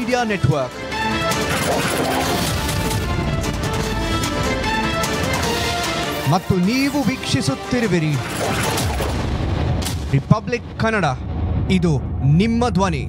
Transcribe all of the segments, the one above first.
Media network. ಮತ್ತು ನೀವು ವೀಕ್ಷಿಸುತ್ತಿರುವಿರಿ republic Kannada. ಇದು ನಿಮ್ಮ ಧ್ವನಿ.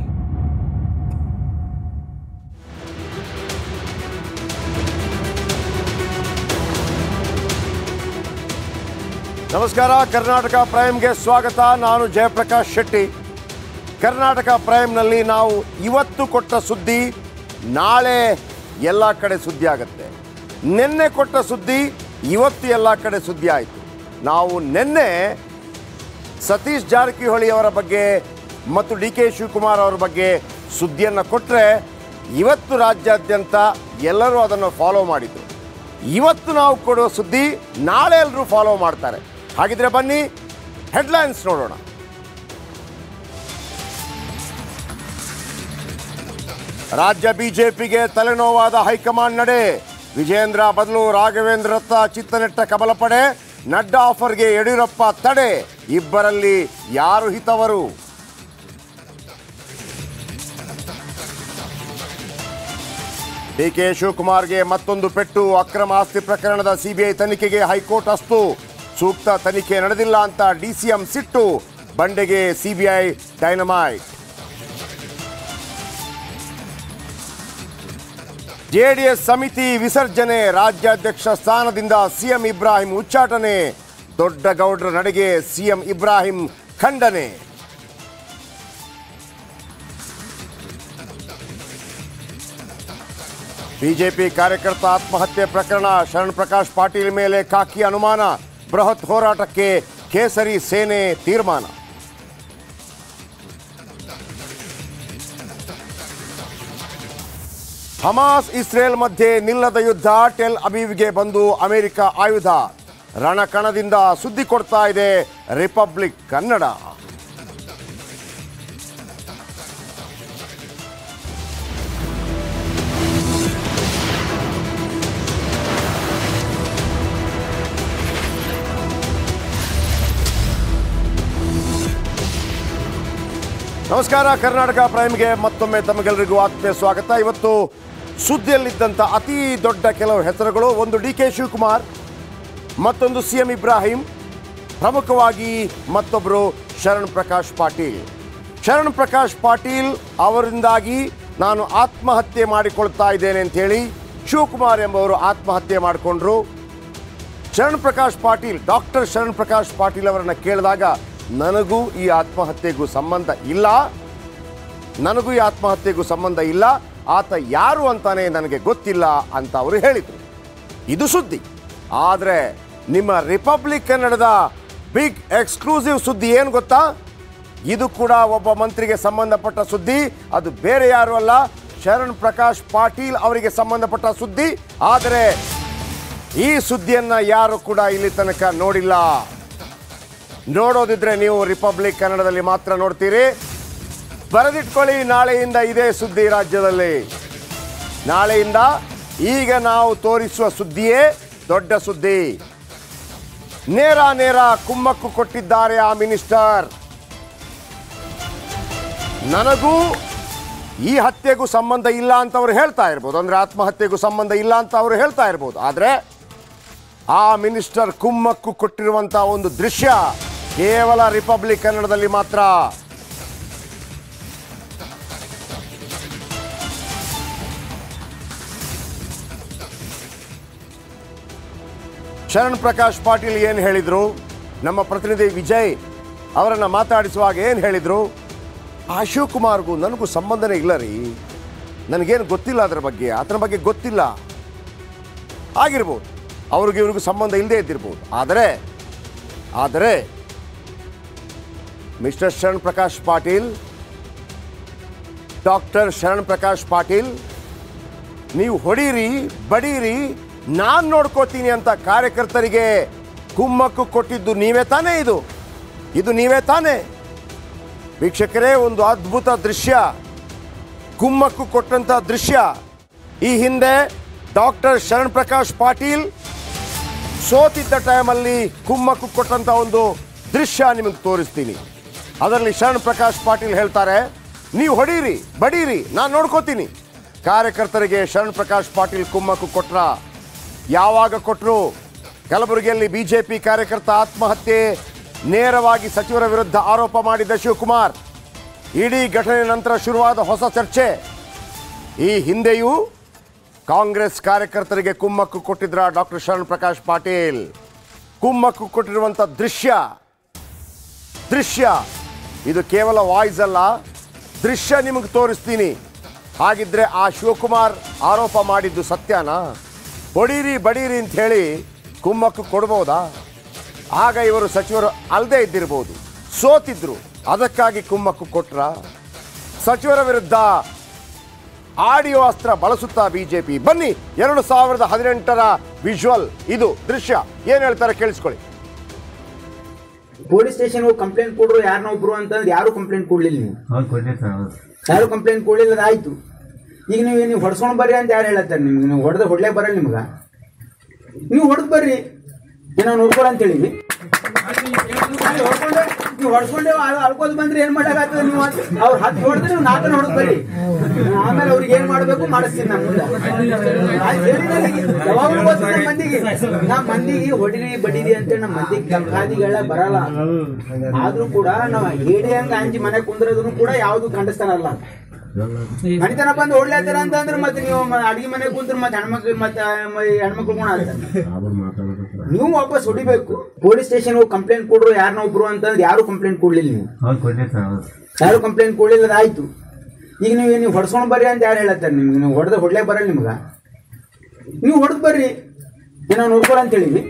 ನಮಸ್ಕಾರ. ಕರ್ನಾಟಕ ಪ್ರೈಮ್ಗೆ ಸ್ವಾಗತ. ನಾನು ಜಯಪ್ರಕಾಶ್ ಶೆಟ್ಟಿ. ಕರ್ನಾಟಕ ಪ್ರೈಮ್ನಲ್ಲಿ ನಾವು ಇವತ್ತು ಕೊಟ್ಟ ಸುದ್ದಿ ನಾಳೆ ಎಲ್ಲ ಕಡೆ ಸುದ್ದಿ ಆಗುತ್ತೆ. ನಿನ್ನೆ ಕೊಟ್ಟ ಸುದ್ದಿ ಇವತ್ತು ಎಲ್ಲ ಕಡೆ ಸುದ್ದಿ ಆಯಿತು. ನಾವು ನಿನ್ನೆ ಸತೀಶ್ ಜಾರಕಿಹೊಳಿ ಅವರ ಬಗ್ಗೆ ಮತ್ತು ಡಿ ಕೆ ಶಿವಕುಮಾರ್ ಅವರ ಬಗ್ಗೆ ಸುದ್ದಿಯನ್ನು ಕೊಟ್ಟರೆ ಇವತ್ತು ರಾಜ್ಯಾದ್ಯಂತ ಎಲ್ಲರೂ ಅದನ್ನು ಫಾಲೋ ಮಾಡಿದರು. ಇವತ್ತು ನಾವು ಕೊಡುವ ಸುದ್ದಿ ನಾಳೆ ಎಲ್ಲರೂ ಫಾಲೋ ಮಾಡ್ತಾರೆ. ಹಾಗಿದ್ರೆ ಬನ್ನಿ ಹೆಡ್ಲೈನ್ಸ್ ನೋಡೋಣ. ರಾಜ್ಯ ಬಿಜೆಪಿಗೆ ತಲೆನೋವಾದ ಹೈಕಮಾಂಡ್ ನಡೆ. ವಿಜೇಂದ್ರ ಬದಲು ರಾಘವೇಂದ್ರತ್ತ ಚಿತ್ತನೆಟ್ಟ ಕಮಲ ಪಡೆ. ನಡ್ಡಾ ಆಫರ್ಗೆ ಯಡಿಯೂರಪ್ಪ ತಡೆ. ಇಬ್ಬರಲ್ಲಿ ಯಾರು ಹಿತವರು? ಡಿ ಕೆ ಶಿವಕುಮಾರ್ಗೆ ಮತ್ತೊಂದು ಪೆಟ್ಟು. ಅಕ್ರಮ ಆಸ್ತಿ ಪ್ರಕರಣದ ಸಿಬಿಐ ತನಿಖೆಗೆ ಹೈಕೋರ್ಟ್ ಅಸ್ತು. ಸೂಕ್ತ ತನಿಖೆ ನಡೆದಿಲ್ಲ ಅಂತ ಡಿಸಿಎಂ ಸಿಟ್ಟು. ಬಂಡೆಗೆ ಸಿಬಿಐ ಡೈನಮೈಟ್. ಜೆಡಿಎಸ್ ಸಮಿತಿ ವಿಸರ್ಜನೆ. ರಾಜ್ಯಾಧ್ಯಕ್ಷ ಸ್ಥಾನದಿಂದ ಸಿಎಂ ಇಬ್ರಾಹಿಂ ಉಚ್ಚಾಟನೆ. ದೊಡ್ಡ ಗೌಡ್ರ ನಡೆಗೆ ಸಿಎಂ ಇಬ್ರಾಹಿಂ ಖಂಡನೆ. ಬಿಜೆಪಿ ಕಾರ್ಯಕರ್ತ ಆತ್ಮಹತ್ಯೆ ಪ್ರಕರಣ. ಶರಣ್ ಪ್ರಕಾಶ್ ಪಾಟೀಲ್ ಮೇಲೆ ಖಾಕಿ ಅನುಮಾನ. ಬೃಹತ್ ಹೋರಾಟಕ್ಕೆ ಕೇಸರಿ ಸೇನೆ ತೀರ್ಮಾನ. ಹಮಾಸ್ ಇಸ್ರೇಲ್ ಮಧ್ಯೆ ನಿಲ್ಲದ ಯುದ್ಧ. ಟೆಲ್ ಅವೀವ್ಗೆ ಬಂದು ಅಮೆರಿಕ ಆಯುಧ. ರಣಕಣದಿಂದ ಸುದ್ದಿ ಕೊಡ್ತಾ ಇದೆ ರಿಪಬ್ಲಿಕ್ ಕನ್ನಡ. ನಮಸ್ಕಾರ. ಕರ್ನಾಟಕ ಪ್ರೈಮ್ಗೆ ಮತ್ತೊಮ್ಮೆ ತಮಗೆಲ್ಲರಿಗೂ ಆತ್ಮೀಯ ಸ್ವಾಗತ. ಇವತ್ತು ಸುದ್ದಿಯಲ್ಲಿದ್ದಂಥ ಅತಿ ದೊಡ್ಡ ಕೆಲವು ಹೆಸರುಗಳು. ಒಂದು ಡಿ ಕೆ ಶಿವಕುಮಾರ್, ಮತ್ತೊಂದು ಸಿಎಂ ಇಬ್ರಾಹಿಂ, ಪ್ರಮುಖವಾಗಿ ಮತ್ತೊಬ್ಬರು ಶರಣ್ ಪ್ರಕಾಶ್ ಪಾಟೀಲ್. ಶರಣ್ ಪ್ರಕಾಶ್ ಪಾಟೀಲ್ ಅವರಿಂದಾಗಿ ನಾನು ಆತ್ಮಹತ್ಯೆ ಮಾಡಿಕೊಳ್ತಾ ಇದ್ದೇನೆ ಅಂಥೇಳಿ ಶಿವಕುಮಾರ್ ಎಂಬವರು ಆತ್ಮಹತ್ಯೆ ಮಾಡಿಕೊಂಡ್ರು. ಶರಣ್ ಪ್ರಕಾಶ್ ಪಾಟೀಲ್, ಡಾಕ್ಟರ್ ಶರಣ್ ಪ್ರಕಾಶ್ ಪಾಟೀಲ್ ಅವರನ್ನು ಕೇಳಿದಾಗ ನನಗೂ ಈ ಆತ್ಮಹತ್ಯೆಗೂ ಸಂಬಂಧ ಇಲ್ಲ, ನನಗೂ ಈ ಆತ್ಮಹತ್ಯೆಗೂ ಸಂಬಂಧ ಇಲ್ಲ, ಆತ ಯಾರು ಅಂತಾನೆ ನನಗೆ ಗೊತ್ತಿಲ್ಲ ಅಂತ ಅವರು ಹೇಳಿದರು. ಇದು ಸುದ್ದಿ. ಆದರೆ ನಿಮ್ಮ ರಿಪಬ್ಲಿಕ್ ಕನ್ನಡದ ಬಿಗ್ ಎಕ್ಸ್ಕ್ಲೂಸಿವ್ ಸುದ್ದಿ ಏನು ಗೊತ್ತಾ? ಇದು ಕೂಡ ಒಬ್ಬ ಮಂತ್ರಿಗೆ ಸಂಬಂಧಪಟ್ಟ ಸುದ್ದಿ. ಅದು ಬೇರೆ ಯಾರು ಅಲ್ಲ, ಶರಣ್ ಪ್ರಕಾಶ್ ಪಾಟೀಲ್ ಅವರಿಗೆ ಸಂಬಂಧಪಟ್ಟ ಸುದ್ದಿ. ಆದರೆ ಈ ಸುದ್ದಿಯನ್ನು ಯಾರು ಕೂಡ ಇಲ್ಲಿ ತನಕ ನೋಡಿಲ್ಲ. ನೋಡೋದಿದ್ರೆ ನೀವು ರಿಪಬ್ಲಿಕ್ ಕನ್ನಡದಲ್ಲಿ ಮಾತ್ರ ನೋಡ್ತೀರಿ. ಬರೆದಿಟ್ಕೊಳ್ಳಿ, ನಾಳೆಯಿಂದ ಇದೇ ಸುದ್ದಿ ರಾಜ್ಯದಲ್ಲಿ. ನಾಳೆಯಿಂದ ಈಗ ನಾವು ತೋರಿಸುವ ಸುದ್ದಿಯೇ ದೊಡ್ಡ ಸುದ್ದಿ. ನೇರ ನೇರ ಕುಮ್ಮಕ್ಕು ಕೊಟ್ಟಿದ್ದಾರೆ ಆ ಮಿನಿಸ್ಟರ್. ನನಗೂ ಈ ಹತ್ಯೆಗೂ ಸಂಬಂಧ ಇಲ್ಲ ಅಂತ ಅವರು ಹೇಳ್ತಾ ಇರ್ಬೋದು, ಅಂದರೆ ಆತ್ಮಹತ್ಯೆಗೂ ಸಂಬಂಧ ಇಲ್ಲ ಅಂತ ಅವರು ಹೇಳ್ತಾ ಇರ್ಬೋದು. ಆದರೆ ಆ ಮಿನಿಸ್ಟರ್ ಕುಮ್ಮಕ್ಕು ಕೊಟ್ಟಿರುವಂಥ ಒಂದು ದೃಶ್ಯ ಕೇವಲ ರಿಪಬ್ಲಿಕ್ ಕನ್ನಡದಲ್ಲಿ ಮಾತ್ರ. ಶರಣ್ ಪ್ರಕಾಶ್ ಪಾಟೀಲ್ ಏನು ಹೇಳಿದರು? ನಮ್ಮ ಪ್ರತಿನಿಧಿ ವಿಜಯ್ ಅವರನ್ನು ಮಾತಾಡಿಸುವಾಗ ಏನು ಹೇಳಿದರು? ಆ ಶಿವಕುಮಾರ್ಗೂ ನನಗೂ ಸಂಬಂಧನೇ ಇಲ್ಲ ರೀ, ನನಗೇನು ಗೊತ್ತಿಲ್ಲ ಅದರ ಬಗ್ಗೆ, ಆತನ ಬಗ್ಗೆ ಗೊತ್ತಿಲ್ಲ ಆಗಿರ್ಬೋದು, ಅವ್ರಿಗೆ ಇವ್ರಿಗೂ ಸಂಬಂಧ ಇಲ್ಲದೆ ಇದ್ದಿರ್ಬೋದು. ಆದರೆ ಮಿಸ್ಟರ್ ಶರಣ್ ಪ್ರಕಾಶ್ ಪಾಟೀಲ್, ಡಾಕ್ಟರ್ ಶರಣ್ ಪ್ರಕಾಶ್ ಪಾಟೀಲ್, ನೀವು ಹೊಡೀರಿ ಬಡೀರಿ ನಾನು ನೋಡ್ಕೋತೀನಿ ಅಂತ ಕಾರ್ಯಕರ್ತರಿಗೆ ಕುಮ್ಮಕ್ಕು ಕೊಟ್ಟಿದ್ದು ನೀವೇ ತಾನೇ? ಇದು ನೀವೇ ತಾನೇ? ವೀಕ್ಷಕರೇ, ಒಂದು ಅದ್ಭುತ ದೃಶ್ಯ, ಕುಮ್ಮಕ್ಕು ಕೊಟ್ಟಂಥ ದೃಶ್ಯ. ಈ ಹಿಂದೆ ಡಾಕ್ಟರ್ ಶರಣ್ ಪ್ರಕಾಶ್ ಪಾಟೀಲ್ ಸೋತಿದ್ದ ಟೈಮಲ್ಲಿ ಕುಮ್ಮಕ್ಕು ಕೊಟ್ಟಂಥ ಒಂದು ದೃಶ್ಯ ನಿಮಗೆ ತೋರಿಸ್ತೀನಿ. ಅದರಲ್ಲಿ ಶರಣ್ ಪ್ರಕಾಶ್ ಪಾಟೀಲ್ ಹೇಳ್ತಾರೆ, ನೀವು ಹೊಡೀರಿ ಬಡೀರಿ ನಾನು ನೋಡ್ಕೋತೀನಿ, ಕಾರ್ಯಕರ್ತರಿಗೆ ಶರಣ್ ಪ್ರಕಾಶ್ ಪಾಟೀಲ್ ಕುಮ್ಮಕ್ಕು ಕೊಟ್ರ? ಯಾವಾಗ ಕೊಟ್ಟರು? ಕಲಬುರಗಿಯಲ್ಲಿ ಬಿಜೆಪಿ ಕಾರ್ಯಕರ್ತ ಆತ್ಮಹತ್ಯೆ, ನೇರವಾಗಿ ಸಚಿವರ ವಿರುದ್ಧ ಆರೋಪ ಮಾಡಿದ್ದ ಶಿವಕುಮಾರ್. ಇಡೀ ಘಟನೆ ನಂತರ ಶುರುವಾದ ಹೊಸ ಚರ್ಚೆ. ಈ ಹಿಂದೆಯೂ ಕಾಂಗ್ರೆಸ್ ಕಾರ್ಯಕರ್ತರಿಗೆ ಕುಮ್ಮಕ್ಕು ಕೊಟ್ಟಿದ್ರ ಡಾಕ್ಟರ್ ಶರಣ್ ಪ್ರಕಾಶ್ ಪಾಟೀಲ್? ಕುಮ್ಮಕ್ಕು ಕೊಟ್ಟಿರುವಂಥ ದೃಶ್ಯ ಇದು ಕೇವಲ ವಾಯ್ಸ್ ಅಲ್ಲ, ದೃಶ್ಯ ನಿಮಗೆ ತೋರಿಸ್ತೀನಿ. ಹಾಗಿದ್ರೆ ಆ ಶಿವಕುಮಾರ್ ಆರೋಪ ಮಾಡಿದ್ದು ಸತ್ಯನಾ? ಹೊಡೀರಿ ಬಡೀರಿ ಅಂತ ಹೇಳಿ ಕುಮ್ಮಕ್ಕು ಕೊಡ್ಬೋದಾ? ಆಗ ಇವರು ಸಚಿವರು ಅಲ್ಲದೆ ಇದ್ದಿರ್ಬೋದು, ಸೋತಿದ್ರು, ಅದಕ್ಕಾಗಿ ಕುಮ್ಮಕ್ಕು ಕೊಟ್ರ? ಸಚಿವರ ವಿರುದ್ಧ ಆಡಿಯೋ ಅಸ್ತ್ರ ಬಳಸುತ್ತಾ ಬಿಜೆಪಿ. ಬನ್ನಿ 2018ರ ವಿಜುವಲ್, ಇದು ದೃಶ್ಯ. ಏನು ಹೇಳ್ತಾರೆ ಕೇಳಿಸ್ಕೊಳ್ಳಿ. ಪೊಲೀಸ್ ಸ್ಟೇಷನ್ ಹೋಗಿ ಕಂಪ್ಲೇಂಟ್ ಕೊಡ್ರು ಯಾರನ್ನ ಒಬ್ರು ಅಂತಂದ್ರೆ ಯಾರು ಕಂಪ್ಲೇಂಟ್ ಕೊಡ್ಲಿಲ್ಲ. ನೀವು ಯಾರು ಕಂಪ್ಲೇಂಟ್ ಕೊಡ್ಲಿಲ್ಲ, ಅದಾಯ್ತು. ಈಗ ನೀವು ಹೊಡ್ಸ್ಕೊಂಡ್ ಬರ್ರಿ ಅಂತ ಯಾರು ಹೇಳತ್ತಾರೆ ನಿಮ್ಗೆ? ನೀವು ಹೊಡ್ಲೇ ಬರಲ್ಲ ನಿಮ್ಗ? ನೀವು ಹೊಡೆದ್ ಬರ್ರಿ, ಏನೋ ನೋಡ್ಕೊಳ ಅಂತ ಹೇಳಿವಿ. ನೀವು ಹೊಡ್ಸ್ಕೊಂಡೆ ಅಳ್ಕೋದ್ ಬಂದ್ರೆ ಏನ್ ಮಾಡಾಕತ್ತದ? ನೀವು ಅವ್ರು 10 ಹೊಡೆದ್ರೆ ನೀವು 4 ಹೊಡೆದ್ ಬರ್ರಿ, ಆಮೇಲೆ ಅವ್ರಿಗೆ ಏನ್ ಮಾಡ್ಬೇಕು ಮಾಡಿಸ್ತೀನಿ ನಾನು ಮುಂದೆ. ಯಾವಾಗಲೂ ಮಂದಿಗೆ ಹೊಡಿರಿ ಬಡಿರಿ ಅಂತ ನಮ್ಮ ಮಂದಿಗೆ ಕಂಕಾದಿಗಳ ಬರಲ್ಲ. ಆದ್ರೂ ಕೂಡ ನಾವು ಹೇಳಿ ಹಂಗ ಅಂಜಿ ಮನೆ ಕುಂದ್ರದನ್ನು ಕೂಡ ಯಾವ್ದು ಖಂಡಿಸ್ತಾನಲ್ಲ. ಮನಿತನ ಬಂದು ಹೊಡ್ಲಾತಾರ ಅಂತಂದ್ರೆ ಮತ್ತೆ ನೀವು ಅಡಿಗೆ ಮನೆ ಕುಂತ್ರ ಮತ್ತೆ ಹೆಣ್ಮಕ್ಳು ಗುಣ ಅಂತ ನೀವು ವಾಪಸ್ ಹೊಡಿಬೇಕು. ಪೊಲೀಸ್ ಸ್ಟೇಷನ್ ಹೋಗಿ ಕಂಪ್ಲೇಂಟ್ ಕೊಡ್ರು ಯಾರನ್ನ ಒಬ್ರು ಅಂತಂದ್ರೆ ಯಾರು ಕಂಪ್ಲೇಂಟ್ ಕೊಡ್ಲಿಲ್ಲ. ನೀವು ಯಾರು ಕಂಪ್ಲೇಂಟ್ ಕೊಡ್ಲಿಲ್ಲ, ಅದಾಯ್ತು. ಈಗ ನೀವು ಹೊಡ್ಸ್ಕೊಂಡ್ ಬರ್ರಿ ಅಂತ ಯಾರು ಹೇಳತ್ತಾರೆ ನಿಮ್ಗೆ? ನೀವು ಹೊಡ್ಲೇ ಬರಲ್ಲ ನಿಮ್ಗ? ನೀವು ಹೊಡೆದ್ ಬರ್ರಿ, ಏನೋ ನೋಡ್ಕೊಳ ಅಂತ ಹೇಳಿವಿ.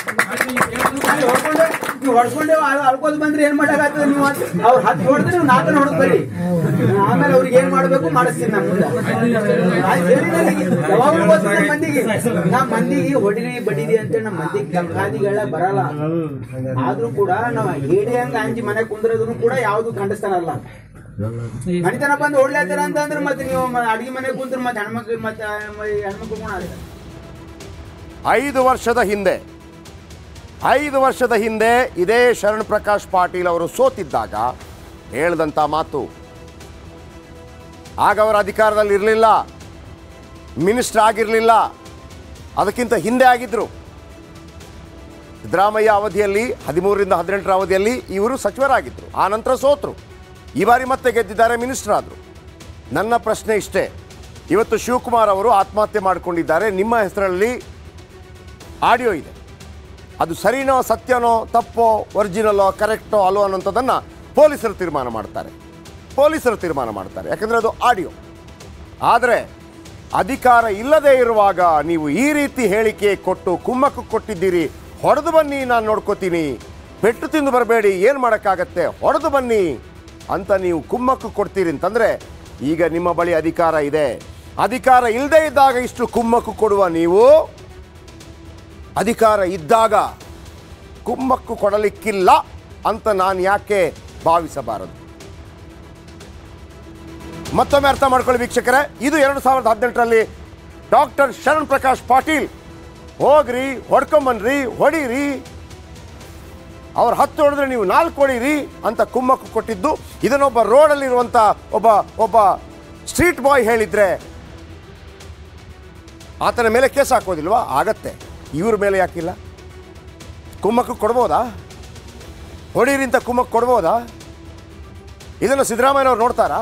ನೀವು ಹೊಡ್ಸ್ಕೊಂಡೆ ಅಳ್ಕೋದ್ ಬಂದ್ರೆ ಏನ್ ಮಾಡಾಕತ್ತದ? ನೀವು ಅವ್ರು 10 ಹೊಡೆದ್ರೆ ನೀವು 4 ಹೊಡೆದ್ ಬರ್ರಿ, ಆಮೇಲೆ ಅವ್ರಿಗೆ ಏನ್ ಮಾಡ್ಬೇಕು ಮಾಡಿಸ್ತೀನಿ ನಾನು ಮುಂದೆ. ಯಾವಾಗಲೂ ಮಂದಿಗೆ ಹೊಡಿರಿ ಬಡಿರಿ ಅಂತ ನಮ್ಮ ಮಂದಿಗೆ ಕಂಕಾದಿಗಳ ಬರಲ್ಲ. ಆದ್ರೂ ಕೂಡ ನಾವು ಹೇಳಿ ಹಂಗ ಅಂಜಿ ಮನೆ ಕುಂದ್ರದನ್ನು ಕೂಡ ಯಾವ್ದು ಖಂಡಿಸ್ತಾನಲ್ಲ. ಮನಿತನ ಬಂದು ಹೊಡ್ಲಾತಾರ ಅಂತಂದ್ರೆ ಮತ್ತೆ ನೀವು ಅಡಿಗೆ ಮನೆ ಕುಂತ್ರ ಮತ್ತೆ ಹೆಣ್ಮಕ್ಳು ಗುಣ ಅಂತ. 5 ವರ್ಷದ ಹಿಂದೆ ಇದೇ ಶರಣ್ ಪ್ರಕಾಶ್ ಪಾಟೀಲ್ ಅವರು ಸೋತಿದ್ದಾಗ ಹೇಳಿದಂಥ ಮಾತು. ಆಗ ಅವರು ಅಧಿಕಾರದಲ್ಲಿ ಇರಲಿಲ್ಲ, ಮಿನಿಸ್ಟರ್ ಆಗಿರಲಿಲ್ಲ, ಅದಕ್ಕಿಂತ ಹಿಂದೆ ಆಗಿದ್ರು. ಸಿದ್ದರಾಮಯ್ಯ ಅವಧಿಯಲ್ಲಿ 13ರಿಂದ 18ರ ಅವಧಿಯಲ್ಲಿ ಇವರು ಸಚಿವರಾಗಿದ್ದರು. ಆ ನಂತರ ಸೋತರು. ಈ ಬಾರಿ ಮತ್ತೆ ಗೆದ್ದಿದ್ದಾರೆ, ಮಿನಿಸ್ಟರ್ ಆದರು. ನನ್ನ ಪ್ರಶ್ನೆ ಇಷ್ಟೇ, ಇವತ್ತು ಶಿವಕುಮಾರ್ ಅವರು ಆತ್ಮಹತ್ಯೆ ಮಾಡಿಕೊಂಡಿದ್ದಾರೆ, ನಿಮ್ಮ ಹೆಸರಲ್ಲಿ ಆಡಿಯೋ ಇದೆ. ಅದು ಸರಿನೋ ಸತ್ಯನೋ ತಪ್ಪೋ ಒರಿಜಿನಲ್ಲೋ ಕರೆಕ್ಟೋ ಅಲ್ಲೋ ಅನ್ನೋಂಥದ್ದನ್ನು ಪೊಲೀಸರು ತೀರ್ಮಾನ ಮಾಡ್ತಾರೆ, ಯಾಕಂದರೆ ಅದು ಆಡಿಯೋ. ಆದರೆ ಅಧಿಕಾರ ಇಲ್ಲದೇ ಇರುವಾಗ ನೀವು ಈ ರೀತಿ ಹೇಳಿಕೆ ಕೊಟ್ಟು ಕುಮ್ಮಕ್ಕು ಕೊಟ್ಟಿದ್ದೀರಿ. ಹೊಡೆದು ಬನ್ನಿ, ನಾನು ನೋಡ್ಕೋತೀನಿ, ಪೆಟ್ಟು ತಿಂದು ಬರಬೇಡಿ, ಏನು ಮಾಡೋಕ್ಕಾಗತ್ತೆ, ಹೊಡೆದು ಬನ್ನಿ ಅಂತ ನೀವು ಕುಮ್ಮಕ್ಕು ಕೊಡ್ತೀರಿ ಅಂತಂದರೆ ಈಗ ನಿಮ್ಮ ಬಳಿ ಅಧಿಕಾರ ಇದೆ. ಅಧಿಕಾರ ಇಲ್ಲದೇ ಇದ್ದಾಗ ಇಷ್ಟು ಕುಮ್ಮಕ್ಕು ಕೊಡುವ ನೀವು, ಅಧಿಕಾರ ಇದ್ದಾಗ ಕುಮ್ಮಕ್ಕು ಕೊಡಲಿಕ್ಕಿಲ್ಲ ಅಂತ ನಾನು ಯಾಕೆ ಭಾವಿಸಬಾರದು? ಮತ್ತೊಮ್ಮೆ ಅರ್ಥ ಮಾಡ್ಕೊಳ್ಳಿ ವೀಕ್ಷಕರೇ. ಇದು 2018ರಲ್ಲಿ ಡಾಕ್ಟರ್ ಶರಣ್ ಪ್ರಕಾಶ್ ಪಾಟೀಲ್ ಹೋಗ್ರಿ, ಹೊಡ್ಕೊಂಬನ್ರಿ, ಹೊಡೀರಿ, ಅವ್ರು 10 ಹೊಡೆದ್ರೆ ನೀವು 4 ಹೊಡೀರಿ ಅಂತ ಕುಮ್ಮಕ್ಕು ಕೊಟ್ಟಿದ್ದು. ಇದನ್ನೊಬ್ಬ ರೋಡಲ್ಲಿರುವಂಥ ಒಬ್ಬ ಸ್ಟ್ರೀಟ್ ಬಾಯ್ ಹೇಳಿದರೆ ಆತನ ಮೇಲೆ ಕೇಸ್ ಹಾಕೋದಿಲ್ವಾ? ಆಗತ್ತೆ. ಇವ್ರ ಮೇಲೆ ಯಾಕಿಲ್ಲ? ಕುಮ್ಮಕ್ಕು ಕೊಡ್ಬೋದಾ? ಹೊಡೀರಿ ಅಂತ ಕುಮ್ಮಕ್ಕು ಕೊಡ್ಬೋದಾ? ಇದನ್ನು ಸಿದ್ದರಾಮಯ್ಯನವ್ರು ನೋಡ್ತಾರಾ?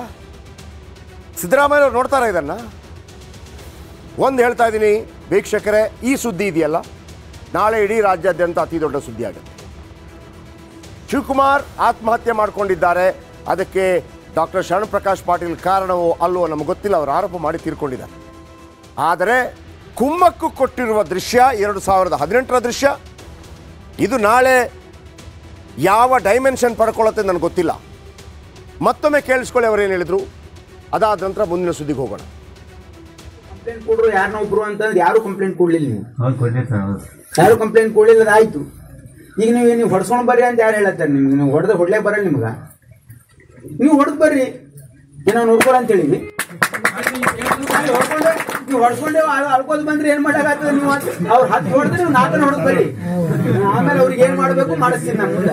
ಇದನ್ನು? ಒಂದು ಹೇಳ್ತಾ ಇದ್ದೀನಿ ವೀಕ್ಷಕರೇ, ಈ ಸುದ್ದಿ ಇದೆಯಲ್ಲ, ನಾಳೆ ಇಡೀ ರಾಜ್ಯಾದ್ಯಂತ ಅತಿ ದೊಡ್ಡ ಸುದ್ದಿ ಆಗುತ್ತೆ. ಶಿವಕುಮಾರ್ ಆತ್ಮಹತ್ಯೆ ಮಾಡಿಕೊಂಡಿದ್ದಾರೆ, ಅದಕ್ಕೆ ಡಾಕ್ಟರ್ ಶರಣ್ ಪ್ರಕಾಶ್ ಪಾಟೀಲ್ ಕಾರಣವೋ ಅಲ್ಲವೋ ನಮಗೆ ಗೊತ್ತಿಲ್ಲ, ಅವರು ಆರೋಪ ಮಾಡಿ ತೀರ್ಕೊಂಡಿದ್ದಾರೆ. ಆದರೆ ಕುಮ್ಮಕ್ಕು ಕೊಟ್ಟಿರುವ ದೃಶ್ಯ 2018ರ ದೃಶ್ಯ. ಇದು ನಾಳೆ ಯಾವ ಡೈಮೆನ್ಷನ್ ಪಡ್ಕೊಳ್ಳುತ್ತೆ ನನಗೆ ಗೊತ್ತಿಲ್ಲ. ಮತ್ತೊಮ್ಮೆ ಕೇಳಿಸ್ಕೊಳ್ಳಿ ಅವರೇನು ಹೇಳಿದ್ರು. ಅದಾದ ನಂತರ ಮುಂದಿನ ಸುದ್ದಿಗೆ ಹೋಗೋಣ. ಕಂಪ್ಲೇಂಟ್ ಕೊಡ್ರು ಯಾರನ್ನ ಒಬ್ರು ಅಂತಂದ್ರೆ ಯಾರು ಕಂಪ್ಲೇಂಟ್ ಕೊಡ್ಲಿಲ್ಲ. ನೀವು ಯಾರು ಕಂಪ್ಲೇಂಟ್ ಕೊಡ್ಲಿಲ್ಲ, ಅದಾಯ್ತು. ಈಗ ನೀವು ಹೊಡ್ಸ್ಕೊಂಡ್ ಬರ್ರಿ ಅಂತ ಯಾರು ಹೇಳತ್ತಾರೆ ನಿಮ್ಗೆ? ನೀವು ಹೊಡ್ಲೇ ಬರಲ್ಲ ನಿಮ್ಗ? ನೀವು ಹೊಡೆದ್ ಬರ್ರಿ, ಏನೋ ನೋಡ್ಕೊಳ ಅಂತ ಹೇಳಿವಿ. ನೀವು ಹೊಡ್ಸ್ಕೊಂಡೆ ಅಳ್ಕೋದ್ ಬಂದ್ರೆ ಏನ್ ಮಾಡಕ್ಕಾಗ್ತದೆ? ನೀವು ಅವ್ರು 10 ಹೊಡೆದ್ರೆ ನೀವು 4 ಹೊಡೆದ್ಬರಿ, ಆಮೇಲೆ ಅವ್ರಿಗೆ ಏನ್ ಮಾಡ್ಬೇಕು ಮಾಡಿಸ್ತೀನಿ ನಾನು ಮುಂದೆ.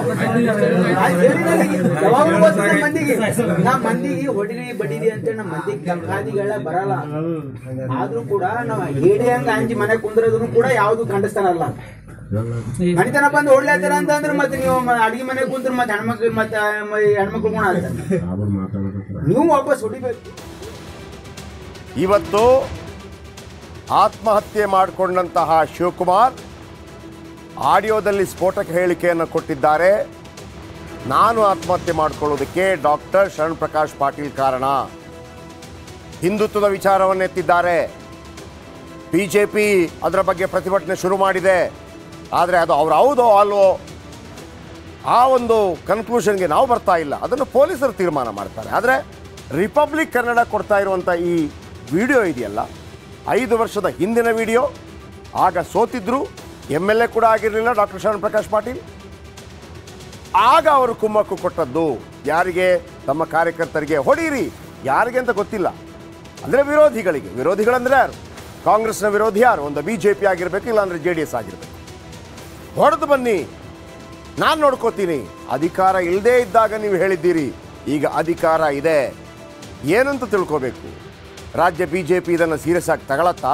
ಯಾವಾಗಲೂ ಗೊತ್ತಿದೆ ಮಂದಿಗೆ, ಮಂದಿಗೆ ಹೊಡಿರಿ ಬಡಿರಿ ಅಂತ ನಮ್ಮ ಮಂದಿಗೆ ಗಾದಿಗಳ ಬರಲ್ಲ. ಆದ್ರೂ ಕೂಡ ನಾವು ಹೇಳಿ ಹಂಗ ಅಂಜಿ ಮನೆ ಕುಂದ್ರದನ್ನು ಕೂಡ ಯಾವ್ದು ಖಂಡಿಸ್ತಾರಲ್ಲ. ಮನಿತನ ಬಂದು ಹೊಡ್ಲಾತಾರ ಅಂತಂದ್ರೆ ಮತ್ತೆ ನೀವು ಅಡಿಗೆ ಮನೆ ಕುಂತ್ರ ಮತ್ತೆ ಹೆಣ್ಮಕ್ಳು ಗುಣ ಅಂತ ನೀವು ವಾಪಸ್ ಹೊಡಿಬೇಕು. ಇವತ್ತು ಆತ್ಮಹತ್ಯೆ ಮಾಡಿಕೊಂಡಂತಹ ಶಿವಕುಮಾರ್ ಆಡಿಯೋದಲ್ಲಿ ಸ್ಫೋಟಕ ಹೇಳಿಕೆಯನ್ನು ಕೊಟ್ಟಿದ್ದಾರೆ. ನಾನು ಆತ್ಮಹತ್ಯೆ ಮಾಡಿಕೊಳ್ಳೋದಕ್ಕೆ ಡಾಕ್ಟರ್ ಶರಣ್ ಪ್ರಕಾಶ್ ಪಾಟೀಲ್ ಕಾರಣ. ಹಿಂದುತ್ವದ ವಿಚಾರವನ್ನೆತ್ತಿದ್ದಾರೆ. ಬಿಜೆಪಿ ಅದರ ಬಗ್ಗೆ ಪ್ರತಿಭಟನೆ ಶುರು ಮಾಡಿದೆ. ಆದರೆ ಅದು ಅವ್ರು ಹೌದೋ ಅಲ್ವೋ ಆ ಒಂದು ಕನ್ಕ್ಲೂಷನ್ಗೆ ನಾವು ಬರ್ತಾ ಇಲ್ಲ. ಅದನ್ನು ಪೊಲೀಸರು ತೀರ್ಮಾನ ಮಾಡ್ತಾರೆ. ಆದರೆ ರಿಪಬ್ಲಿಕ್ ಕನ್ನಡ ಕೊಡ್ತಾ ಇರುವಂಥ ಈ ವಿಡಿಯೋ ಇದೆಯಲ್ಲ, 5 ವರ್ಷದ ಹಿಂದಿನ ವಿಡಿಯೋ. ಆಗ ಸೋತಿದ್ರು, MLA ಕೂಡ ಆಗಿರಲಿಲ್ಲ ಡಾಕ್ಟರ್ ಶರಣ್ ಪ್ರಕಾಶ್ ಪಾಟೀಲ್. ಆಗ ಅವರು ಕುಮ್ಮಕ್ಕು ಕೊಟ್ಟದ್ದು ಯಾರಿಗೆ? ತಮ್ಮ ಕಾರ್ಯಕರ್ತರಿಗೆ ಹೊಡೀರಿ. ಯಾರಿಗೆ ಅಂತ ಗೊತ್ತಿಲ್ಲ, ಅಂದರೆ ವಿರೋಧಿಗಳಿಗೆ. ವಿರೋಧಿಗಳಂದರೆ ಯಾರು? ಕಾಂಗ್ರೆಸ್ನ ವಿರೋಧಿ ಯಾರು? ಒಂದು BJP ಆಗಿರಬೇಕು, ಇಲ್ಲಾಂದರೆ JDS ಆಗಿರಬೇಕು. ಹೊಡೆದು ಬನ್ನಿ, ನಾನು ನೋಡ್ಕೋತೀನಿ. ಅಧಿಕಾರ ಇಲ್ಲದೇ ಇದ್ದಾಗ ನೀವು ಹೇಳಿದ್ದೀರಿ, ಈಗ ಅಧಿಕಾರ ಇದೆ. ಏನಂತ ತಿಳ್ಕೋಬೇಕು? ರಾಜ್ಯ BJP ಇದನ್ನು ಸೀರಿಯಸ್ ಆಗಿ ತಗೊಳತ್ತಾ?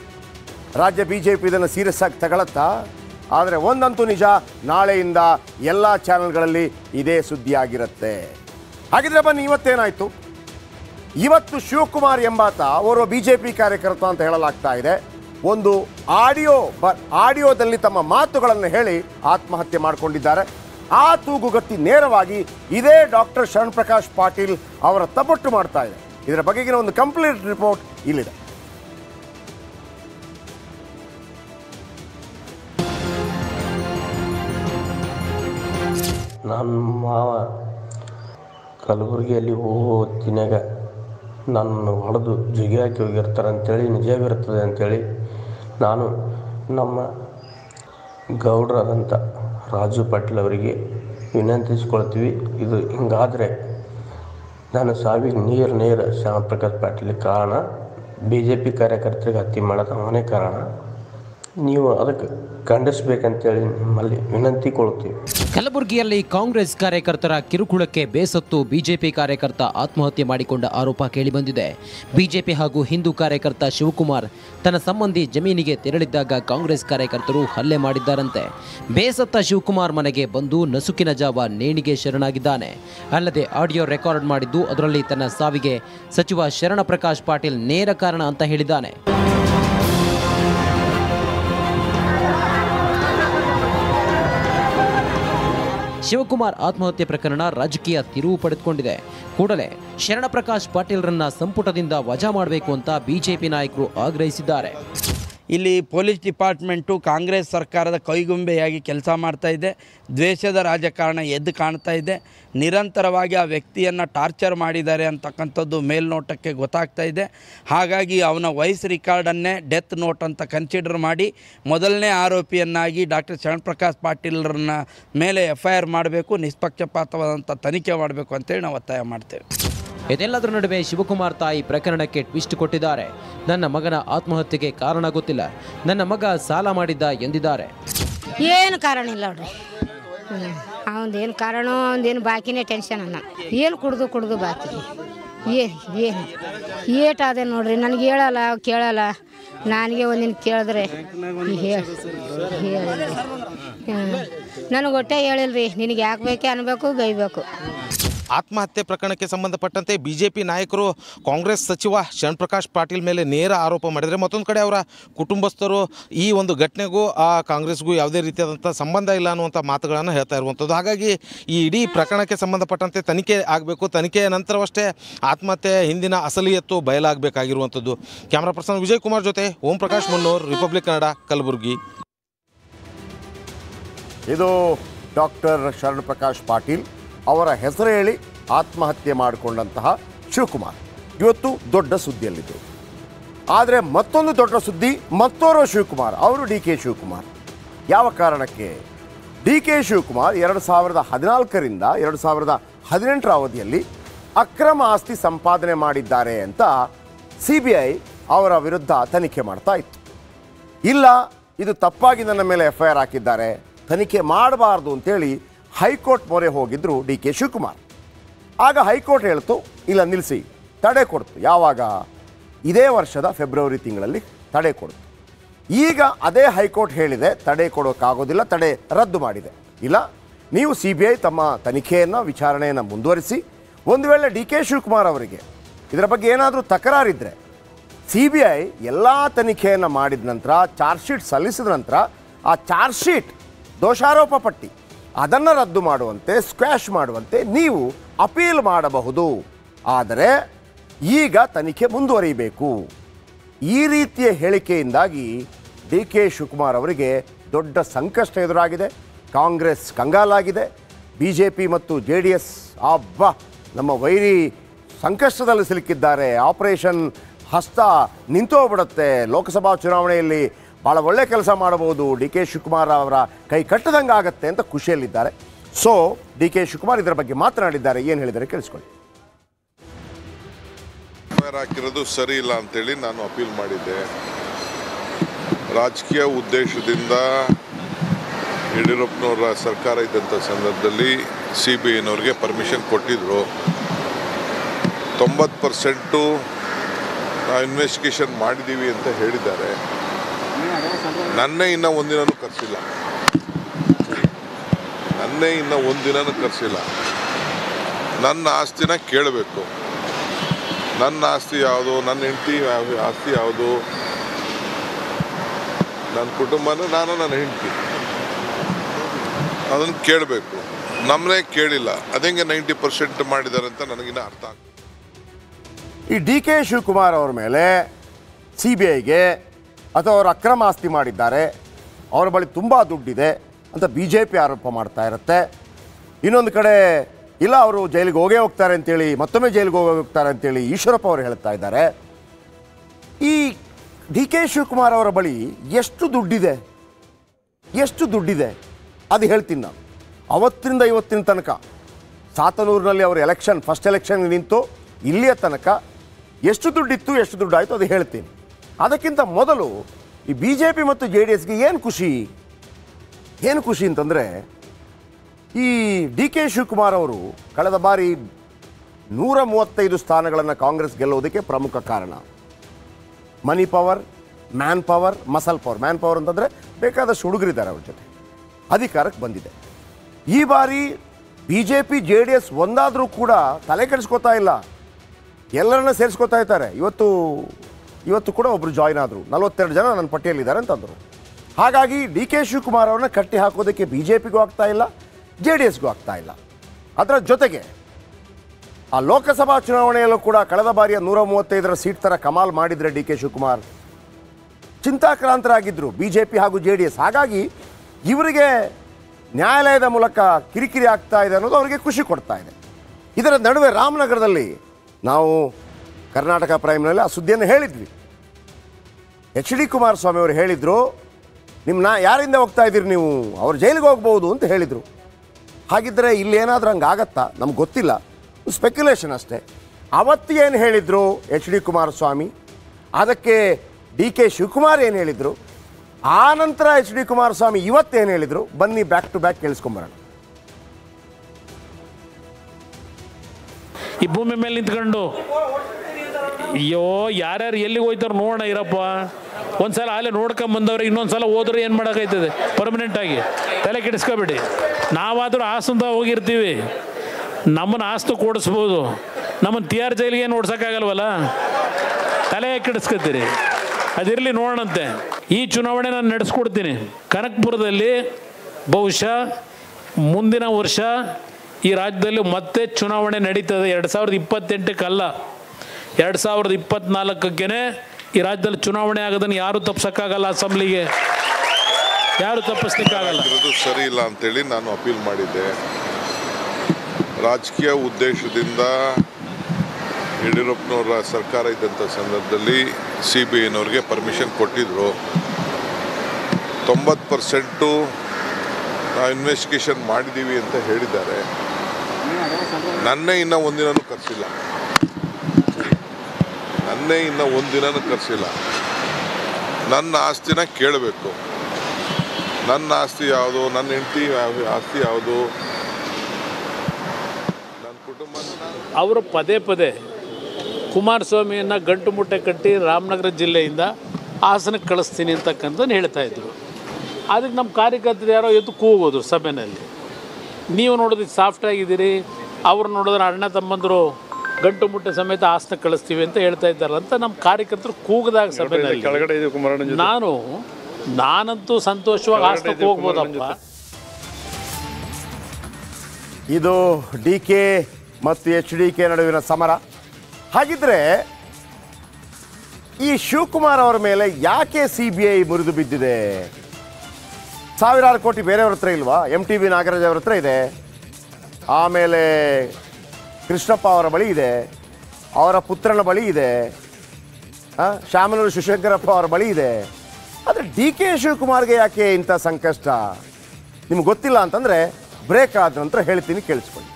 ಆದರೆ ಒಂದಂತೂ ನಿಜ, ನಾಳೆಯಿಂದ ಎಲ್ಲ ಚಾನೆಲ್ಗಳಲ್ಲಿ ಇದೇ ಸುದ್ದಿ ಆಗಿರುತ್ತೆ. ಹಾಗಿದ್ರೆ ಬನ್ನಿ, ಇವತ್ತೇನಾಯಿತು? ಇವತ್ತು ಶಿವಕುಮಾರ್ ಎಂಬಾತ ಓರ್ವ BJP ಕಾರ್ಯಕರ್ತ ಅಂತ ಹೇಳಲಾಗ್ತಾ ಇದೆ. ಒಂದು ಆಡಿಯೋದಲ್ಲಿ ತಮ್ಮ ಮಾತುಗಳನ್ನು ಹೇಳಿ ಆತ್ಮಹತ್ಯೆ ಮಾಡಿಕೊಂಡಿದ್ದಾರೆ. ಆ ತೂಗುಗತ್ತಿ ನೇರವಾಗಿ ಇದೇ ಡಾಕ್ಟರ್ ಶರಣ್ ಪ್ರಕಾಶ್ ಪಾಟೀಲ್ ಅವರ ತಪಟ್ಟು ಮಾಡ್ತಾ ಇದೆ. ಇದರ ಬಗೆಗಿನ ಒಂದು ಕಂಪ್ಲೀಟ್ ರಿಪೋರ್ಟ್ ಇಲ್ಲಿದೆ. ನನ್ನ ಮಾವ ಕಲಬುರಗಿಯಲ್ಲಿ ಹೊತ್ತಿನಾಗ ನನ್ನ ಹೊಡೆದು ಜಿಗಿ ಹಾಕಿ ಹೋಗಿರ್ತಾರೆ ಅಂಥೇಳಿ, ನಿಜವಿರ್ತದೆ ಅಂಥೇಳಿ ನಾನು ನಮ್ಮ ಗೌಡ್ರಾದಂಥ ರಾಜು ಪಾಟೀಲ್ ಅವರಿಗೆ ವಿನಂತಿಸ್ಕೊಳ್ತೀವಿ. ಇದು ಹಿಂಗಾದರೆ ನನ್ನ ಸಾವಿಗೆ ನೇರ ಶ್ಯಾಮ್ ಪ್ರಕಾಶ್ ಪಾಟೀಲ್ ಕಾರಣ. BJP ಕಾರ್ಯಕರ್ತರಿಗೆ ಹತ್ಯೆ ಮಾಡೋದು ಅವನೇ ಕಾರಣ. ನೀವು ಅದಕ್ಕೆ ಖಂಡಿಸ್ಬೇಕಂತೇಳಿ ನಿಮ್ಮಲ್ಲಿ ವಿನಂತಿಕೊಳ್ತೀವಿ. ಕಲಬುರಗಿಯಲ್ಲಿ ಕಾಂಗ್ರೆಸ್ ಕಾರ್ಯಕರ್ತರ ಕಿರುಕುಳಕ್ಕೆ ಬೇಸತ್ತು ಬಿಜೆಪಿ ಕಾರ್ಯಕರ್ತ ಆತ್ಮಹತ್ಯೆ ಮಾಡಿಕೊಂಡ ಆರೋಪ ಕೇಳಿಬಂದಿದೆ. ಬಿಜೆಪಿ ಹಾಗೂ ಹಿಂದೂ ಕಾರ್ಯಕರ್ತ ಶಿವಕುಮಾರ್ ತನ್ನ ಸಂಬಂಧಿ ಜಮೀನಿಗೆ ತೆರಳಿದ್ದಾಗ ಕಾಂಗ್ರೆಸ್ ಕಾರ್ಯಕರ್ತರು ಹಲ್ಲೆ ಮಾಡಿದ್ದಾರಂತೆ. ಬೇಸತ್ತ ಶಿವಕುಮಾರ್ ಮನೆಗೆ ಬಂದು ನಸುಕಿನ ಜಾವ ನೇಣಿಗೆ ಶರಣಾಗಿದ್ದಾನೆ. ಅಲ್ಲದೆ ಆಡಿಯೋ ರೆಕಾರ್ಡ್ ಮಾಡಿದ್ದು ಅದರಲ್ಲಿ ತನ್ನ ಸಾವಿಗೆ ಸಚಿವ ಶರಣ ಪ್ರಕಾಶ್ ಪಾಟೀಲ್ ನೇರ ಕಾರಣ ಅಂತ ಹೇಳಿದ್ದಾನೆ. ಶಿವಕುಮಾರ್ ಆತ್ಮಹತ್ಯೆ ಪ್ರಕರಣ ರಾಜಕೀಯ ತಿರುವು ಪಡೆದುಕೊಂಡಿದೆ. ಕೂಡಲೇ ಶರಣಪ್ರಕಾಶ್ ಪಾಟೀಲ್ರನ್ನ ಸಂಪುಟದಿಂದ ವಜಾ ಮಾಡಬೇಕು ಅಂತ ಬಿಜೆಪಿ ನಾಯಕರು ಆಗ್ರಹಿಸಿದ್ದಾರೆ. ಇಲ್ಲಿ ಪೊಲೀಸ್ ಡಿಪಾರ್ಟ್ಮೆಂಟು ಕಾಂಗ್ರೆಸ್ ಸರ್ಕಾರದ ಕೈಗೊಂಬೆಯಾಗಿ ಕೆಲಸ ಮಾಡ್ತಾ ಇದೆ. ದ್ವೇಷದ ರಾಜಕಾರಣ ಎದ್ದು ಕಾಣ್ತಾ ಇದೆ. ನಿರಂತರವಾಗಿ ಆ ವ್ಯಕ್ತಿಯನ್ನು ಟಾರ್ಚರ್ ಮಾಡಿದ್ದಾರೆ ಅಂತಕ್ಕಂಥದ್ದು ಮೇಲ್ನೋಟಕ್ಕೆ ಗೊತ್ತಾಗ್ತಾ ಇದೆ. ಹಾಗಾಗಿ ಅವನ ವಾಯ್ಸ್ ರಿಕಾರ್ಡನ್ನೇ ಡೆತ್ ನೋಟ್ ಅಂತ ಕನ್ಸಿಡರ್ ಮಾಡಿ ಮೊದಲನೇ ಆರೋಪಿಯನ್ನಾಗಿ ಡಾಕ್ಟರ್ ಶರಣಪ್ರಕಾಶ್ ಪಾಟೀಲ್ರನ್ನ ಮೇಲೆ FIR ಮಾಡಬೇಕು, ನಿಷ್ಪಕ್ಷಪಾತವಾದಂಥ ತನಿಖೆ ಮಾಡಬೇಕು ಅಂತೇಳಿ ನಾವು ಒತ್ತಾಯ ಮಾಡ್ತೇವೆ. ಇದೆಲ್ಲದರ ನಡುವೆ ಶಿವಕುಮಾರ್ ತಾಯಿ ಪ್ರಕರಣಕ್ಕೆ ಟ್ವಿಸ್ಟ್ ಕೊಟ್ಟಿದ್ದಾರೆ. ನನ್ನ ಮಗನ ಆತ್ಮಹತ್ಯೆಗೆ ಕಾರಣ ಗೊತ್ತಿಲ್ಲ, ನನ್ನ ಮಗ ಸಾಲ ಮಾಡಿದ್ದ ಎಂದಿದ್ದಾರೆ. ಏನು ಕಾರಣ ಇಲ್ಲ ನೋಡ್ರಿ, ಅವನದೇನು ಕಾರಣ, ಅವನದೇನು ಬಾಕಿನೇ ಟೆನ್ಷನ್ ಅನ್ನ, ಏನು ಕುಡ್ದು ಬಾಕಿ ಏನು ಏಟಾದೆ ನೋಡ್ರಿ. ನನಗೆ ಹೇಳಲ್ಲ, ಕೇಳಲ್ಲ. ನನಗೆ ಒಂದಿನ ಕೇಳಿದ್ರೆ ನನಗೆ ಹೊಟ್ಟೆ ಹೇಳಿಲ್ರಿ, ನಿನಗೆ ಯಾಕೆ ಬೇಕೆ ಅನ್ಬೇಕು, ಬೈಬೇಕು. ಆತ್ಮಹತ್ಯೆ ಪ್ರಕರಣಕ್ಕೆ ಸಂಬಂಧಪಟ್ಟಂತೆ ಬಿಜೆಪಿ ನಾಯಕರು ಕಾಂಗ್ರೆಸ್ ಸಚಿವ ಶರಣ್ ಪ್ರಕಾಶ್ ಪಾಟೀಲ್ ಮೇಲೆ ನೇರ ಆರೋಪ ಮಾಡಿದರೆ, ಮತ್ತೊಂದು ಕಡೆ ಅವರ ಕುಟುಂಬಸ್ಥರು ಈ ಒಂದು ಘಟನೆಗೂ ಆ ಕಾಂಗ್ರೆಸ್ಗೂ ಯಾವುದೇ ರೀತಿಯಾದಂಥ ಸಂಬಂಧ ಇಲ್ಲ ಅನ್ನುವಂಥ ಮಾತುಗಳನ್ನು ಹೇಳ್ತಾ ಇರುವಂಥದ್ದು. ಹಾಗಾಗಿ ಈ ಇಡೀ ಪ್ರಕರಣಕ್ಕೆ ಸಂಬಂಧಪಟ್ಟಂತೆ ತನಿಖೆ ಆಗಬೇಕು. ತನಿಖೆಯ ನಂತರವಷ್ಟೇ ಆತ್ಮಹತ್ಯೆ ಹಿಂದಿನ ಅಸಲಿಯತ್ತು ಬಯಲಾಗಬೇಕಾಗಿರುವಂಥದ್ದು. ಕ್ಯಾಮ್ರಾ ಪರ್ಸನ್ ವಿಜಯ್ ಕುಮಾರ್ ಜೊತೆ ಓಂ ಪ್ರಕಾಶ್ ಮುನ್ನೂರ್, ರಿಪಬ್ಲಿಕ್ ಕನ್ನಡ, ಕಲಬುರಗಿ. ಇದು ಡಾಕ್ಟರ್ ಶರಣ್ ಪ್ರಕಾಶ್ ಪಾಟೀಲ್ ಅವರ ಹೆಸರು ಹೇಳಿ ಆತ್ಮಹತ್ಯೆ ಮಾಡಿಕೊಂಡಂತಹ ಶಿವಕುಮಾರ್ ಇವತ್ತು ದೊಡ್ಡ ಸುದ್ದಿಯಲ್ಲಿದ್ದರು. ಆದರೆ ಮತ್ತೊಂದು ದೊಡ್ಡ ಸುದ್ದಿ, ಮತ್ತೋರ್ವ ಶಿವಕುಮಾರ್, ಅವರು DK ಶಿವಕುಮಾರ್. ಯಾವ ಕಾರಣಕ್ಕೆ? DK ಶಿವಕುಮಾರ್ 2014ರಿಂದ 2018ರ ಅವಧಿಯಲ್ಲಿ ಅಕ್ರಮ ಆಸ್ತಿ ಸಂಪಾದನೆ ಮಾಡಿದ್ದಾರೆ ಅಂತ CBI ಅವರ ವಿರುದ್ಧ ತನಿಖೆ ಮಾಡ್ತಾ ಇತ್ತು. ಇಲ್ಲ, ಇದು ತಪ್ಪಾಗಿ ನನ್ನ ಮೇಲೆ FIR ಹಾಕಿದ್ದಾರೆ, ತನಿಖೆ ಮಾಡಬಾರ್ದು ಅಂತೇಳಿ ಹೈಕೋರ್ಟ್ ಮೊರೆ ಹೋಗಿದ್ರು DK ಶಿವಕುಮಾರ್. ಆಗ ಹೈಕೋರ್ಟ್ ಹೇಳ್ತು ಇಲ್ಲ ನಿಲ್ಲಿಸಿ, ತಡೆ ಕೊಡ್ತು. ಯಾವಾಗ? ಇದೇ ವರ್ಷದ ಫೆಬ್ರವರಿ ತಿಂಗಳಲ್ಲಿ ತಡೆ ಕೊಡ್ತು. ಈಗ ಅದೇ ಹೈಕೋರ್ಟ್ ಹೇಳಿದೆ ತಡೆ ಕೊಡೋಕ್ಕಾಗೋದಿಲ್ಲ, ತಡೆ ರದ್ದು ಮಾಡಿದೆ. ಇಲ್ಲ, ನೀವು CBI ತಮ್ಮ ತನಿಖೆಯನ್ನು ವಿಚಾರಣೆಯನ್ನು ಮುಂದುವರಿಸಿ, ಒಂದು ವೇಳೆ DK ಶಿವಕುಮಾರ್ ಅವರಿಗೆ ಇದರ ಬಗ್ಗೆ ಏನಾದರೂ ತಕರಾರಿದ್ದರೆ CBI ಎಲ್ಲ ತನಿಖೆಯನ್ನು ಮಾಡಿದ ನಂತರ ಚಾರ್ಜ್ ಶೀಟ್ ಸಲ್ಲಿಸಿದ ನಂತರ ಆ ಚಾರ್ಜ್ ಶೀಟ್ ದೋಷಾರೋಪ ಪಟ್ಟಿ ಅದನ್ನು ರದ್ದು ಮಾಡುವಂತೆ, ಸ್ಕ್ವ್ಯಾಶ್ ಮಾಡುವಂತೆ ನೀವು ಅಪೀಲ್ ಮಾಡಬಹುದು. ಆದರೆ ಈಗ ತನಿಖೆ ಮುಂದುವರಿಯಬೇಕು. ಈ ರೀತಿಯ ಹೇಳಿಕೆಯಿಂದಾಗಿ DK ಶಿವಕುಮಾರ್ ಅವರಿಗೆ ದೊಡ್ಡ ಸಂಕಷ್ಟ ಎದುರಾಗಿದೆ. ಕಾಂಗ್ರೆಸ್ ಕಂಗಾಲಾಗಿದೆ. BJP ಮತ್ತು JDS ಅಬ್ಬಾ ನಮ್ಮ ವೈರಿ ಸಂಕಷ್ಟದಲ್ಲಿ ಸಿಲುಕಿದ್ದಾರೆ. ಆಪರೇಷನ್ ಹಸ್ತ ನಿಂತೋಗ್ಬಿಡುತ್ತೆ. ಲೋಕಸಭಾ ಚುನಾವಣೆಯಲ್ಲಿ ಭಾಳ ಒಳ್ಳೆ ಕೆಲಸ ಮಾಡಬಹುದು, DK ಶಿವಕುಮಾರ್ ಅವರ ಕೈ ಕಟ್ಟದಂಗೆ ಆಗುತ್ತೆ ಅಂತ ಖುಷಿಯಲ್ಲಿದ್ದಾರೆ. ಸೊ DK ಶಿವಕುಮಾರ್ ಇದರ ಬಗ್ಗೆ ಮಾತನಾಡಿದ್ದಾರೆ. ಏನು ಹೇಳಿದ್ದಾರೆ ಕೇಳಿಸ್ಕೊಳ್ಳಿ. ಹಾಕಿರೋದು ಸರಿ ಇಲ್ಲ ಅಂತೇಳಿ ನಾನು ಅಪೀಲ್ ಮಾಡಿದ್ದೆ. ರಾಜಕೀಯ ಉದ್ದೇಶದಿಂದ ಯಡಿಯೂರಪ್ಪನವರ ಸರ್ಕಾರ ಇದ್ದಂಥ ಸಂದರ್ಭದಲ್ಲಿ CBIನವ್ರಿಗೆ ಪರ್ಮಿಷನ್ ಕೊಟ್ಟಿದ್ರು. 90% ನಾವು ಇನ್ವೆಸ್ಟಿಗೇಷನ್ ಮಾಡಿದ್ದೀವಿ ಅಂತ ಹೇಳಿದ್ದಾರೆ. ನನ್ನೇ ಇನ್ನೂ ಒಂದಿನೂ ಕರೆಸಿಲ್ಲ. ನನ್ನ ಆಸ್ತಿನ ಕೇಳಬೇಕು. ನನ್ನ ಆಸ್ತಿ ಯಾವುದು, ನನ್ನ ಹೆಂಡತಿ ಆಸ್ತಿ ಯಾವುದು, ನನ್ನ ಕುಟುಂಬನ ನಾನು ನನ್ನ ಹೆಂಡತಿ ಅದನ್ನು ಕೇಳಬೇಕು. ನಮ್ಮನ್ನೇ ಕೇಳಿಲ್ಲ. ಅದಂಗೆ 90% ಮಾಡಿದ್ದಾರೆ ಅಂತ ನನಗಿನ್ನ ಅರ್ಥ ಆಗ್ತದೆ. ಈ DK ಶಿವಕುಮಾರ್ ಅವರ ಮೇಲೆ CBIಗೆ ಅಥವಾ ಅವರು ಅಕ್ರಮ ಆಸ್ತಿ ಮಾಡಿದ್ದಾರೆ, ಅವರ ಬಳಿ ತುಂಬ ದುಡ್ಡಿದೆ ಅಂತ BJP ಆರೋಪ ಮಾಡ್ತಾ ಇರುತ್ತೆ. ಇನ್ನೊಂದು ಕಡೆ ಇಲ್ಲ, ಅವರು ಜೈಲಿಗೆ ಹೋಗ್ತಾರೆ ಅಂತೇಳಿ, ಮತ್ತೊಮ್ಮೆ ಜೈಲಿಗೆ ಹೋಗ್ತಾರೆ ಅಂತೇಳಿ ಈಶ್ವರಪ್ಪ ಅವರು ಹೇಳ್ತಾ ಇದ್ದಾರೆ. ಈ DK ಶಿವಕುಮಾರ್ ಅವರ ಬಳಿ ಎಷ್ಟು ದುಡ್ಡಿದೆ ಅದು ಹೇಳ್ತೀನಿ ನಾನು. ಅವತ್ತಿನಿಂದ ಇವತ್ತಿನ ತನಕ ಸಾತನೂರಿನಲ್ಲಿ ಅವರು ಫಸ್ಟ್ ಎಲೆಕ್ಷನ್ಗೆ ನಿಂತು ಇಲ್ಲಿಯ ತನಕ ಎಷ್ಟು ದುಡ್ಡಿತ್ತು, ಎಷ್ಟು ದುಡ್ಡಾಯಿತು ಅದು ಹೇಳ್ತೀನಿ. ಅದಕ್ಕಿಂತ ಮೊದಲು ಈ BJP ಮತ್ತು JDSಗೆ ಏನು ಖುಷಿ ಅಂತಂದರೆ, ಈ DK ಶಿವಕುಮಾರ್ ಅವರು ಕಳೆದ ಬಾರಿ 135 ಸ್ಥಾನಗಳನ್ನು ಕಾಂಗ್ರೆಸ್ ಗೆಲ್ಲುವುದಕ್ಕೆ ಪ್ರಮುಖ ಕಾರಣ. Money power, man power, muscle power. Man power ಅಂತಂದರೆ ಬೇಕಾದಷ್ಟು ಹುಡುಗರಿದ್ದಾರೆ ಅವ್ರ ಜೊತೆ, ಅಧಿಕಾರಕ್ಕೆ ಬಂದಿದೆ. ಈ ಬಾರಿ BJP JDS ಒಂದಾದರೂ ಕೂಡ ತಲೆ ಕೆಡಿಸ್ಕೋತಾ ಇಲ್ಲ, ಎಲ್ಲರನ್ನ ಸೇರಿಸ್ಕೋತಾ ಇದ್ದಾರೆ. ಇವತ್ತು ಕೂಡ ಒಬ್ಬರು ಜಾಯ್ನ್ ಆದರು. 42 ಜನ ನನ್ನ ಪಟ್ಟಿಯಲ್ಲಿದ್ದಾರೆ ಅಂತಂದರು. ಹಾಗಾಗಿ DK ಶಿವಕುಮಾರ್ ಅವ್ರನ್ನ ಕಟ್ಟಿ ಹಾಕೋದಕ್ಕೆ BJPಗೂ ಆಗ್ತಾ ಇಲ್ಲ, JDSಗೂ ಆಗ್ತಾ ಇಲ್ಲ. ಅದರ ಜೊತೆಗೆ ಆ ಲೋಕಸಭಾ ಚುನಾವಣೆಯಲ್ಲೂ ಕೂಡ ಕಳೆದ ಬಾರಿಯ 135 ಸೀಟ್ ಥರ ಕಮಾಲ್ ಮಾಡಿದರೆ DK ಶಿವಕುಮಾರ್ ಚಿಂತಾಕ್ರಾಂತರಾಗಿದ್ದರು BJP ಹಾಗೂ JDS. ಹಾಗಾಗಿ ಇವರಿಗೆ ನ್ಯಾಯಾಲಯದ ಮೂಲಕ ಕಿರಿಕಿರಿ ಆಗ್ತಾ ಇದೆ ಅನ್ನೋದು ಅವರಿಗೆ ಖುಷಿ ಕೊಡ್ತಾ ಇದೆ. ಇದರ ನಡುವೆ ರಾಮನಗರದಲ್ಲಿ ನಾವು ಕರ್ನಾಟಕ ಪ್ರೈಮ್ನಲ್ಲಿ ಆ ಸುದ್ದಿಯನ್ನು ಹೇಳಿದ್ವಿ. HD ಕುಮಾರಸ್ವಾಮಿ ಅವರು ಹೇಳಿದರು, ಯಾರಿಂದ ಹೋಗ್ತಾ ಇದ್ದೀರಿ ನೀವು, ಅವ್ರು ಜೈಲಿಗೆ ಹೋಗ್ಬೋದು ಅಂತ ಹೇಳಿದರು. ಹಾಗಿದ್ದರೆ ಇಲ್ಲೇನಾದರೂ ಹಂಗೆ ಆಗತ್ತಾ ನಮ್ಗೆ ಗೊತ್ತಿಲ್ಲ, ಸ್ಪೆಕ್ಯುಲೇಷನ್ ಅಷ್ಟೇ. ಅವತ್ತೇನು ಹೇಳಿದರು HD ಕುಮಾರಸ್ವಾಮಿ, ಅದಕ್ಕೆ DK ಶಿವಕುಮಾರ್ ಏನು ಹೇಳಿದರು, ಆ ನಂತರ HD ಕುಮಾರಸ್ವಾಮಿ ಇವತ್ತೇನು ಹೇಳಿದರು, ಬನ್ನಿ ಬ್ಯಾಕ್ ಟು ಬ್ಯಾಕ್ ಕೇಳಿಸ್ಕೊಂಬರೋಣ. ಈ ಭೂಮಿ ಮೇಲೆ ನಿಂತ್ಕೊಂಡು ಅಯ್ಯೋ ಯಾರ್ಯಾರು ಎಲ್ಲಿಗೆ ಹೋಯ್ತಾರೋ ನೋಡೋಣ ಇರಪ್ಪ, ಒಂದ್ಸಲ ಅಲ್ಲೇ ನೋಡ್ಕೊಂಬಂದವ್ರೆ ಇನ್ನೊಂದ್ಸಲ ಹೋದ್ರೆ ಏನು ಮಾಡೋಕ್ಕಾಯ್ತದೆ, ಪರ್ಮನೆಂಟಾಗಿ ತಲೆ ಕೆಡಿಸ್ಕೊಬೇಡಿ. ನಾವಾದರೂ ಆಸ್ತಂತ ಹೋಗಿರ್ತೀವಿ, ನಮ್ಮನ್ನು ಆಸ್ತು ಕೂಡಿಸ್ಬೋದು, ನಮ್ಮನ್ನು TR ಜೈಲಿಗೆ ಏನು ಓಡ್ಸೋಕ್ಕಾಗಲ್ವಲ್ಲ, ತಲೆ ಕೆಡಿಸ್ಕೊತೀರಿ. ಅದಿರಲಿ ನೋಡೋಣಂತೆ. ಈ ಚುನಾವಣೆ ನಾನು ನಡೆಸ್ಕೊಡ್ತೀನಿ. ಕನಕಪುರದಲ್ಲಿ ಬಹುಶಃ ಮುಂದಿನ ವರ್ಷ ಈ ರಾಜ್ಯದಲ್ಲಿ ಮತ್ತೆ ಚುನಾವಣೆ ನಡೀತದೆ. 2028ಕ್ಕಲ್ಲ, 2024ಕ್ಕೇ ಈ ರಾಜ್ಯದಲ್ಲಿ ಚುನಾವಣೆ ಆಗೋದನ್ನು ಯಾರು ತಪ್ಪಿಸೋಕ್ಕಾಗಲ್ಲ. ಅಸೆಂಬ್ಲಿಗೆ ಯಾರು ತಪ್ಪಿಸ್ಲಿಕ್ಕಾಗಲ್ಲ. ಸರಿ ಇಲ್ಲ ಅಂತೇಳಿ ನಾನು ಅಪೀಲ್ ಮಾಡಿದ್ದೆ. ರಾಜಕೀಯ ಉದ್ದೇಶದಿಂದ ಯಡಿಯೂರಪ್ಪನವರ ಸರ್ಕಾರ ಇದ್ದಂಥ ಸಂದರ್ಭದಲ್ಲಿ CBIನವ್ರಿಗೆ ಪರ್ಮಿಷನ್ ಕೊಟ್ಟಿದ್ರು. 90% ನಾವು ಇನ್ವೆಸ್ಟಿಗೇಷನ್ ಮಾಡಿದ್ದೀವಿ ಅಂತ ಹೇಳಿದ್ದಾರೆ. ನನ್ನೇ ಇನ್ನೂ ಒಂದಿನೂ ಕರೆಸಿಲ್ಲ. ನಿನ್ನೆ ಇನ್ನು ಒಂದು ದಿನನೂ ಕರೆಸಿಲ್ಲ. ನನ್ನ ಆಸ್ತಿನ ಕೇಳಬೇಕು. ನನ್ನ ಆಸ್ತಿ ಯಾವುದು, ನನ್ನ ಹೆಂಡತಿ ಆಸ್ತಿ ಯಾವುದು, ನನ್ನ ಕುಟುಂಬ. ಅವರು ಪದೇ ಪದೇ ಕುಮಾರಸ್ವಾಮಿಯನ್ನು ಗಂಟು ಮುಟ್ಟೆ ಕಟ್ಟಿ ರಾಮನಗರ ಜಿಲ್ಲೆಯಿಂದ ಹಾಸನಕ್ಕೆ ಕಳಿಸ್ತೀನಿ ಅಂತಕ್ಕಂಥದ್ದು ಹೇಳ್ತಾಯಿದ್ರು. ಅದಕ್ಕೆ ನಮ್ಮ ಕಾರ್ಯಕರ್ತರು ಯಾರೋ ಎದ್ದು ಕೂಗೋದು ಸಭೆಯಲ್ಲಿ. ನೀವು ನೋಡಿದ್ರೆ ಸಾಫ್ಟಾಗಿದ್ದೀರಿ, ಅವ್ರು ನೋಡಿದ್ರೆ ಅಣ್ಣ ತಮ್ಮಂದರು ಗಂಟು ಮುಟ್ಟೆ ಸಮೇತ ಹಾಸನಕ್ಕೆ ಕಳಿಸ್ತೀವಿ ಅಂತ ಹೇಳ್ತಾ ಇದ್ದಾರಲ್ಲ ಅಂತ ನಮ್ಮ ಕಾರ್ಯಕರ್ತರು ಕೂಗದಾಗ ಸಭೆಯಲ್ಲಿ ನಾನಂತೂ ಸಂತೋಷವಾಗಿ ಹಾಸನಕ್ಕೆ ಹೋಗ್ಬೋದಪ್ಪ. ಇದು DK ಮತ್ತು HDK ನಡುವಿನ ಸಮರ. ಹಾಗಿದ್ರೆ ಈ ಶಿವಕುಮಾರ್ ಅವರ ಮೇಲೆ ಯಾಕೆ CBI ಮುರಿದು ಬಿದ್ದಿದೆ? ಸಾವಿರಾರು ಕೋಟಿ ಬೇರೆಯವ್ರ ಹತ್ರ ಇಲ್ವಾ? MTB ನಾಗರಾಜ್ ಅವರ ಹತ್ರ ಇದೆ, ಆಮೇಲೆ ಕೃಷ್ಣಪ್ಪ ಅವರ ಬಳಿ ಇದೆ, ಅವರ ಪುತ್ರನ ಬಳಿ ಇದೆ, ಶಾಮನೂರು ಶಿವಶಂಕರಪ್ಪ ಅವರ ಬಳಿ ಇದೆ. ಆದರೆ DK ಶಿವಕುಮಾರ್ಗೆ ಯಾಕೆ ಇಂಥ ಸಂಕಷ್ಟ? ನಿಮ್ಗೆ ಗೊತ್ತಿಲ್ಲ ಅಂತಂದರೆ ಬ್ರೇಕ್ ಆದ ನಂತರ ಹೇಳ್ತೀನಿ, ಕೇಳಿಸ್ಕೊಳ್ಳಿ.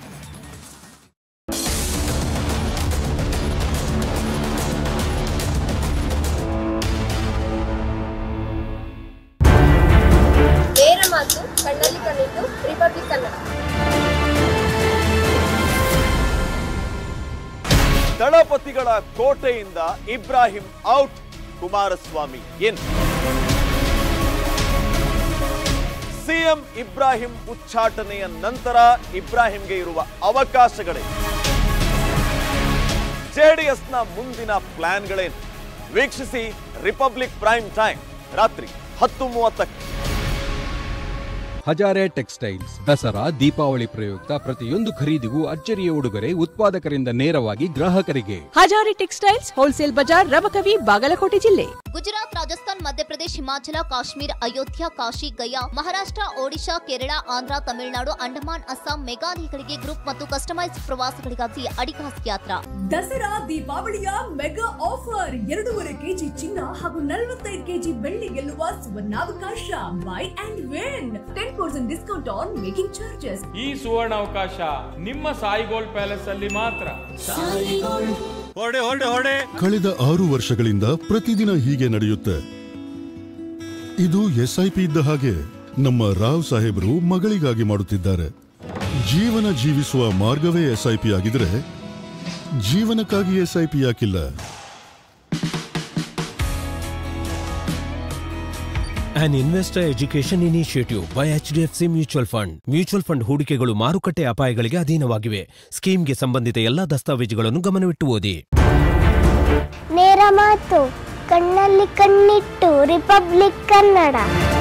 ದಳಪತಿಗಳ ಕೋಟೆಯಿಂದ Ibrahim out, Kumaraswamy in. CM Ibrahim ಉಚ್ಚಾಟನೆಯ ನಂತರ ಇಬ್ರಾಹಿಂಗೆ ಇರುವ ಅವಕಾಶಗಳೇನು? ಜೆಡಿಎಸ್ನ ಮುಂದಿನ ಪ್ಲಾನ್ಗಳೇನು? ವೀಕ್ಷಿಸಿ ರಿಪಬ್ಲಿಕ್ ಪ್ರೈಮ್ ಟೈಮ್ ರಾತ್ರಿ 10:30ಕ್ಕೆ. ಹಜಾರೆ ಟೆಕ್ಸ್ಟೈಲ್ಸ್ ದಸರಾ ದೀಪಾವಳಿ ಪ್ರಯುಕ್ತ ಪ್ರತಿಯೊಂದು ಖರೀದಿಗೂ ಅಚ್ಚರಿಯ ಉಡುಗೊರೆ ಉತ್ಪಾದಕರಿಂದ ನೇರವಾಗಿ ಗ್ರಾಹಕರಿಗೆ. ಹಜಾರೆ ಟೆಕ್ಸ್ಟೈಲ್ಸ್ ಹೋಲ್ಸೇಲ್ ಬಜಾರ್, ರಬಕವಿ, ಬಾಗಲಕೋಟೆ ಜಿಲ್ಲೆ. ಗುಜರಾತ್, ರಾಜಸ್ಥಾನ್, ಮಧ್ಯಪ್ರದೇಶ, ಹಿಮಾಚಲ, ಕಾಶ್ಮೀರ, ಅಯೋಧ್ಯ, ಕಾಶಿ, ಗಯಾ, ಮಹಾರಾಷ್ಟ್ರ, ಒಡಿಶಾ, ಕೇರಳ, ಆಂಧ್ರ, ತಮಿಳುನಾಡು, ಅಂಡಮಾನ್, ಅಸ್ಸಾಂ, ಮೇಘಾಲಯಗಳಿಗೆ ಗ್ರೂಪ್ ಮತ್ತು ಕಸ್ಟಮೈಸ್ ಪ್ರವಾಸಗಳಿಗಾಗಿ ಅಡಿಗಾಸ್ ಯಾತ್ರಾ. ದಸರಾ ದೀಪಾವಳಿಯ ಮೆಗಾ ಆಫರ್ 2.5 kg ಚಿನ್ನ ಹಾಗೂ 45 kg ಬೆಳ್ಳಿ ಗೆಲ್ಲುವ ಸುವರ್ಣಾವಕಾಶ. Buy and win 10% discount on making charges. ಈ ಸುವರ್ಣಾವಕಾಶ ನಿಮ್ಮ ಸಾಯಿಗೋಲ್ಡ್ ಪ್ಯಾಲೇಸ್ ಅಲ್ಲಿ ಮಾತ್ರ. ಕಳೆದ 6 ವರ್ಷಗಳಿಂದ ಪ್ರತಿದಿನ ಹೀಗೆ ನಡೆಯುತ್ತೆ. ಇದು SIP ಇದ್ದ ಹಾಗೆ. ನಮ್ಮ ರಾವ್ ಸಾಹೇಬರು ಮಗಳಿಗಾಗಿ ಮಾಡುತ್ತಿದ್ದಾರೆ. ಜೀವನ ಜೀವಿಸುವ ಮಾರ್ಗವೇ SIP ಆಗಿದ್ರೆ ಜೀವನಕ್ಕಾಗಿ SIP ಯಾಕಿಲ್ಲ? An investor education initiative by HDFC Mutual Fund. Mutual fund ಹೂಡಿಕೆಗಳು ಮಾರುಕಟ್ಟೆ ಅಪಾಯಗಳಿಗೆ ಅಧೀನವಾಗಿವೆ. ಸ್ಕೀಮ್ಗೆ ಸಂಬಂಧಿತ ಎಲ್ಲಾ ದಸ್ತಾವೇಜುಗಳನ್ನು ಗಮನವಿಟ್ಟು ಓದಿ. ನೇರ ಮಾತು, ಕಣ್ಣಲ್ಲಿ ಕಣ್ಣಿಟ್ಟು, ರಿಪಬ್ಲಿಕ್ ಕನ್ನಡ.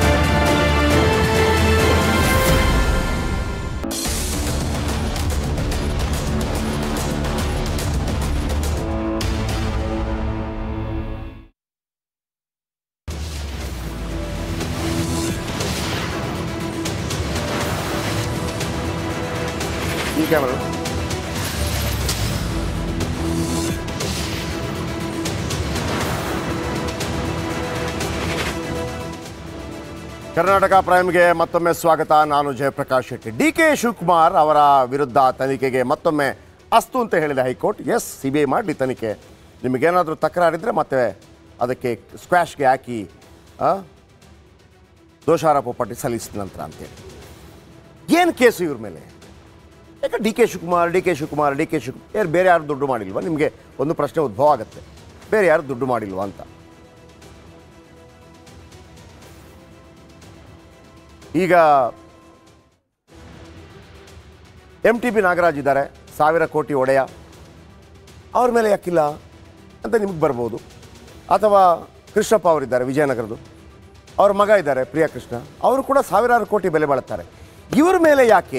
ಕರ್ನಾಟಕ ಪ್ರೈಮ್ಗೆ ಮತ್ತೊಮ್ಮೆ ಸ್ವಾಗತ. ನಾನು ಜಯಪ್ರಕಾಶ್ ಶೆಟ್ಟಿ. DK ಶಿವಕುಮಾರ್ ಅವರ ವಿರುದ್ಧ ತನಿಖೆಗೆ ಮತ್ತೊಮ್ಮೆ ಅಸ್ತು ಅಂತ ಹೇಳಿದೆ ಹೈಕೋರ್ಟ್. ಎಸ್, CBI ಮಾಡಲಿ ತನಿಖೆ. ನಿಮಗೇನಾದರೂ ತಕರಾರಿದ್ದರೆ ಮತ್ತೆ ಅದಕ್ಕೆ ಸ್ಕ್ವಾಶ್ಗೆ ಹಾಕಿ ದೋಷಾರೋಪ ಪಟ್ಟಿ ಸಲ್ಲಿಸಿದ ನಂತರ ಅಂತೇಳಿ. ಏನು ಕೇಸು ಇವ್ರ ಮೇಲೆ? ಯಾಕೆ DK ಶಿವಕುಮಾರ್ ಬೇರೆ ಯಾರು ದುಡ್ಡು ಮಾಡಿಲ್ವಾ? ನಿಮಗೆ ಒಂದು ಪ್ರಶ್ನೆ ಉದ್ಭವ ಆಗುತ್ತೆ, ಬೇರೆ ಯಾರು ದುಡ್ಡು ಮಾಡಿಲ್ವಾ ಅಂತ. ಈಗ MTB ನಾಗರಾಜ್ ಇದ್ದಾರೆ, 1000 ಕೋಟಿ ಒಡೆಯ, ಅವ್ರ ಮೇಲೆ ಯಾಕಿಲ್ಲ ಅಂತ ನಿಮಗೆ ಬರ್ಬೋದು. ಅಥವಾ ಕೃಷ್ಣಪ್ಪ ಅವರಿದ್ದಾರೆ ವಿಜಯನಗರದ್ದು, ಅವ್ರ ಮಗ ಇದ್ದಾರೆ ಪ್ರಿಯಕೃಷ್ಣ, ಅವರು ಕೂಡ ಸಾವಿರಾರು ಕೋಟಿ ಬೆಲೆ ಬಾಳುತ್ತಾರೆ. ಇವ್ರ ಮೇಲೆ ಯಾಕೆ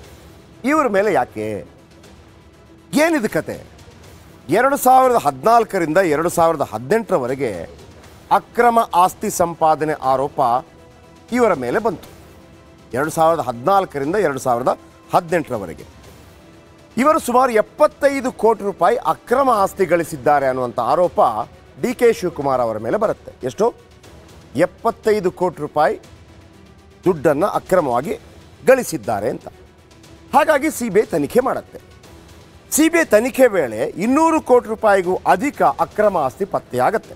ಏನಿದು ಕತೆ? 2014ರಿಂದ 2018ರವರೆಗೆ ಅಕ್ರಮ ಆಸ್ತಿ ಸಂಪಾದನೆ ಆರೋಪ ಇವರ ಮೇಲೆ ಬಂತು. 2014ರಿಂದ 2018ರವರೆಗೆ ಇವರು ಸುಮಾರು 75 ಕೋಟಿ ರೂಪಾಯಿ ಅಕ್ರಮ ಆಸ್ತಿ ಗಳಿಸಿದ್ದಾರೆ ಅನ್ನುವಂಥ ಆರೋಪ DK ಶಿವಕುಮಾರ್ ಅವರ ಮೇಲೆ ಬರುತ್ತೆ. ಎಷ್ಟು? 75 ಕೋಟಿ ರೂಪಾಯಿ ದುಡ್ಡನ್ನು ಅಕ್ರಮವಾಗಿ ಗಳಿಸಿದ್ದಾರೆ ಅಂತ. ಹಾಗಾಗಿ CBI ತನಿಖೆ ಮಾಡುತ್ತೆ. CBI ತನಿಖೆ ವೇಳೆ 200 ಕೋಟಿ ರೂಪಾಯಿಗೂ ಅಧಿಕ ಅಕ್ರಮ ಆಸ್ತಿ ಪತ್ತೆಯಾಗತ್ತೆ.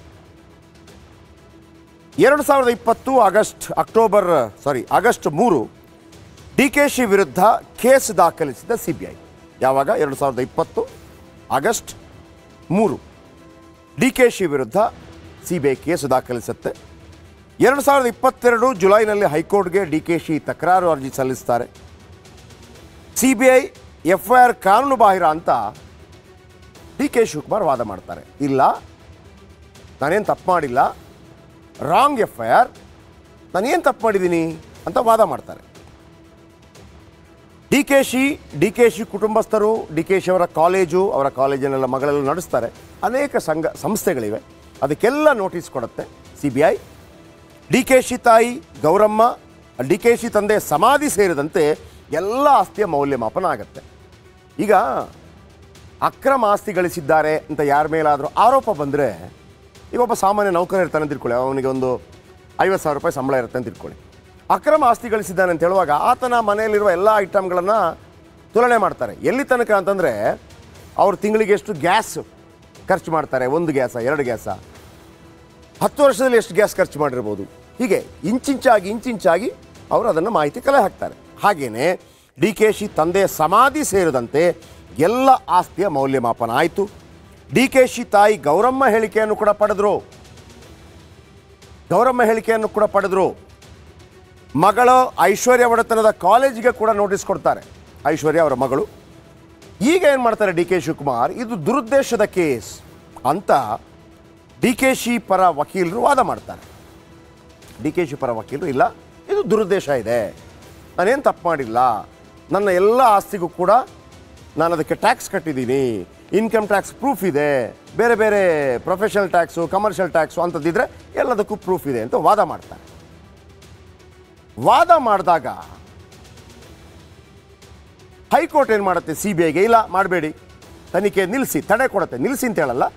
2020 ಆಗಸ್ಟ್ 3 DKಶಿ ವಿರುದ್ಧ ಕೇಸ್ ದಾಖಲಿಸಿದ CBI. ಯಾವಾಗ? 2020 ಆಗಸ್ಟ್ 3 DKಶಿ ವಿರುದ್ಧ CBI ಕೇಸ್ ದಾಖಲಿಸುತ್ತೆ. 2022 ಜುಲೈನಲ್ಲಿ ಹೈಕೋರ್ಟ್ಗೆ DKಶಿ ತಕರಾರು ಅರ್ಜಿ ಸಲ್ಲಿಸ್ತಾರೆ. CBI FIR ಕಾನೂನು ಬಾಹಿರ ಅಂತ DK ಶಿವಕುಮಾರ್ ವಾದ ಮಾಡ್ತಾರೆ. ಇಲ್ಲ, ನಾನೇನು ತಪ್ಪು ಮಾಡಿಲ್ಲ, ರಾಂಗ್ FIR, ನಾನೇನು ತಪ್ಪು ಮಾಡಿದ್ದೀನಿ ಅಂತ ವಾದ ಮಾಡ್ತಾರೆ. DKಶಿ ಕುಟುಂಬಸ್ಥರು, DKಶಿ ಅವರ ಕಾಲೇಜು, ಅವರ ಕಾಲೇಜಿನೆಲ್ಲ ಮಗಳೆಲ್ಲ ನಡೆಸ್ತಾರೆ. ಅನೇಕ ಸಂಸ್ಥೆಗಳಿವೆ, ಅದಕ್ಕೆಲ್ಲ ನೋಟಿಸ್ ಕೊಡುತ್ತೆ CBI. DKಶಿ ತಾಯಿ ಗೌರಮ್ಮ, DKಶಿ ತಂದೆ ಸಮಾಧಿ ಸೇರಿದಂತೆ ಎಲ್ಲ ಆಸ್ತಿಯ ಮೌಲ್ಯಮಾಪನ ಆಗುತ್ತೆ. ಈಗ ಅಕ್ರಮ ಆಸ್ತಿ ಗಳಿಸಿದ್ದಾರೆ ಅಂತ ಯಾರ ಮೇಲಾದರೂ ಆರೋಪ ಬಂದರೆ, ಈಗ ಒಬ್ಬ ಸಾಮಾನ್ಯ ನೌಕರ ಇರ್ತಾನೆ ಅಂತ ತಿಳ್ಕೊಳ್ಳಿ, ಅವನಿಗೆ ಒಂದು 50,000 ರೂಪಾಯಿ ಸಂಬಳ ಇರುತ್ತೆ ಅಂತ ತಿಳ್ಕೊಳ್ಳಿ. ಅಕ್ರಮ ಆಸ್ತಿ ಗಳಿಸಿದ್ದಾನೆ ಅಂತ ಹೇಳುವಾಗ ಆತನ ಮನೆಯಲ್ಲಿರುವ ಎಲ್ಲ ಐಟಮ್ಗಳನ್ನು ತುಲನೆ ಮಾಡ್ತಾರೆ. ಎಲ್ಲಿ ತನಕ ಅಂತಂದರೆ, ಅವರು ತಿಂಗಳಿಗೆ ಎಷ್ಟು ಗ್ಯಾಸ್ ಖರ್ಚು ಮಾಡ್ತಾರೆ, 1 ಗ್ಯಾಸ 2 ಗ್ಯಾಸ, 10 ವರ್ಷದಲ್ಲಿ ಎಷ್ಟು ಗ್ಯಾಸ್ ಖರ್ಚು ಮಾಡಿರ್ಬೋದು, ಹೀಗೆ ಇಂಚಿಂಚಾಗಿ ಅವರು ಅದನ್ನು ಮಾಹಿತಿ ಕಲೆ ಹಾಕ್ತಾರೆ. ಹಾಗೆಯೇ DKಶಿ ತಂದೆ ಸಮಾಧಿ ಸೇರಿದಂತೆ ಎಲ್ಲ ಆಸ್ತಿಯ ಮೌಲ್ಯಮಾಪನ ಆಯಿತು. DKಶಿ ತಾಯಿ ಗೌರಮ್ಮ ಹೇಳಿಕೆಯನ್ನು ಕೂಡ ಪಡೆದರು. ಮಗಳು ಐಶ್ವರ್ಯ ಒಡೆತನದ ಕಾಲೇಜಿಗೆ ಕೂಡ ನೋಟಿಸ್ ಕೊಡ್ತಾರೆ, ಐಶ್ವರ್ಯ ಅವರ ಮಗಳು. ಈಗ ಏನು ಮಾಡ್ತಾರೆ DK ಶಿವಕುಮಾರ್, ಇದು ದುರುದ್ದೇಶದ ಕೇಸ್ ಅಂತ DKಶಿ ಪರ ವಕೀಲರು ವಾದ ಮಾಡ್ತಾರೆ. DKಶಿ ಪರ ವಕೀಲರು, ಇಲ್ಲ, ಇದು ದುರುದ್ದೇಶ ಇದೆ, ನಾನೇನು ತಪ್ಪು ಮಾಡಿಲ್ಲ, ನನ್ನ ಎಲ್ಲ ಆಸ್ತಿಗೂ ಕೂಡ ನಾನು ಅದಕ್ಕೆ ಟ್ಯಾಕ್ಸ್ ಕಟ್ಟಿದ್ದೀನಿ, ಇನ್ಕಮ್ ಟ್ಯಾಕ್ಸ್ ಪ್ರೂಫ್ ಇದೆ, ಬೇರೆ ಬೇರೆ ಪ್ರೊಫೆಷನಲ್ ಟ್ಯಾಕ್ಸು, ಕಮರ್ಷಿಯಲ್ ಟ್ಯಾಕ್ಸು ಅಂಥದ್ದಿದ್ರೆ ಎಲ್ಲದಕ್ಕೂ ಪ್ರೂಫ್ ಇದೆ ಅಂತ ವಾದ ಮಾಡ್ತಾರೆ. ವಾದ ಮಾಡಿದಾಗ ಹೈಕೋರ್ಟ್ ಏನು ಮಾಡುತ್ತೆ, CBIಗೆ ಇಲ್ಲ ಮಾಡಬೇಡಿ, ತನಿಖೆ ನಿಲ್ಲಿಸಿ, ತಡೆ ಕೊಡುತ್ತೆ. ನಿಲ್ಲಿಸಿ ಅಂತ ಹೇಳಲ್ಲ,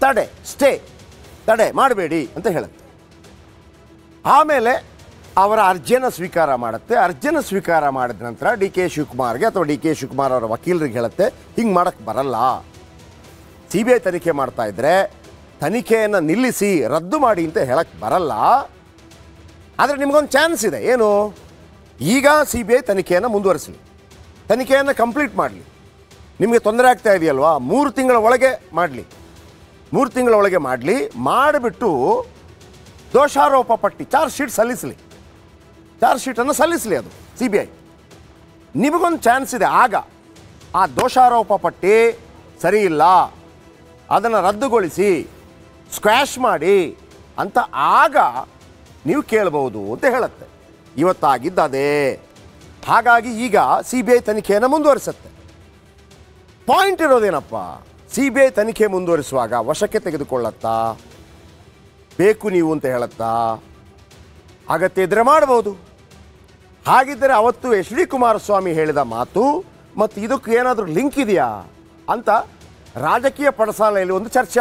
ತಡೆ ಮಾಡಬೇಡಿ ಅಂತ ಹೇಳುತ್ತೆ. ಆಮೇಲೆ ಅವರ ಅರ್ಜಿಯನ್ನು ಸ್ವೀಕಾರ ಮಾಡುತ್ತೆ. ಅರ್ಜಿಯನ್ನು ಸ್ವೀಕಾರ ಮಾಡಿದ ನಂತರ DK ಶಿವಕುಮಾರ್ಗೆ ಅಥವಾ DK ಶಿವಕುಮಾರ್ ಅವರ ವಕೀಲರಿಗೆ ಹೇಳುತ್ತೆ, ಹಿಂಗೆ ಮಾಡೋಕ್ಕೆ ಬರಲ್ಲ, CBI ತನಿಖೆ ಮಾಡ್ತಾ ಇದ್ದರೆ ತನಿಖೆಯನ್ನು ನಿಲ್ಲಿಸಿ ರದ್ದು ಮಾಡಿ ಅಂತ ಹೇಳಕ್ಕೆ ಬರಲ್ಲ. ಆದರೆ ನಿಮಗೊಂದು ಚಾನ್ಸ್ ಇದೆ, ಏನು? ಈಗ CBI ತನಿಖೆಯನ್ನು ಮುಂದುವರಿಸಲಿ, ತನಿಖೆಯನ್ನು ಕಂಪ್ಲೀಟ್ ಮಾಡಲಿ. ನಿಮಗೆ ತೊಂದರೆ ಆಗ್ತಾ ಇದೆಯಲ್ವಾ, 3 ತಿಂಗಳ ಒಳಗೆ ಮಾಡಲಿ, 3 ತಿಂಗಳ ಒಳಗೆ ಮಾಡಿಬಿಟ್ಟು ದೋಷಾರೋಪ ಪಟ್ಟಿ ಚಾರ್ಜ್ ಶೀಟನ್ನು ಸಲ್ಲಿಸಲಿ ಅದು CBI. ನಿಮಗೊಂದು ಚಾನ್ಸ್ ಇದೆ. ಆಗ ಆ ದೋಷಾರೋಪ ಪಟ್ಟಿ ಸರಿ ಇಲ್ಲ, ಅದನ್ನು ರದ್ದುಗೊಳಿಸಿ, ಸ್ಕ್ವ್ಯಾಶ್ ಮಾಡಿ ಅಂತ ಆಗ ನೀವು ಕೇಳಬಹುದು ಅಂತ ಹೇಳುತ್ತೆ. ಇವತ್ತಾಗಿದ್ದು ಅದೇ. ಹಾಗಾಗಿ ಈಗ CBI ತನಿಖೆಯನ್ನು ಮುಂದುವರಿಸುತ್ತೆ. ಪಾಯಿಂಟ್ ಇರೋದೇನಪ್ಪ, CBI ತನಿಖೆ ಮುಂದುವರಿಸುವಾಗ ವಶಕ್ಕೆ ತೆಗೆದುಕೊಳ್ಳತ್ತಾ, ಬೇಕು ನೀವು ಅಂತ ಹೇಳುತ್ತಾ, ಅಗತ್ಯ ಇದ್ದರೆ ಮಾಡಬಹುದು. ಹಾಗಿದ್ದರೆ ಅವತ್ತು HD ಕುಮಾರಸ್ವಾಮಿ ಹೇಳಿದ ಮಾತು ಮತ್ತು ಇದಕ್ಕೆ ಏನಾದರೂ ಲಿಂಕ್ ಇದೆಯಾ ಅಂತ ರಾಜಕೀಯ ಪಡಸಾಲೆಯಲ್ಲಿ ಒಂದು ಚರ್ಚೆ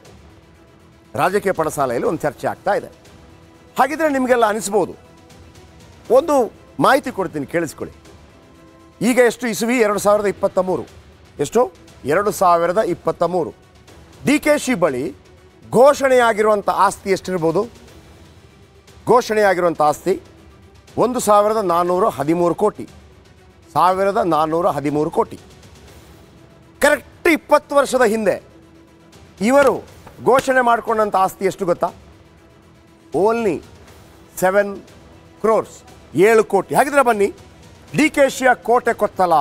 ಆಗ್ತಾ ಇದೆ. ಹಾಗಿದ್ರೆ ನಿಮಗೆಲ್ಲ ಅನಿಸ್ಬೋದು. ಒಂದು ಮಾಹಿತಿ ಕೊಡ್ತೀನಿ, ಕೇಳಿಸ್ಕೊಳ್ಳಿ. ಈಗ ಎಷ್ಟು ಇಸುವಿ? 2023. ಎಷ್ಟು? 2023. DKಶಿ ಬಳಿ ಘೋಷಣೆಯಾಗಿರುವಂಥ ಆಸ್ತಿ ಎಷ್ಟಿರ್ಬೋದು? ಘೋಷಣೆಯಾಗಿರುವಂಥ ಆಸ್ತಿ 1,413 ಕೋಟಿ. 1,413 ಕೋಟಿ. ಕರೆಕ್ಟ್ 20 ವರ್ಷದ ಹಿಂದೆ ಇವರು ಘೋಷಣೆ ಮಾಡಿಕೊಂಡಂಥ ಆಸ್ತಿ ಎಷ್ಟು ಗೊತ್ತಾ? ಓನ್ಲಿ 7 crores, 7 ಕೋಟಿ. ಹಾಗಿದ್ರೆ ಬನ್ನಿ, DKಶಿಯ ಕೋಟೆ ಕೊತ್ತಲ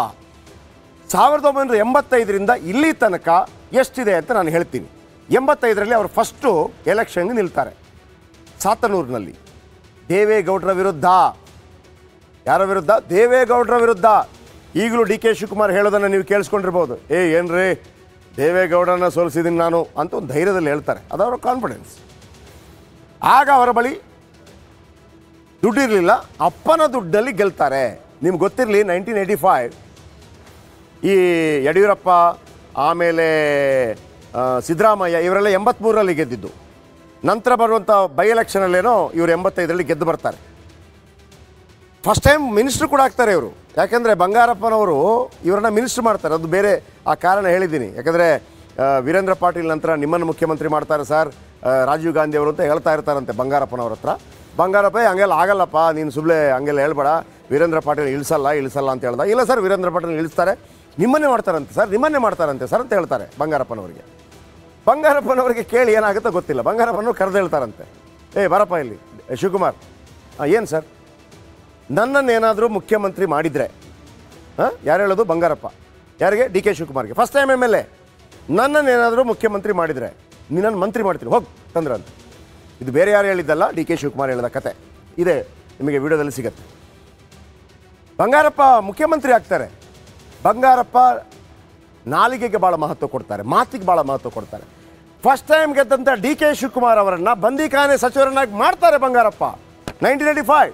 1985ರಿಂದ ಇಲ್ಲಿ ತನಕ ಎಷ್ಟಿದೆ ಅಂತ ನಾನು ಹೇಳ್ತೀನಿ. 85ರಲ್ಲಿ ಅವರು ಫಸ್ಟು ಎಲೆಕ್ಷನ್ಗೆ ನಿಲ್ತಾರೆ ಸಾತನೂರಿನಲ್ಲಿ, ದೇವೇಗೌಡರ ವಿರುದ್ಧ. ಯಾರ ವಿರುದ್ಧ? ದೇವೇಗೌಡರ ವಿರುದ್ಧ. ಈಗಲೂ DK ಶಿವಕುಮಾರ್ ಹೇಳೋದನ್ನು ನೀವು ಕೇಳಿಸ್ಕೊಂಡಿರ್ಬೋದು. ಏನ್ರಿ ದೇವೇಗೌಡರನ್ನ ಸೋಲಿಸಿದ್ದೀನಿ ನಾನು ಅಂತ ಒಂದು ಧೈರ್ಯದಲ್ಲಿ ಹೇಳ್ತಾರೆ, ಅದವರ ಕಾನ್ಫಿಡೆನ್ಸ್. ಆಗ ಅವರ ಬಳಿ ದುಡ್ಡಿರಲಿಲ್ಲ, ಅಪ್ಪನ ದುಡ್ಡಲ್ಲಿ ಗೆಲ್ತಾರೆ. ನಿಮ್ಗೆ ಗೊತ್ತಿರಲಿ, 1985 ಈ ಯಡಿಯೂರಪ್ಪ ಆಮೇಲೆ ಸಿದ್ದರಾಮಯ್ಯ ಇವರೆಲ್ಲ 83ರಲ್ಲಿ ಗೆದ್ದಿದ್ದು. ನಂತರ ಬರುವಂಥ ಬೈ ಎಲೆಕ್ಷನಲ್ಲೇನೋ ಇವರು 85ರಲ್ಲಿ ಗೆದ್ದು ಬರ್ತಾರೆ. ಫಸ್ಟ್ ಟೈಮ್ ಮಿನಿಸ್ಟ್ರು ಕೂಡ ಆಗ್ತಾರೆ ಇವರು. ಯಾಕೆಂದರೆ ಬಂಗಾರಪ್ಪನವರು ಇವರನ್ನ ಮಿನಿಸ್ಟರ್ ಮಾಡ್ತಾರೆ, ಅದು ಬೇರೆ ಆ ಕಾರಣ ಹೇಳಿದ್ದೀನಿ. ಯಾಕಂದರೆ ವೀರೇಂದ್ರ ಪಾಟೀಲ್ ನಂತರ ನಿಮ್ಮನ್ನು ಮುಖ್ಯಮಂತ್ರಿ ಮಾಡ್ತಾರೆ ಸರ್ ರಾಜೀವ್ ಗಾಂಧಿ ಅವರು ಅಂತ ಹೇಳ್ತಾ ಇರ್ತಾರಂತೆ ಬಂಗಾರಪ್ಪನವ್ರ ಹತ್ರ. ಬಂಗಾರಪ್ಪ ಹಂಗೆಲ್ಲ ಆಗಲ್ಲಪ್ಪ, ನೀನು ಸುಮ್ಮನೆ ಹಂಗೆಲ್ಲ ಹೇಳ್ಬೇಡ, ವೀರೇಂದ್ರ ಪಾಟೀಲ್ ಇಳಿಸಲ್ಲ ಅಂತ ಹೇಳ್ದ. ಇಲ್ಲ ಸರ್, ವೀರೇಂದ್ರ ಪಾಟೀಲ್ ಇಳಿಸ್ತಾರೆ, ನಿಮ್ಮನ್ನೇ ಮಾಡ್ತಾರಂತೆ ಸರ್, ನಿಮ್ಮನ್ನೇ ಮಾಡ್ತಾರಂತೆ ಸರ್ ಅಂತ ಹೇಳ್ತಾರೆ ಬಂಗಾರಪ್ಪನವರಿಗೆ. ಬಂಗಾರಪ್ಪನವರಿಗೆ ಕೇಳಿ ಏನಾಗುತ್ತೋ ಗೊತ್ತಿಲ್ಲ, ಬಂಗಾರಪ್ಪನವ್ರು ಕರೆದು ಹೇಳ್ತಾರಂತೆ, ಬರಪ್ಪ ಇಲ್ಲಿ ಶಿವಕುಮಾರ್, ಏನು ಸರ್ ನನ್ನನ್ನೇನಾದರೂ ಮುಖ್ಯಮಂತ್ರಿ ಮಾಡಿದರೆ, ಯಾರು ಹೇಳೋದು? ಬಂಗಾರಪ್ಪ. ಯಾರಿಗೆ? ಡಿ ಕೆ ಶಿವಕುಮಾರ್ಗೆ. First time MLA. ನನ್ನನ್ನೇನಾದರೂ ಮುಖ್ಯಮಂತ್ರಿ ಮಾಡಿದರೆ ನೀನು ಮಂತ್ರಿ ಮಾಡ್ತೀನಿ ಹೋಗಿ ತಂದ್ರೆ ಅಂತ. ಇದು ಬೇರೆ ಯಾರು ಹೇಳಿದ್ದಲ್ಲ, ಡಿ ಕೆ ಶಿವಕುಮಾರ್ ಹೇಳಿದ ಕತೆ ಇದೆ, ನಿಮಗೆ ವಿಡಿಯೋದಲ್ಲಿ ಸಿಗುತ್ತೆ. ಬಂಗಾರಪ್ಪ ಮುಖ್ಯಮಂತ್ರಿ ಆಗ್ತಾರೆ. ಬಂಗಾರಪ್ಪ ನಾಲಿಗೆಗೆ ಭಾಳ ಮಹತ್ವ ಕೊಡ್ತಾರೆ, ಮಾತಿಗೆ ಭಾಳ ಮಹತ್ವ ಕೊಡ್ತಾರೆ. ಫಸ್ಟ್ ಟೈಮ್ ಗೆದ್ದಂಥ ಡಿ ಕೆ ಶಿವಕುಮಾರ್ ಅವರನ್ನು ಬಂದಿಖಾನೆ ಸಚಿವರನ್ನಾಗಿ ಮಾಡ್ತಾರೆ ಬಂಗಾರಪ್ಪ. 1985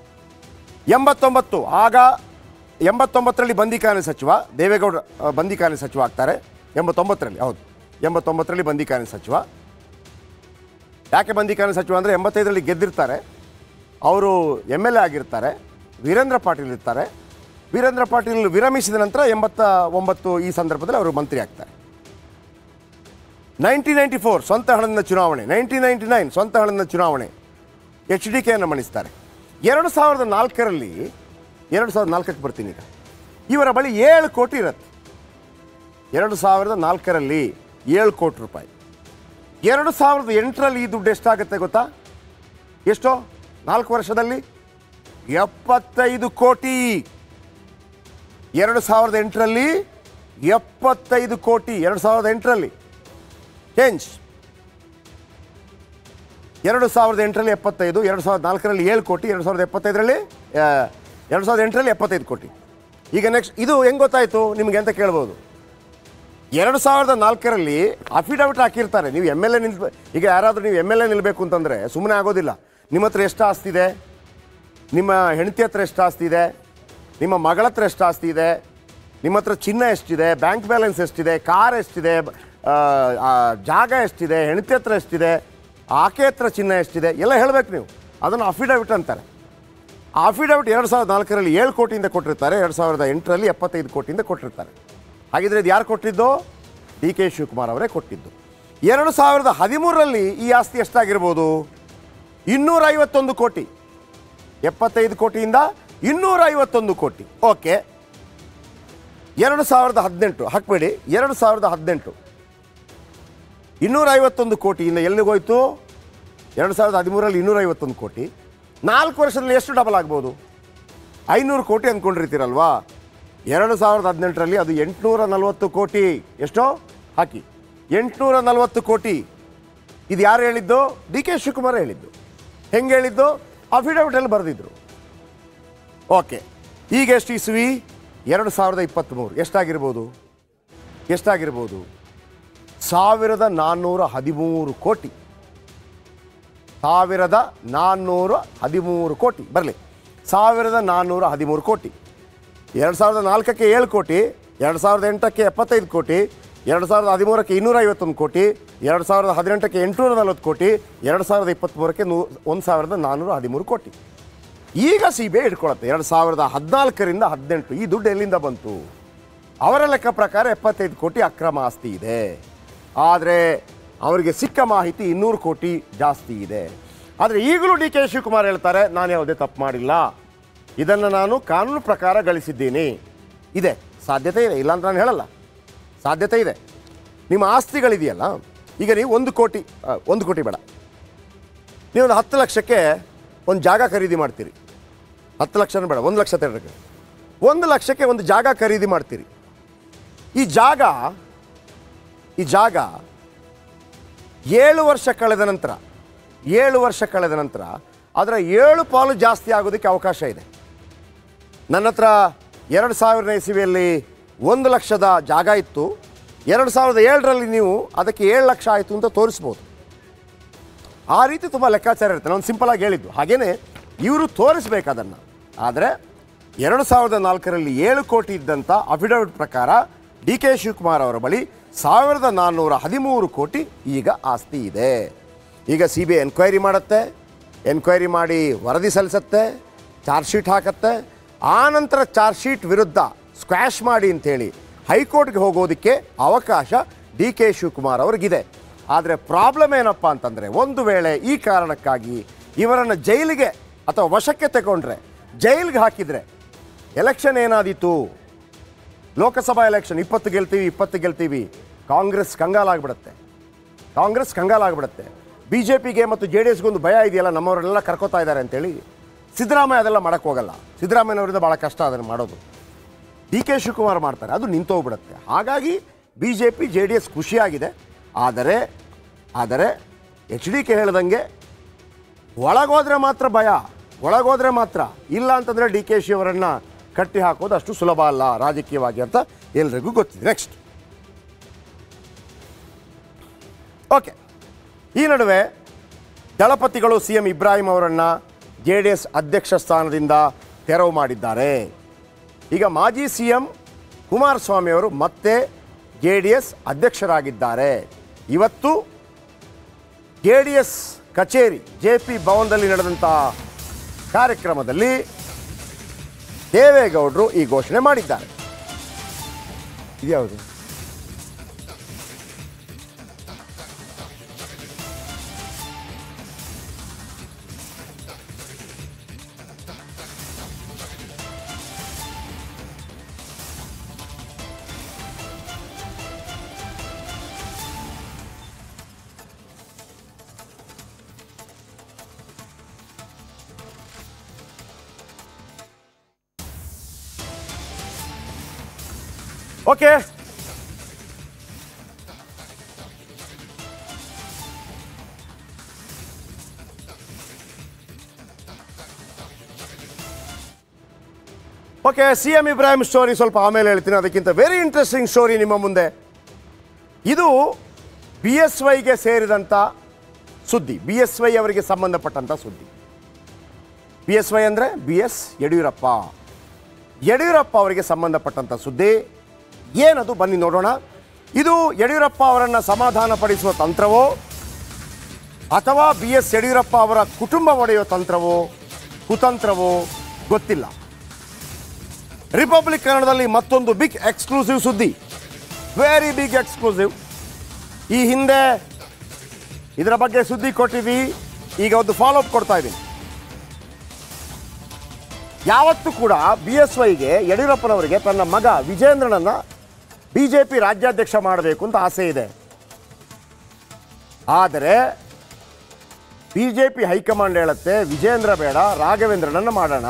89 ಆಗ 89ರಲ್ಲಿ ಬಂದಿಖಾನೆ ಸಚಿವ ದೇವೇಗೌಡ ಬಂದಿಖಾನೆ ಸಚಿವ ಆಗ್ತಾರೆ. 89ರಲ್ಲಿ, ಹೌದು 89ರಲ್ಲಿ ಬಂದಿಖಾನೆ ಸಚಿವ. ಯಾಕೆ ಬಂದಿಖಾನೆ ಸಚಿವ ಅಂದರೆ 85ರಲ್ಲಿ ಗೆದ್ದಿರ್ತಾರೆ, ಅವರು MLA ಆಗಿರ್ತಾರೆ, ವೀರೇಂದ್ರ ಪಾಟೀಲ್ ಇರ್ತಾರೆ. ವೀರೇಂದ್ರ ಪಾಟೀಲ್ ವಿರಮಿಸಿದ ನಂತರ 89 ಈ ಸಂದರ್ಭದಲ್ಲಿ ಅವರು ಮಂತ್ರಿ ಆಗ್ತಾರೆ. 1994 ಸ್ವಂತ ಹಣದ ಚುನಾವಣೆ, 1999 ಸ್ವಂತ ಹಣದ ಚುನಾವಣೆ HDKಯನ್ನು ಮಣಿಸ್ತಾರೆ. 2004ರಲ್ಲಿ 2004ಕ್ಕೆ ಬರ್ತೀನಿ ಈಗ, ಇವರ ಬಳಿ 7 ಕೋಟಿ ಇರುತ್ತೆ. 2004ರಲ್ಲಿ 7 ಕೋಟಿ ರೂಪಾಯಿ. 2008ರಲ್ಲಿ ಈ ದುಡ್ಡು ಎಷ್ಟಾಗುತ್ತೆ ಗೊತ್ತಾ? ಎಷ್ಟು? 4 ವರ್ಷದಲ್ಲಿ 75 ಕೋಟಿ. 2008ರಲ್ಲಿ 75 ಕೋಟಿ. 2008ರಲ್ಲಿ ಚೇಂಜ್. 2008ರಲ್ಲಿ 75, 2004ರಲ್ಲಿ 7 ಕೋಟಿ, 2025ರಲ್ಲಿ 2008ರಲ್ಲಿ 75 ಕೋಟಿ. ಈಗ ನೆಕ್ಸ್ಟ್ ಇದು ಹೆಂಗೆ ಗೊತ್ತಾಯಿತು ನಿಮಗೆ ಅಂತ ಕೇಳ್ಬೋದು. 2004ರಲ್ಲಿ ಅಫಿಡವಿಟ್ ಹಾಕಿರ್ತಾರೆ, ನೀವು MLA ಈಗ ಯಾರಾದರೂ ನೀವು MLA ನಿಲ್ಲಬೇಕು ಅಂತಂದರೆ ಸುಮ್ಮನೆ ಆಗೋದಿಲ್ಲ. ನಿಮ್ಮ ಹತ್ರ ಎಷ್ಟು ಆಸ್ತಿ ಇದೆ, ನಿಮ್ಮ ಹೆಂಡತಿ ಹತ್ರ ಎಷ್ಟು ಆಸ್ತಿ ಇದೆ, ನಿಮ್ಮ ಮಗಳ ಹತ್ರ ಎಷ್ಟು ಆಸ್ತಿ ಇದೆ, ನಿಮ್ಮ ಹತ್ರ ಚಿನ್ನ ಎಷ್ಟಿದೆ, ಬ್ಯಾಂಕ್ ಬ್ಯಾಲೆನ್ಸ್ ಎಷ್ಟಿದೆ, ಕಾರ್ ಎಷ್ಟಿದೆ, ಜಾಗ ಎಷ್ಟಿದೆ, ಹೆಂಡತಿ ಹತ್ರ ಎಷ್ಟಿದೆ, ಆಕೆ ಹತ್ರ ಚಿನ್ನ ಎಷ್ಟಿದೆ ಎಲ್ಲ ಹೇಳಬೇಕು ನೀವು. ಅದನ್ನು ಅಫಿಡವಿಟ್ ಅಂತಾರೆ. ಆ ಅಫಿಡವಿಟ್ 2004ರಲ್ಲಿ 7 ಕೋಟಿಯಿಂದ ಕೊಟ್ಟಿರ್ತಾರೆ, 2008ರಲ್ಲಿ 75 ಕೋಟಿಯಿಂದ ಕೊಟ್ಟಿರ್ತಾರೆ. ಹಾಗಿದ್ರೆ ಇದು ಯಾರು ಕೊಟ್ಟಿದ್ದು? ಡಿ ಕೆ ಶಿವಕುಮಾರ್ ಅವರೇ ಕೊಟ್ಟಿದ್ದು. 2013ರಲ್ಲಿ ಈ ಆಸ್ತಿ ಎಷ್ಟಾಗಿರ್ಬೋದು? 251 ಕೋಟಿ. 75 ಕೋಟಿಯಿಂದ 251 ಕೋಟಿ. ಓಕೆ, 2018 ಹಾಕಬೇಡಿ, 2018 251 ಕೋಟಿಯಿಂದ ಎಲ್ಲಿಗೋಯ್ತು? 2013ರಲ್ಲಿ 251 ಕೋಟಿ. 4 ವರ್ಷದಲ್ಲಿ ಎಷ್ಟು ಡಬಲ್ ಆಗ್ಬೋದು? 500 ಕೋಟಿ ಅಂದ್ಕೊಂಡಿರ್ತೀರಲ್ವಾ? 2018ರಲ್ಲಿ ಅದು 840 ಕೋಟಿ. ಎಷ್ಟೋ ಹಾಕಿ, 840 ಕೋಟಿ. ಇದು ಯಾರು ಹೇಳಿದ್ದು? ಡಿ ಕೆ ಶಿವಕುಮಾರ್ ಹೇಳಿದ್ದು. ಹೆಂಗೆ ಹೇಳಿದ್ದು? ಅಫಿಡವಿಟಲ್ಲಿ ಬರೆದಿದ್ರು. ಓಕೆ, ಈಗ ಎಷ್ಟು ಇಸ್ವಿ? 2023. ಎಷ್ಟಾಗಿರ್ಬೋದು? 1413 ಕೋಟಿ. 1413 ಕೋಟಿ ಬರಲಿ. 1413 ಕೋಟಿ. 2004ಕ್ಕೆ 7 ಕೋಟಿ, 2008ಕ್ಕೆ 75 ಕೋಟಿ, 2013ಕ್ಕೆ 251 ಕೋಟಿ, 2018ಕ್ಕೆ 840 ಕೋಟಿ, 2023ಕ್ಕೆ 1413 ಕೋಟಿ. ಈಗ CBI ಹಿಡ್ಕೊಳತ್ತೆ. 2014ರಿಂದ 18 ಈ ದುಡ್ಡು ಎಲ್ಲಿಂದ ಬಂತು? ಅವರ ಲೆಕ್ಕ ಪ್ರಕಾರ 75 ಕೋಟಿ ಅಕ್ರಮ ಆಸ್ತಿ ಇದೆ. ಆದರೆ ಅವರಿಗೆ ಸಿಕ್ಕ ಮಾಹಿತಿ 200 ಕೋಟಿ ಜಾಸ್ತಿ ಇದೆ. ಆದರೆ ಈಗಲೂ ಡಿ ಕೆ ಶಿವಕುಮಾರ್ ಹೇಳ್ತಾರೆ, ನಾನು ಯಾವುದೇ ತಪ್ಪು ಮಾಡಿಲ್ಲ, ಇದನ್ನು ನಾನು ಕಾನೂನು ಪ್ರಕಾರ ಗಳಿಸಿದ್ದೀನಿ. ಇದೆ, ಸಾಧ್ಯತೆ ಇದೆ, ಇಲ್ಲ ಅಂತ ನಾನು ಹೇಳಲ್ಲ, ಸಾಧ್ಯತೆ ಇದೆ. ನಿಮ್ಮ ಆಸ್ತಿಗಳಿದೆಯಲ್ಲ, ಈಗ ನೀವು 1 ಕೋಟಿ ಬೇಡ, ನೀವು ಒಂದು 10 ಲಕ್ಷಕ್ಕೆ ಒಂದು ಜಾಗ ಖರೀದಿ ಮಾಡ್ತೀರಿ. 10 ಲಕ್ಷನೂ ಬೇಡ, 1 ಲಕ್ಷ ತೆರಕ್ಕೆ 1 ಲಕ್ಷಕ್ಕೆ ಒಂದು ಜಾಗ ಖರೀದಿ ಮಾಡ್ತೀರಿ. ಈ ಜಾಗ 7 ವರ್ಷ ಕಳೆದ ನಂತರ ಅದರ 7 ಪಾಲು ಜಾಸ್ತಿ ಆಗೋದಕ್ಕೆ ಅವಕಾಶ ಇದೆ. ನನ್ನ ಹತ್ರ 2000 ಇಸವಿಯಲ್ಲಿ 1 ಲಕ್ಷದ ಜಾಗ ಇತ್ತು, 2007ರಲ್ಲಿ ನೀವು ಅದಕ್ಕೆ 7 ಲಕ್ಷ ಆಯಿತು ಅಂತ ತೋರಿಸ್ಬೋದು. ಆ ರೀತಿ ತುಂಬ ಲೆಕ್ಕಾಚಾರ ಇರುತ್ತೆ. ನಾನು ಸಿಂಪಲ್ ಆಗಿ ಹೇಳಿದ್ದು, ಹಾಗೇನೆ ಇವರು ತೋರಿಸ್ಬೇಕು ಅದನ್ನು. ಆದರೆ 2004ರಲ್ಲಿ 7 ಕೋಟಿ ಇದ್ದಂಥ ಅಫಿಡವಿಟ್ ಪ್ರಕಾರ ಡಿ ಕೆ ಶಿವಕುಮಾರ್ ಅವರ ಬಳಿ 1413 ಕೋಟಿ ಈಗ ಆಸ್ತಿ ಇದೆ. ಈಗ CBI ಎನ್ಕ್ವೈರಿ ಮಾಡುತ್ತೆ, ಎನ್ಕ್ವೈರಿ ಮಾಡಿ ವರದಿ ಸಲ್ಲಿಸುತ್ತೆ, ಚಾರ್ಜ್ ಶೀಟ್ ಹಾಕತ್ತೆ. ಆನಂತರ ಚಾರ್ಜ್ ಶೀಟ್ ವಿರುದ್ಧ ಸ್ಕ್ವಾಶ್ ಮಾಡಿ ಅಂಥೇಳಿ ಹೈಕೋರ್ಟ್ಗೆ ಹೋಗೋದಕ್ಕೆ ಅವಕಾಶ ಡಿ ಕೆ ಶಿವಕುಮಾರ್ ಅವ್ರಿಗಿದೆ. ಆದರೆ ಪ್ರಾಬ್ಲಮ್ ಏನಪ್ಪ ಅಂತಂದರೆ, ಒಂದು ವೇಳೆ ಈ ಕಾರಣಕ್ಕಾಗಿ ಇವರನ್ನು ಜೈಲಿಗೆ ಅಥವಾ ವಶಕ್ಕೆ ತಗೊಂಡ್ರೆ, ಜೈಲಿಗೆ ಹಾಕಿದರೆ ಎಲೆಕ್ಷನ್ ಏನಾದೀತು, ಲೋಕಸಭಾ ಎಲೆಕ್ಷನ್ 20 ಗೆಲ್ತೀವಿ, ಕಾಂಗ್ರೆಸ್ ಕಂಗಾಲಾಗ್ಬಿಡುತ್ತೆ. ಬಿ ಜೆ ಪಿಗೆ ಮತ್ತು ಜೆ ಡಿ ಎಸ್ಗೊಂದು ಭಯ ಇದೆಯಲ್ಲ, ನಮ್ಮವರೆಲ್ಲ ಕರ್ಕೋತಾ ಇದ್ದಾರೆ ಅಂತೇಳಿ. ಸಿದ್ದರಾಮಯ್ಯ ಅದೆಲ್ಲ ಮಾಡೋಕ್ಕೆ ಹೋಗಲ್ಲ. ಸಿದ್ದರಾಮಯ್ಯನವರಿಂದ ಭಾಳ ಕಷ್ಟ ಅದನ್ನು ಮಾಡೋದು. ಡಿ ಕೆ ಶಿವಕುಮಾರ್ ಮಾಡ್ತಾರೆ, ಅದು ನಿಂತೋಗ್ಬಿಡುತ್ತೆ. ಹಾಗಾಗಿ B J P J D S ಖುಷಿಯಾಗಿದೆ. ಆದರೆ ಎಚ್ ಡಿ ಕೆ ಹೇಳ್ದಂಗೆ ಒಳಗೋದ್ರೆ ಮಾತ್ರ ಭಯ, ಒಳಗೋದ್ರೆ ಮಾತ್ರ. ಇಲ್ಲ ಅಂತಂದರೆ ಡಿ ಕೆ ಶಿ ಅವರನ್ನು ಕಟ್ಟಿ ಹಾಕೋದು ಅಷ್ಟು ಸುಲಭ ಅಲ್ಲ ರಾಜಕೀಯವಾಗಿ ಅಂತ ಎಲ್ರಿಗೂ ಗೊತ್ತಿದೆ. ನೆಕ್ಸ್ಟ್, ಓಕೆ, ಈ ನಡುವೆ ದಳಪತಿಗಳು ಸಿ ಎಂ ಇಬ್ರಾಹಿಂ ಅವರನ್ನು ಜೆ ಡಿ ಎಸ್ ಅಧ್ಯಕ್ಷ ಸ್ಥಾನದಿಂದ ತೆರವು ಮಾಡಿದ್ದಾರೆ. ಈಗ ಮಾಜಿ ಸಿ ಎಂ ಕುಮಾರಸ್ವಾಮಿ ಅವರು ಮತ್ತೆ ಜೆ ಡಿ ಎಸ್ ಅಧ್ಯಕ್ಷರಾಗಿದ್ದಾರೆ. ಇವತ್ತು ಜೆ ಡಿ ಎಸ್ ಕಚೇರಿ JP ಭವನದಲ್ಲಿ ನಡೆದಂಥ ಕಾರ್ಯಕ್ರಮದಲ್ಲಿ ದೇವೇಗೌಡರು ಈ ಘೋಷಣೆ ಮಾಡಿದ್ದಾರೆ. ಇದ್ಯಾವುದು? Okay, C M Ibrahim story ಸ್ವಲ್ಪ ಆಮೇಲೆ ಹೇಳ್ತೀನಿ. ಅದಕ್ಕಿಂತ ವೆರಿ ಇಂಟ್ರೆಸ್ಟಿಂಗ್ ಸ್ಟೋರಿ ನಿಮ್ಮ ಮುಂದೆ. ಇದು BSYಗೆ ಸೇರಿದಂಥ ಸುದ್ದಿ, BSY ಅವರಿಗೆ ಸಂಬಂಧಪಟ್ಟಂಥ ಸುದ್ದಿ. BSY ಅಂದರೆ BS ಯಡಿಯೂರಪ್ಪ ಅವರಿಗೆ ಸಂಬಂಧಪಟ್ಟಂಥ ಸುದ್ದಿ. ಏನದು ಬನ್ನಿ ನೋಡೋಣ. ಇದು ಯಡಿಯೂರಪ್ಪ ಅವರನ್ನು ಸಮಾಧಾನಪಡಿಸುವ ತಂತ್ರವೋ ಅಥವಾ BS ಯಡಿಯೂರಪ್ಪ ಅವರ ಕುಟುಂಬ ಒಡೆಯುವ ತಂತ್ರವೋ ಕುತಂತ್ರವೋ ಗೊತ್ತಿಲ್ಲ. ರಿಪಬ್ಲಿಕ್ ಕನ್ನಡದಲ್ಲಿ ಮತ್ತೊಂದು ಬಿಗ್ ಎಕ್ಸ್ಕ್ಲೂಸಿವ್ ಸುದ್ದಿ, ವೆರಿ ಬಿಗ್ ಎಕ್ಸ್ಕ್ಲೂಸಿವ್. ಈ ಹಿಂದೆ ಇದರ ಬಗ್ಗೆ ಸುದ್ದಿ ಕೊಟ್ಟಿದ್ವಿ, ಈಗ ಒಂದು ಫಾಲೋಅಪ್ ಕೊಡ್ತಾ ಇದ್ದೀನಿ. ಯಾವತ್ತೂ ಕೂಡ BSYಗೆ ಯಡಿಯೂರಪ್ಪನವರಿಗೆ ತನ್ನ ಮಗ ವಿಜೇಂದ್ರನನ್ನು BJP ರಾಜ್ಯಾಧ್ಯಕ್ಷ ಮಾಡಬೇಕು ಅಂತ ಆಸೆ ಇದೆ. ಆದರೆ BJP ಹೈಕಮಾಂಡ್ ಹೇಳುತ್ತೆ ವಿಜೇಂದ್ರ ಬೇಡ, ರಾಘವೇಂದ್ರನನ್ನು ಮಾಡೋಣ.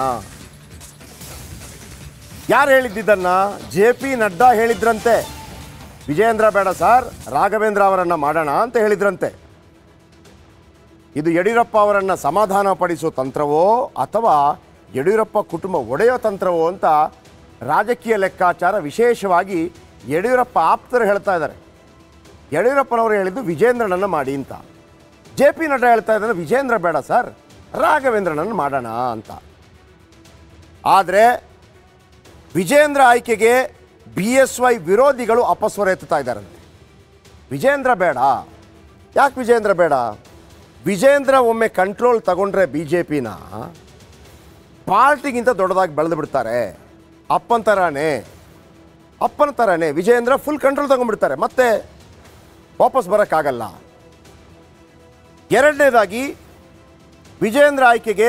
ಯಾರು ಹೇಳಿದ್ದನ್ನ? JP ನಡ್ಡಾ ಹೇಳಿದ್ರಂತೆ. ವಿಜೇಂದ್ರ ಬೇಡ ಸರ್, ರಾಘವೇಂದ್ರ ಅವರನ್ನು ಮಾಡೋಣ ಅಂತ ಹೇಳಿದ್ರಂತೆ. ಇದು ಯಡಿಯೂರಪ್ಪ ಅವರನ್ನು ಸಮಾಧಾನ ಪಡಿಸೋ ತಂತ್ರವೋ ಅಥವಾ ಯಡಿಯೂರಪ್ಪ ಕುಟುಂಬ ಒಡೆಯೋ ತಂತ್ರವೋ ಅಂತ ರಾಜಕೀಯ ಲೆಕ್ಕಾಚಾರ, ವಿಶೇಷವಾಗಿ ಯಡಿಯೂರಪ್ಪ ಆಪ್ತರು ಹೇಳ್ತಾ ಇದ್ದಾರೆ. ಯಡಿಯೂರಪ್ಪನವರು ಹೇಳಿದ್ದು ವಿಜೇಂದ್ರನನ್ನು ಮಾಡಿ ಅಂತ. JP ನಡ್ಡಾ ಹೇಳ್ತಾ ಇದ್ದಾರೆ ವಿಜೇಂದ್ರ ಬೇಡ ಸರ್, ರಾಘವೇಂದ್ರನನ್ನು ಮಾಡೋಣ ಅಂತ. ಆದರೆ ವಿಜೇಂದ್ರ ಆಯ್ಕೆಗೆ BSY ವಿರೋಧಿಗಳು ಅಪಸ್ವರ ಎತ್ತುತ್ತಾ ಇದ್ದಾರಂತೆ. ವಿಜೇಂದ್ರ ಬೇಡ. ಯಾಕೆ ವಿಜೇಂದ್ರ ಬೇಡ? ವಿಜೇಂದ್ರ ಒಮ್ಮೆ ಕಂಟ್ರೋಲ್ ತಗೊಂಡ್ರೆ BJPನ ಪಾರ್ಟಿಗಿಂತ ದೊಡ್ಡದಾಗಿ ಬೆಳೆದು ಬಿಡ್ತಾರೆ. ಅಪ್ಪನ ಥರನೇ ವಿಜೇಂದ್ರ ಫುಲ್ ಕಂಟ್ರೋಲ್ ತಗೊಂಡ್ಬಿಡ್ತಾರೆ, ಮತ್ತೆ ವಾಪಸ್ ಬರೋಕ್ಕಾಗಲ್ಲ. ಎರಡನೇದಾಗಿ ವಿಜೇಂದ್ರ ಆಯ್ಕೆಗೆ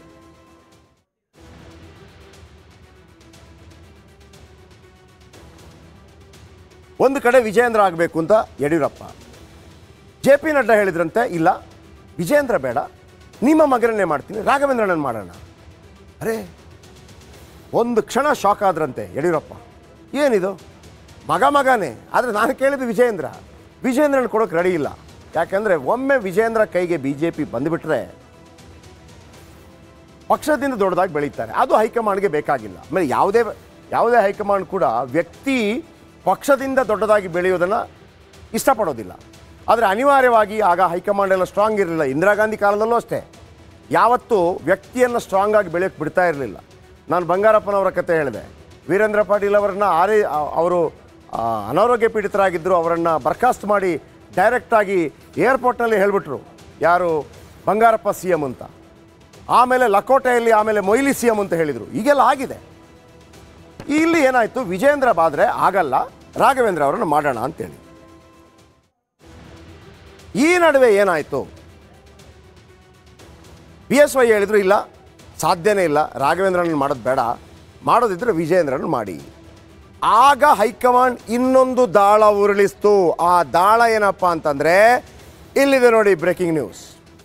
ಒಂದು ಕಡೆ ವಿಜೇಂದ್ರ ಆಗಬೇಕು ಅಂತ ಯಡಿಯೂರಪ್ಪ, JP ನಡ್ಡಾ ಹೇಳಿದ್ರಂತೆ ಇಲ್ಲ ವಿಜೇಂದ್ರ ಬೇಡ, ನಿಮ್ಮ ಮಗನನ್ನೇ ಮಾಡ್ತೀನಿ, ರಾಘವೇಂದ್ರನನ್ನು ಮಾಡೋಣ. ಅರೆ, ಒಂದು ಕ್ಷಣ ಶಾಕ್ ಆದ್ರಂತೆ ಯಡಿಯೂರಪ್ಪ. ಏನಿದು ಮಗನೇ? ಆದರೆ ನಾನು ಕೇಳಿದ್ದು ವಿಜೇಂದ್ರನ ಕೊಡೋಕೆ ರೆಡಿ ಇಲ್ಲ. ಯಾಕೆಂದರೆ ಒಮ್ಮೆ ವಿಜೇಂದ್ರ ಕೈಗೆ BJP ಬಂದುಬಿಟ್ರೆ ಪಕ್ಷದಿಂದ ದೊಡ್ಡದಾಗಿ ಬೆಳೀತಾರೆ. ಅದು ಹೈಕಮಾಂಡ್ಗೆ ಬೇಕಾಗಿಲ್ಲ. ಆಮೇಲೆ ಯಾವುದೇ ಹೈಕಮಾಂಡ್ ಕೂಡ ವ್ಯಕ್ತಿ ಪಕ್ಷದಿಂದ ದೊಡ್ಡದಾಗಿ ಬೆಳೆಯೋದನ್ನು ಇಷ್ಟಪಡೋದಿಲ್ಲ. ಆದರೆ ಅನಿವಾರ್ಯವಾಗಿ ಆಗ ಹೈಕಮಾಂಡ್ ಎಲ್ಲ ಸ್ಟ್ರಾಂಗ್ ಇರಲಿಲ್ಲ. ಇಂದಿರಾ ಗಾಂಧಿ ಕಾಲದಲ್ಲೂ ಅಷ್ಟೇ, ಯಾವತ್ತೂ ವ್ಯಕ್ತಿಯನ್ನು ಸ್ಟ್ರಾಂಗ್ ಆಗಿ ಬೆಳೆಯೋಕ್ಕೆ ಬಿಡ್ತಾ ಇರಲಿಲ್ಲ. ನಾನು ಬಂಗಾರಪ್ಪನವರ ಕತೆ ಹೇಳಿದೆ. ವೀರೇಂದ್ರ ಪಾಟೀಲ್ ಅವರನ್ನು ಅವರು ಅನಾರೋಗ್ಯ ಪೀಡಿತರಾಗಿದ್ದರು, ಅವರನ್ನು ಬರ್ಖಾಸ್ತು ಮಾಡಿ ಡೈರೆಕ್ಟಾಗಿ ಏರ್ಪೋರ್ಟ್ನಲ್ಲಿ ಹೇಳಿಬಿಟ್ರು ಯಾರು ಬಂಗಾರಪ್ಪ CM ಅಂತ. ಆಮೇಲೆ ಲಕೋಟೆಯಲ್ಲಿ ಆಮೇಲೆ ಮೊಯ್ಲಿ ಸಿ ಎಂ ಅಂತ ಹೇಳಿದರು. ಈಗೆಲ್ಲ ಆಗಿದೆ. ಇಲ್ಲಿ ಏನಾಯಿತು, ವಿಜೇಂದ್ರ ಬಾದ್ರೆ ಆಗಲ್ಲ, ರಾಘವೇಂದ್ರ ಅವರನ್ನು ಮಾಡೋಣ ಅಂತೇಳಿ. ಈ ನಡುವೆ ಏನಾಯಿತು, BSY ಹೇಳಿದ್ರು ಇಲ್ಲ, ಸಾಧ್ಯನೇ ಇಲ್ಲ, ರಾಘವೇಂದ್ರನ ಮಾಡೋದು ಬೇಡ, ಮಾಡೋದಿದ್ರೆ ವಿಜೇಂದ್ರನ ಮಾಡಿ. ಆಗ ಹೈಕಮಾಂಡ್ ಇನ್ನೊಂದು ದಾಳ ಉರುಳಿಸ್ತು. ಆ ದಾಳ ಏನಪ್ಪ ಅಂತಂದರೆ ಇಲ್ಲಿದೆ ನೋಡಿ, ಬ್ರೇಕಿಂಗ್ ನ್ಯೂಸ್.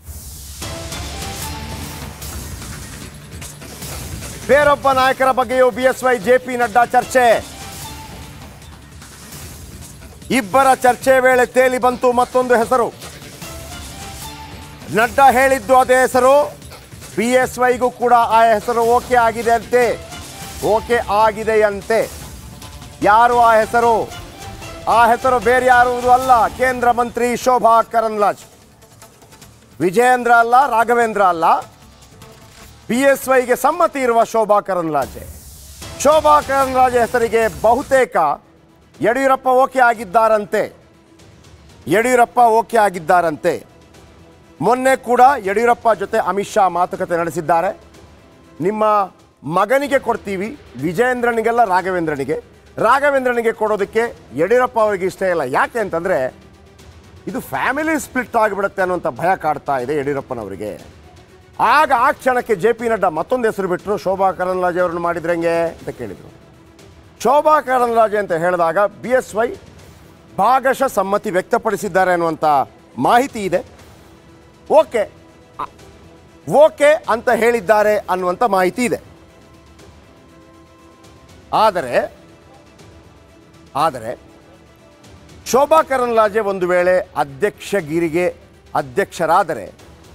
ಬೇರೊಬ್ಬ ನಾಯಕರ ಬಗ್ಗೆಯೂ BSY JP ನಡ್ಡಾ ಚರ್ಚೆ. ಇಬ್ಬರ ಚರ್ಚೆ ವೇಳೆ ತೇಲಿ ಬಂತು ಮತ್ತೊಂದು ಹೆಸರು. ನಡ್ಡಾ ಹೇಳಿದ್ದು ಅದೇ ಹೆಸರು, BSYಗೂ ಕೂಡ ಆ ಹೆಸರು ಓಕೆ ಆಗಿದೆಯಂತೆ. ಯಾರು ಆ ಹೆಸರು? ಆ ಹೆಸರು ಬೇರೆ ಯಾರುವುದು ಅಲ್ಲ, ಕೇಂದ್ರ ಮಂತ್ರಿ ಶೋಭಾ ಕರಂದ್ಲಾಜೆ. ವಿಜೇಂದ್ರ ಅಲ್ಲ, ರಾಘವೇಂದ್ರ ಅಲ್ಲ, BSYಗೆ ಸಮ್ಮತಿ ಇರುವ ಶೋಭಾ ಕರಂದ್ಲಾಜೆ. ಶೋಭಾ ಕರಂದ್ಲಾಜೆ ಹೆಸರಿಗೆ ಬಹುತೇಕ ಯಡಿಯೂರಪ್ಪ ಓಕೆ ಆಗಿದ್ದಾರಂತೆ. ಮೊನ್ನೆ ಕೂಡ ಯಡಿಯೂರಪ್ಪ ಜೊತೆ ಅಮಿತ್ ಶಾ ಮಾತುಕತೆ ನಡೆಸಿದ್ದಾರೆ. ನಿಮ್ಮ ಮಗನಿಗೆ ಕೊಡ್ತೀವಿ, ವಿಜೇಂದ್ರನಿಗೆಲ್ಲ ರಾಘವೇಂದ್ರನಿಗೆ ಕೊಡೋದಕ್ಕೆ ಯಡಿಯೂರಪ್ಪ ಅವರಿಗೆ ಇಷ್ಟ ಇಲ್ಲ. ಯಾಕೆ ಅಂತಂದರೆ ಇದು ಫ್ಯಾಮಿಲಿ ಸ್ಪ್ಲಿಟ್ ಆಗಿಬಿಡುತ್ತೆ ಅನ್ನುವಂಥ ಭಯ ಕಾಡ್ತಾ ಇದೆ ಯಡಿಯೂರಪ್ಪನವರಿಗೆ. ಆಗ ಆ ಕ್ಷಣಕ್ಕೆ JP ನಡ್ಡಾ ಮತ್ತೊಂದು ಹೆಸರು ಬಿಟ್ಟರು, ಶೋಭಾ ಕರಂದ್ಲಾಜೆ ಅವ್ರನ್ನ ಮಾಡಿದ್ರಂಗೆ ಅಂತ ಕೇಳಿದರು. ಶೋಭಾ ಕರಂದ್ಲಾಜೆ ಅಂತ ಹೇಳಿದಾಗ BSY ಭಾಗಶಃ ಸಮ್ಮತಿ ವ್ಯಕ್ತಪಡಿಸಿದ್ದಾರೆ ಅನ್ನುವಂಥ ಮಾಹಿತಿ ಇದೆ. ಓಕೆ ಅಂತ ಹೇಳಿದ್ದಾರೆ ಅನ್ನುವಂಥ ಮಾಹಿತಿ ಇದೆ. ಆದರೆ ಶೋಭಾ ಕರಂದ್ಲಾಜೆ ಒಂದು ವೇಳೆ ಅಧ್ಯಕ್ಷರಾದರೆ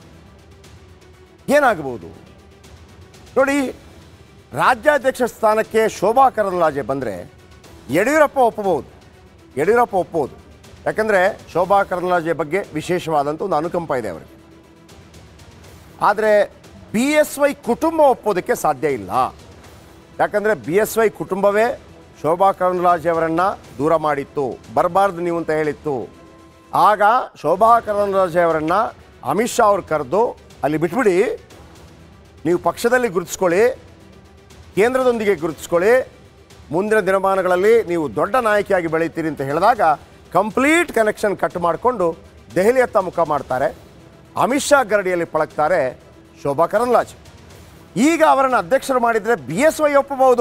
ಏನಾಗಬಹುದು ನೋಡಿ. ರಾಜ್ಯಾಧ್ಯಕ್ಷ ಸ್ಥಾನಕ್ಕೆ ಶೋಭಾ ಕರಂದ್ಲಾಜೆ ಬಂದರೆ ಯಡಿಯೂರಪ್ಪ ಒಪ್ಪಬಹುದು. ಯಾಕಂದರೆ ಶೋಭಾ ಕರಂದ್ಲಾಜೆ ಬಗ್ಗೆ ವಿಶೇಷವಾದಂಥ ಒಂದು ಅನುಕಂಪ ಇದೆ ಅವರಿಗೆ. ಆದರೆ BSY ಕುಟುಂಬ ಒಪ್ಪೋದಕ್ಕೆ ಸಾಧ್ಯ ಇಲ್ಲ. ಯಾಕಂದರೆ BSY ಕುಟುಂಬವೇ ಶೋಭಾ ಕರಂದ್ಲಾಜೆ ಅವರನ್ನು ದೂರ ಮಾಡಿತ್ತು, ಬರಬಾರ್ದು ನೀವು ಅಂತ ಹೇಳಿತ್ತು. ಆಗ ಶೋಭಾ ಕರಂದ್ಲಾಜೆ ಅವರನ್ನು ಅಮಿತ್ ಶಾ ಅವ್ರು ಕರೆದು ಅಲ್ಲಿ ಬಿಟ್ಬಿಡಿ, ನೀವು ಪಕ್ಷದಲ್ಲಿ ಗುರುತಿಸ್ಕೊಳ್ಳಿ, ಕೇಂದ್ರದೊಂದಿಗೆ ಗುರುತಿಸ್ಕೊಳ್ಳಿ, ಮುಂದಿನ ದಿನಮಾನಗಳಲ್ಲಿ ನೀವು ದೊಡ್ಡ ನಾಯಕಿಯಾಗಿ ಬೆಳೀತೀರಿ ಅಂತ ಹೇಳಿದಾಗ ಕಂಪ್ಲೀಟ್ ಕನೆಕ್ಷನ್ ಕಟ್ ಮಾಡಿಕೊಂಡು ದೆಹಲಿಯತ್ತ ಮುಖ ಮಾಡ್ತಾರೆ. ಅಮಿತ್ ಶಾ ಗರಡಿಯಲ್ಲಿ ಪಳಗ್ತಾರೆ ಶೋಭಾ ಕರಂದ್ಲಾಜೆ. ಈಗ ಅವರನ್ನು ಅಧ್ಯಕ್ಷರು ಮಾಡಿದರೆ BSY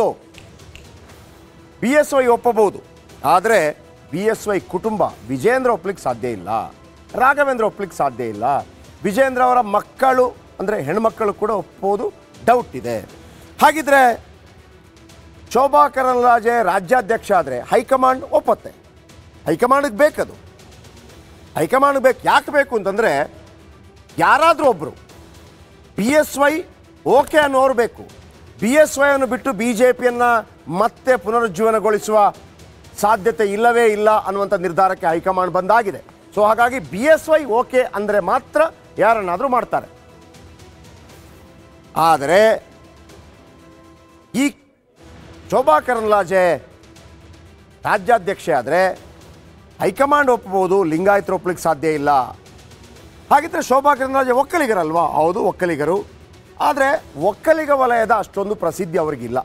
ಒಪ್ಪಬಹುದು. ಆದರೆ BSY ಕುಟುಂಬ ವಿಜೇಂದ್ರ ಒಪ್ಪಲಿಕ್ಕೆ ಸಾಧ್ಯ ಇಲ್ಲ, ರಾಘವೇಂದ್ರ ಒಪ್ಪಲಿಕ್ಕೆ ಸಾಧ್ಯ ಇಲ್ಲ. ವಿಜೇಂದ್ರ ಅವರ ಮಕ್ಕಳು ಅಂದರೆ ಹೆಣ್ಮಕ್ಕಳು ಕೂಡ ಒಪ್ಪೋದು ಡೌಟ್ ಇದೆ. ಹಾಗಿದ್ರೆ ಶೋಭಾ ಕರಂದ್ಲಾಜೆ ರಾಜ್ಯಾಧ್ಯಕ್ಷ ಆದರೆ ಹೈಕಮಾಂಡ್ ಒಪ್ಪತ್ತೆ. ಹೈಕಮಾಂಡ್ಗೆ ಬೇಕದು, ಹೈಕಮಾಂಡ್ಗೆ ಬೇಕು. ಯಾಕೆ ಬೇಕು ಅಂತಂದರೆ ಯಾರಾದರೂ ಒಬ್ಬರು BSY ಓಕೆ ಅನ್ನೋರು ಬೇಕು. BSY ಅನ್ನು ಬಿಟ್ಟು BJPಯನ್ನು ಮತ್ತೆ ಪುನರುಜ್ಜೀವನಗೊಳಿಸುವ ಸಾಧ್ಯತೆ ಇಲ್ಲವೇ ಇಲ್ಲ ಅನ್ನುವಂಥ ನಿರ್ಧಾರಕ್ಕೆ ಹೈಕಮಾಂಡ್ ಬಂದಾಗಿದೆ. ಸೊ ಹಾಗಾಗಿ BSY ಓಕೆ ಅಂದರೆ ಮಾತ್ರ ಯಾರನ್ನಾದರೂ ಮಾಡ್ತಾರೆ. ಆದರೆ ಈ ಶೋಭಾ ಕರಂದ್ಲಾಜೆ ರಾಜ್ಯಾಧ್ಯಕ್ಷೆ ಆದರೆ ಹೈಕಮಾಂಡ್ ಒಪ್ಪಬಹುದು, ಲಿಂಗಾಯತರು ಒಪ್ಪಲಿಕ್ಕೆ ಸಾಧ್ಯ ಇಲ್ಲ. ಹಾಗಿದ್ರೆ ಶೋಭಾ ಕರಂದ್ಲಾಜೆ ಒಕ್ಕಲಿಗರಲ್ವಾ? ಹೌದು, ಒಕ್ಕಲಿಗರು. ಆದರೆ ಒಕ್ಕಲಿಗ ವಲಯದ ಅಷ್ಟೊಂದು ಪ್ರಸಿದ್ಧಿ ಅವರಿಗಿಲ್ಲ.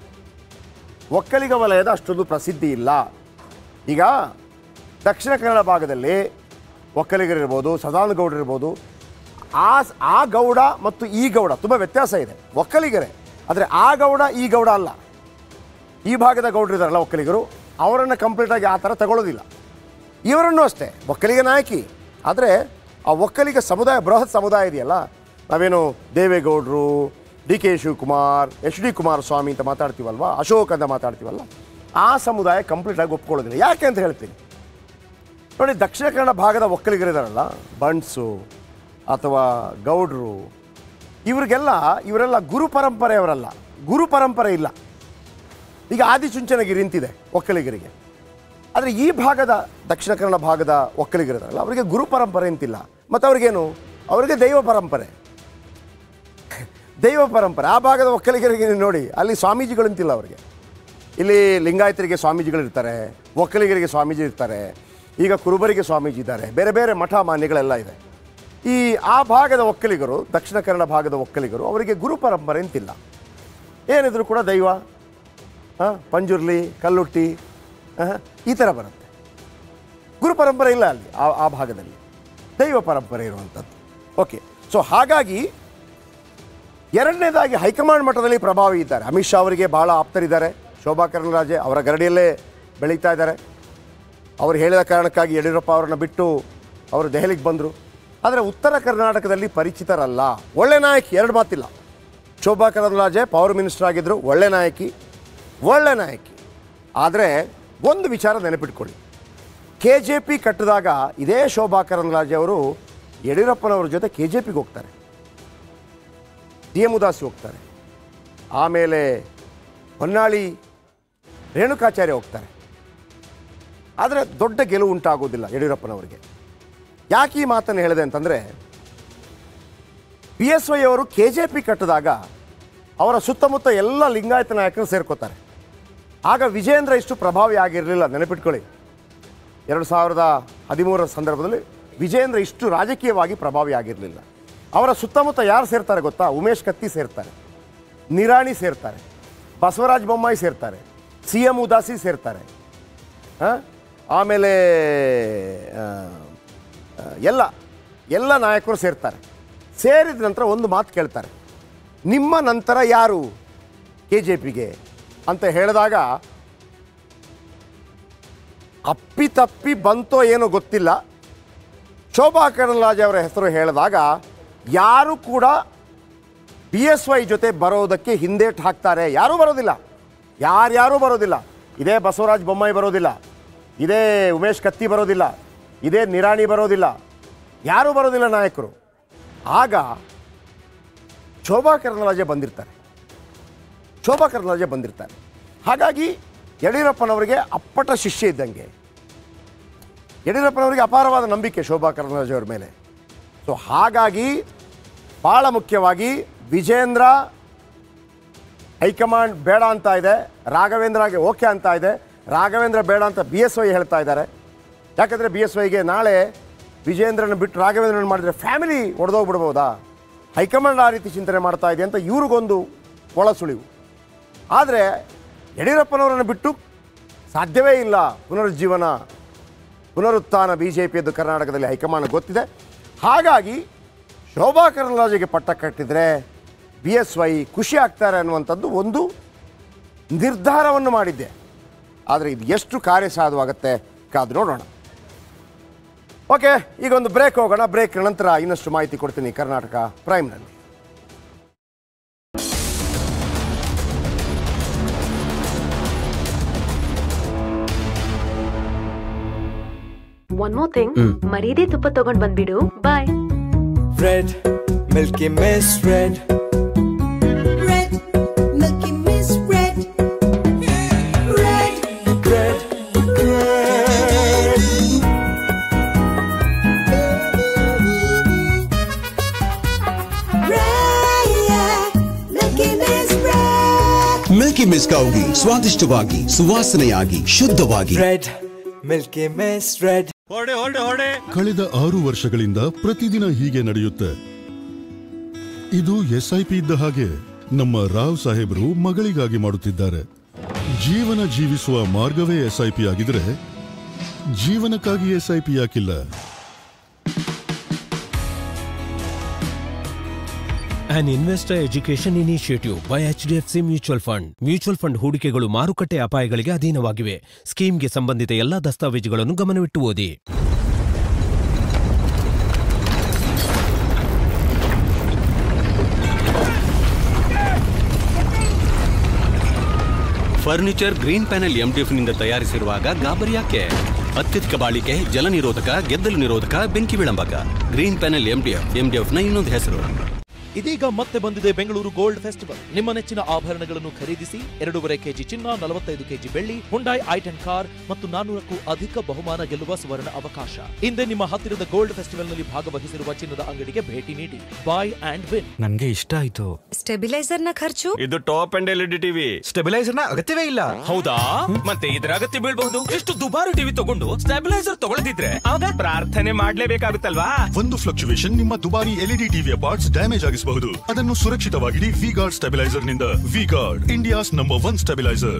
ಈಗ ದಕ್ಷಿಣ ಕನ್ನಡ ಭಾಗದಲ್ಲಿ ಒಕ್ಕಲಿಗರಿರ್ಬೋದು, ಸದಾನಗೌಡರಿರ್ಬೋದು. ಆ ಗೌಡ ಮತ್ತು ಈ ಗೌಡ ತುಂಬ ವ್ಯತ್ಯಾಸ ಇದೆ. ಒಕ್ಕಲಿಗರೇ, ಆದರೆ ಆ ಗೌಡ ಈ ಗೌಡ ಅಲ್ಲ. ಈ ಭಾಗದ ಗೌಡರಿದಾರಲ್ಲ ಒಕ್ಕಲಿಗರು, ಅವರನ್ನು ಕಂಪ್ಲೀಟಾಗಿ ಆ ಥರ ತಗೊಳ್ಳೋದಿಲ್ಲ. ಇವರನ್ನು ಅಷ್ಟೇ ಒಕ್ಕಲಿಗ ನಾಯಕಿ. ಆದರೆ ಆ ಒಕ್ಕಲಿಗ ಸಮುದಾಯ, ಬೃಹತ್ ಸಮುದಾಯ ಇದೆಯಲ್ಲ, ನಾವೇನು ದೇವೇಗೌಡರು, DK ಶಿವಕುಮಾರ್, HD ಕುಮಾರಸ್ವಾಮಿ ಅಂತ ಮಾತಾಡ್ತೀವಲ್ವ, ಅಶೋಕ್ ಅಂತ ಮಾತಾಡ್ತೀವಲ್ಲ, ಆ ಸಮುದಾಯ ಕಂಪ್ಲೀಟಾಗಿ ಒಪ್ಕೊಳ್ಳೋದಿಲ್ಲ. ಯಾಕೆ ಅಂತ ಹೇಳ್ತೀನಿ ನೋಡಿ. ದಕ್ಷಿಣ ಕನ್ನಡ ಭಾಗದ ಒಕ್ಕಲಿಗರಿದಾರಲ್ಲ, ಬಂಟ್ಸು ಅಥವಾ ಗೌಡ್ರು, ಇವರೆಲ್ಲ ಗುರು ಪರಂಪರೆಯವರಲ್ಲ, ಗುರು ಪರಂಪರೆ ಇಲ್ಲ. ಈಗ ಆದಿಚುಂಚನಗಿರಿ ನಿಂತಿದೆ ಒಕ್ಕಲಿಗರಿಗೆ. ಆದರೆ ಈ ಭಾಗದ ದಕ್ಷಿಣ ಕನ್ನಡ ಭಾಗದ ಒಕ್ಕಲಿಗರಿದಾರಲ್ಲ, ಅವರಿಗೆ ಗುರು ಪರಂಪರೆ ಅಂತಿಲ್ಲ. ಮತ್ತು ಅವ್ರಿಗೇನು, ಅವರಿಗೆ ದೈವ ಪರಂಪರೆ. ಆ ಭಾಗದ ಒಕ್ಕಲಿಗರಿಗೆ ನೋಡಿ, ಅಲ್ಲಿ ಸ್ವಾಮೀಜಿಗಳು ಅಂತಿಲ್ಲ ಅವರಿಗೆ. ಇಲ್ಲಿ ಲಿಂಗಾಯತರಿಗೆ ಸ್ವಾಮೀಜಿಗಳಿರ್ತಾರೆ, ಒಕ್ಕಲಿಗರಿಗೆ ಸ್ವಾಮೀಜಿ ಇರ್ತಾರೆ, ಈಗ ಕುರುಬರಿಗೆ ಸ್ವಾಮೀಜಿ ಇದ್ದಾರೆ, ಬೇರೆ ಬೇರೆ ಮಠ ಮಾನ್ಯಗಳೆಲ್ಲ ಇದೆ. ಈ ಆ ಭಾಗದ ಒಕ್ಕಲಿಗರು, ದಕ್ಷಿಣ ಕನ್ನಡ ಭಾಗದ ಒಕ್ಕಲಿಗರು, ಅವರಿಗೆ ಗುರು ಪರಂಪರೆ ಅಂತಿಲ್ಲ. ಏನಿದ್ರು ಕೂಡ ದೈವ, ಪಂಜುರ್ಲಿ, ಕಲ್ಲುಟ್ಟಿ ಈ ಥರ ಬರುತ್ತೆ. ಗುರು ಪರಂಪರೆ ಇಲ್ಲ ಅಲ್ಲಿ ಆ ಭಾಗದಲ್ಲಿ, ದೈವ ಪರಂಪರೆ ಇರುವಂಥದ್ದು. ಓಕೆ, ಸೊ ಹಾಗಾಗಿ ಎರಡನೇದಾಗಿ ಹೈಕಮಾಂಡ್ ಮಟ್ಟದಲ್ಲಿ ಪ್ರಭಾವಿ ಇದ್ದಾರೆ. ಅಮಿತ್ ಶಾ ಅವರಿಗೆ ಭಾಳ ಆಪ್ತರಿದ್ದಾರೆ. ಶೋಭಾ ಕರಂದ್ಲಾಜೆ ಅವರ ಗರಡಿಯಲ್ಲೇ ಬೆಳೀತಾ ಇದ್ದಾರೆ. ಅವರು ಹೇಳಿದ ಕಾರಣಕ್ಕಾಗಿ ಯಡಿಯೂರಪ್ಪ ಅವರನ್ನು ಬಿಟ್ಟು ಅವರು ದೆಹಲಿಗೆ ಬಂದರು. ಆದರೆ ಉತ್ತರ ಕರ್ನಾಟಕದಲ್ಲಿ ಪರಿಚಿತರಲ್ಲ. ಒಳ್ಳೆ ನಾಯಕಿ, ಎರಡು ಮಾತಿಲ್ಲ. ಶೋಭಾ ಕರಂದ್ಲಾಜೆ ಪವರ್ ಮಿನಿಸ್ಟರ್ ಆಗಿದ್ದರು, ಒಳ್ಳೆ ನಾಯಕಿ. ಆದರೆ ಒಂದು ವಿಚಾರ ನೆನಪಿಟ್ಕೊಳ್ಳಿ, KJP ಕಟ್ಟಿದಾಗ ಇದೇ ಶೋಭಾ ಕರಂದ್ಲಾಜೆ ಅವರು ಯಡಿಯೂರಪ್ಪನವ್ರ ಜೊತೆ KJPಗೆ ಹೋಗ್ತಾರೆ, CM ಉದಾಸಿ ಹೋಗ್ತಾರೆ, ಆಮೇಲೆ ಹೊನ್ನಾಳಿ ರೇಣುಕಾಚಾರ್ಯ ಹೋಗ್ತಾರೆ. ಆದರೆ ದೊಡ್ಡ ಗೆಲುವು ಉಂಟಾಗೋದಿಲ್ಲ ಯಡಿಯೂರಪ್ಪನವರಿಗೆ. ಯಾಕೆ ಈ ಮಾತನ್ನು ಹೇಳಿದೆ ಅಂತಂದರೆ, BSY ಅವರು KJP ಕಟ್ಟಿದಾಗ ಅವರ ಸುತ್ತಮುತ್ತ ಎಲ್ಲ ಲಿಂಗಾಯತ ನಾಯಕರು ಸೇರ್ಕೋತಾರೆ. ಆಗ ವಿಜೇಂದ್ರ ಇಷ್ಟು ಪ್ರಭಾವಿ ಆಗಿರಲಿಲ್ಲ, ನೆನಪಿಟ್ಕೊಳ್ಳಿ. 2013 ಸಂದರ್ಭದಲ್ಲಿ ವಿಜೇಂದ್ರ ಇಷ್ಟು ರಾಜಕೀಯವಾಗಿ ಪ್ರಭಾವಿ ಆಗಿರಲಿಲ್ಲ. ಅವರ ಸುತ್ತಮುತ್ತ ಯಾರು ಸೇರ್ತಾರೆ ಗೊತ್ತಾ? ಉಮೇಶ್ ಕತ್ತಿ ಸೇರ್ತಾರೆ, ನಿರಾಣಿ ಸೇರ್ತಾರೆ, ಬಸವರಾಜ ಬೊಮ್ಮಾಯಿ ಸೇರ್ತಾರೆ, CM ಉದಾಸಿ ಸೇರ್ತಾರೆ, ಆಮೇಲೆ ಎಲ್ಲ ನಾಯಕರು ಸೇರ್ತಾರೆ. ಸೇರಿದ ನಂತರ ಒಂದು ಮಾತು ಕೇಳ್ತಾರೆ, ನಿಮ್ಮ ನಂತರ ಯಾರು KJPಗೆ ಅಂತ ಹೇಳಿದಾಗ ಅಪ್ಪಿತಪ್ಪಿ ಬಂತೋ ಏನೋ ಗೊತ್ತಿಲ್ಲ, ಶೋಭಾ ಕರಂದ್ಲಾಜೆ ಅವರ ಹೆಸರು ಹೇಳಿದಾಗ ಯಾರು ಕೂಡ BSY ಜೊತೆ ಬರೋದಕ್ಕೆ ಹಿಂದೇಟು ಹಾಕ್ತಾರೆ. ಯಾರೂ ಬರೋದಿಲ್ಲ, ಯಾರ್ಯಾರೂ ಬರೋದಿಲ್ಲ. ಇದೇ ಬಸವರಾಜ ಬೊಮ್ಮಾಯಿ ಬರೋದಿಲ್ಲ, ಇದೇ ಉಮೇಶ್ ಕತ್ತಿ ಬರೋದಿಲ್ಲ, ಇದೇ ನಿರಾಣಿ ಬರೋದಿಲ್ಲ, ಯಾರೂ ಬರೋದಿಲ್ಲ ನಾಯಕರು. ಆಗ ಶೋಭಾ ಕರಂದ್ಲಾಜೆ ಬಂದಿರ್ತಾರೆ. ಹಾಗಾಗಿ ಯಡಿಯೂರಪ್ಪನವರಿಗೆ ಅಪ್ಪಟ ಶಿಷ್ಯ ಇದ್ದಂಗೆ. ಯಡಿಯೂರಪ್ಪನವರಿಗೆ ಅಪಾರವಾದ ನಂಬಿಕೆ ಶೋಭಾ ಕರಂದ್ಲಾಜೆ ಅವರ ಮೇಲೆ. ಸೊ ಹಾಗಾಗಿ ಭಾಳ ಮುಖ್ಯವಾಗಿ ವಿಜೇಂದ್ರ ಹೈಕಮಾಂಡ್ ಬೇಡ ಅಂತ ಇದೆ, ರಾಘವೇಂದ್ರಗೆ ಓಕೆ ಅಂತ ಇದೆ. ರಾಘವೇಂದ್ರ ಬೇಡ ಅಂತ BSY ಹೇಳ್ತಾ ಇದ್ದಾರೆ. ಯಾಕಂದರೆ BSYಗೆ ನಾಳೆ ವಿಜೇಂದ್ರನ ಬಿಟ್ಟು ರಾಘವೇಂದ್ರನ ಮಾಡಿದರೆ ಫ್ಯಾಮಿಲಿ ಒಡೆದೋಗ್ಬಿಡ್ಬೋದಾ, ಹೈಕಮಾಂಡ್ ಆ ರೀತಿ ಚಿಂತನೆ ಮಾಡ್ತಾ ಇದೆ ಅಂತ ಇವ್ರಿಗೊಂದು ಒಳ ಸುಳಿವು. ಆದರೆ ಯಡಿಯೂರಪ್ಪನವರನ್ನು ಬಿಟ್ಟು ಸಾಧ್ಯವೇ ಇಲ್ಲ ಪುನರುತ್ಥಾನ BJPಯದ್ದು ಕರ್ನಾಟಕದಲ್ಲಿ ಹೈಕಮಾಂಡ್ ಗೊತ್ತಿದೆ. ಹಾಗಾಗಿ ಶೋಭಾ ಕರಂದ್ಲಾಜೆಗೆ ಪಟ್ಟ ಕಟ್ಟಿದರೆ BSY ಖುಷಿ ಆಗ್ತಾರೆ ಅನ್ನುವಂಥದ್ದು ಒಂದು ನಿರ್ಧಾರವನ್ನು ಮಾಡಿದ್ದೆ. ಆದರೆ ಇದು ಎಷ್ಟು ಕಾರ್ಯಸಾಧುವಾಗುತ್ತೆ ಕಾದು ನೋಡೋಣ. ಓಕೆ, ಈಗ ಒಂದು ಬ್ರೇಕ್ ಹೋಗೋಣ. ಬ್ರೇಕ್ ನಂತರ ಇನ್ನಷ್ಟು ಮಾಹಿತಿ ಕೊಡ್ತೀನಿ ಕರ್ನಾಟಕ ಪ್ರೈಮ್ನಲ್ಲಿ. One more thing, ಮರೀದೆ ತುಪ್ಪ ತಗೊಂಡ್ ಬಂದ್ಬಿಡು. Bye. Red, Milky Mist Red. Red, Milky Mist Red. Red, Red, Red. Milky Mist Red. Milky Mist ಗಾಗಿ ಸ್ವಾದಿಷ್ಟವಾಗಿ, ಸುವಾಸನೆಯಾಗಿ, ಶುದ್ಧವಾಗಿ. Red, Milky Mist Red. ಕಳೆದ 6 ವರ್ಷಗಳಿಂದ ಪ್ರತಿದಿನ ಹೀಗೆ ನಡೆಯುತ್ತೆ. ಇದು SIP ಇದ್ದ ಹಾಗೆ. ನಮ್ಮ ರಾವ್ ಸಾಹೇಬರು ಮಗಳಿಗಾಗಿ ಮಾಡುತ್ತಿದ್ದಾರೆ. ಜೀವನ ಜೀವಿಸುವ ಮಾರ್ಗವೇ SIP ಆಗಿದ್ರೆ ಜೀವನಕ್ಕಾಗಿ SIP ಯಾಕಿಲ್ಲ? An investor education initiative by HDFC Mutual Fund. Mutual fund ಹೂಡಿಕೆಗಳು ಮಾರುಕಟ್ಟೆ ಅಪಾಯಗಳಿಗೆ ಅಧೀನವಾಗಿವೆ. ಸ್ಕೀಮ್ಗೆ ಸಂಬಂಧಿತ ಎಲ್ಲಾ ದಸ್ತಾವೇಜುಗಳನ್ನು ಗಮನವಿಟ್ಟು ಓದಿ. ಫರ್ನಿಚರ್ ಗ್ರೀನ್ ಪ್ಯಾನೆಲ್ MDFನಿಂದ ತಯಾರಿಸಿರುವಾಗ ಗಾಬರಿ ಯಾಕೆ? ಅತ್ಯಧಿಕ ಬಾಳಿಕೆ, ಜಲ ನಿರೋಧಕ, ಗೆದ್ದಲು ನಿರೋಧಕ, ಬೆಂಕಿ ವಿಳಂಬಕ. ಗ್ರೀನ್ ಪ್ಯಾನೆಲ್ MDFನ ಇನ್ನೊಂದು ಹೆಸರು. ಇದೀಗ ಮತ್ತೆ ಬಂದಿದೆ ಬೆಂಗಳೂರು ಗೋಲ್ಡ್ ಫೆಸ್ಟಿವಲ್. ನಿಮ್ಮ ನೆಚ್ಚಿನ ಆಭರಣಗಳನ್ನು ಖರೀದಿಸಿ 2.5 ಕೆಜಿ ಚಿನ್ನ, 45 ಕೆಜಿ ಬೆಳ್ಳಿ, ಹುಂಡೈ i10 ಕಾರ್ ಮತ್ತು 400ಕ್ಕೂ ಅಧಿಕ ಬಹುಮಾನ ಗೆಲ್ಲುವ ಸುವರ್ಣ ಅವಕಾಶ. ಹಿಂದೆ ನಿಮ್ಮ ಹತ್ತಿರದ ಗೋಲ್ಡ್ ಫೆಸ್ಟಿವಲ್ ನಲ್ಲಿ ಭಾಗವಹಿಸಿರುವ ಚಿನ್ನದ ಅಂಗಡಿಗೆ ಭೇಟಿ ನೀಡಿ. Buy and win. ನನ್ಗೆ ಇಷ್ಟ ಆಯ್ತು. ಸ್ಟೆಬಿಲೈಸರ್ ನ ಖರ್ಚು? ಇದು top and LED TV. Stabiliser ನ ಅಗತ್ಯವೇ ಇಲ್ಲ. ಹೌದಾ? ಮತ್ತೆ ಇದರ ಅಗತ್ಯ ಬೀಳಬಹುದು. ಎಷ್ಟು ದುಬಾರಿ ಟಿವಿ ತಗೊಂಡು ಸ್ಟೆಬಿಲೈಸರ್ ತಗೊಳ್ಳದಿದ್ರೆ ಆಗ ಪ್ರಾರ್ಥನೆ ಮಾಡ್ಲೇಬೇಕಾಗುತ್ತಲ್ವಾ? ಒಂದು ಫ್ಲಕ್ಚುಯೇಷನ್ ನಿಮ್ಮ ದುಬಾರಿ ಎಲ್ಇಡಿ ಟಿವಿಯ ಪಾರ್ಟ್ಸ್ ಡ್ಯಾಮೇಜ್ ಆಗಿಸಬಹುದು. ಅದನ್ನು ಸುರಕ್ಷಿತವಾಗಿಡಿ ವಿ-ಗಾರ್ಡ್ ಸ್ಟೆಬಿಲೈಸರ್ ನಿಂದ. V Guard, India's number 1 stabiliser.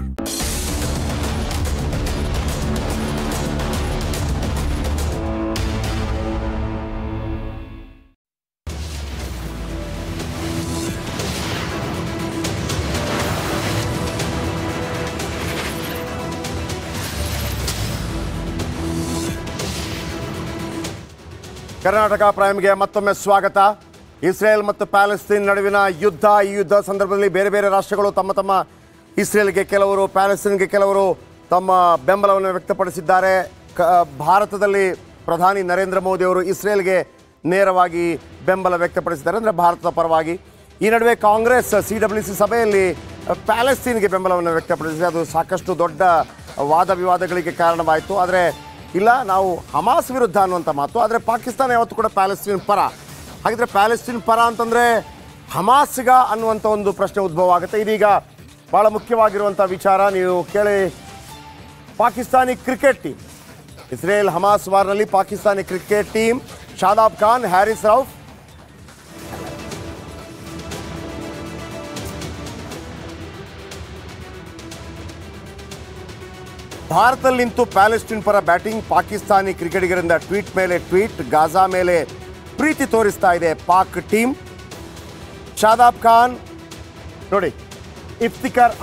Karnataka ಪ್ರೈಮ್ಗೆ ಮತ್ತೊಮ್ಮೆ ಸ್ವಾಗತ. ಇಸ್ರೇಲ್ ಮತ್ತು ಪ್ಯಾಲೆಸ್ತೀನ್ ನಡುವಿನ ಯುದ್ಧ. ಈ ಯುದ್ಧ ಸಂದರ್ಭದಲ್ಲಿ ಬೇರೆ ಬೇರೆ ರಾಷ್ಟ್ರಗಳು ತಮ್ಮ ಇಸ್ರೇಲ್ಗೆ ಕೆಲವರು, ಪ್ಯಾಲೆಸ್ತೀನ್ಗೆ ಕೆಲವರು ತಮ್ಮ ಬೆಂಬಲವನ್ನು ವ್ಯಕ್ತಪಡಿಸಿದ್ದಾರೆ. ಭಾರತದಲ್ಲಿ ಪ್ರಧಾನಿ ನರೇಂದ್ರ ಮೋದಿ ಅವರು ಇಸ್ರೇಲ್ಗೆ ನೇರವಾಗಿ ಬೆಂಬಲ ವ್ಯಕ್ತಪಡಿಸಿದ್ದಾರೆ, ಅಂದರೆ ಭಾರತದ ಪರವಾಗಿ. ಈ ನಡುವೆ ಕಾಂಗ್ರೆಸ್ CWC ಸಭೆಯಲ್ಲಿ ಪ್ಯಾಲೆಸ್ತೀನ್ಗೆ ಬೆಂಬಲವನ್ನು ವ್ಯಕ್ತಪಡಿಸಿದೆ. ಅದು ಸಾಕಷ್ಟು ದೊಡ್ಡ ವಾದ ವಿವಾದಗಳಿಗೆ ಕಾರಣವಾಯಿತು. ಆದರೆ ಇಲ್ಲ, ನಾವು ಹಮಾಸ್ ವಿರುದ್ಧ ಅನ್ನುವಂಥ ಮಾತು. ಆದರೆ ಪಾಕಿಸ್ತಾನ ಯಾವತ್ತೂ ಕೂಡ ಪ್ಯಾಲೆಸ್ತೀನ್ ಪರ. ಹಾಗಿದ್ರೆ ಪ್ಯಾಲೆಸ್ತೀನ್ ಪರ ಅಂತಂದರೆ ಹಮಾಸ್ಗ ಅನ್ನುವಂಥ ಒಂದು ಪ್ರಶ್ನೆ ಉದ್ಭವ ಆಗುತ್ತೆ. ಇದೀಗ ಭಾಳ ಮುಖ್ಯವಾಗಿರುವಂಥ ವಿಚಾರ ನೀವು ಕೇಳಿ. Pakistani cricket team, Israel Hamas ವಾರ್ನಲ್ಲಿ ಪಾಕಿಸ್ತಾನಿ ಕ್ರಿಕೆಟ್ ಟೀಮ್ ಶಾದಾಬ್ ಖಾನ್, ಹ್ಯಾರಿಸ್ ರೌಫ್ ಭಾರತದಲ್ಲಿ ನಿಂತು ಪ್ಯಾಲೆಸ್ಟೀನ್ ಪರ ಬ್ಯಾಟಿಂಗ್. ಪಾಕಿಸ್ತಾನಿ ಕ್ರಿಕೆಟಿಗರಿಂದ ಟ್ವೀಟ್ ಮೇಲೆ ಟ್ವೀಟ್. ಗಾಜಾ ಮೇಲೆ ಪ್ರೀತಿ ತೋರಿಸ್ತಾ ಇದೆ ಪಾಕ್ ಟೀಮ್. ಶಾದಾಬ್ ಖಾನ್ ನೋಡಿ, ಇಫ್ತಿಕಾರ್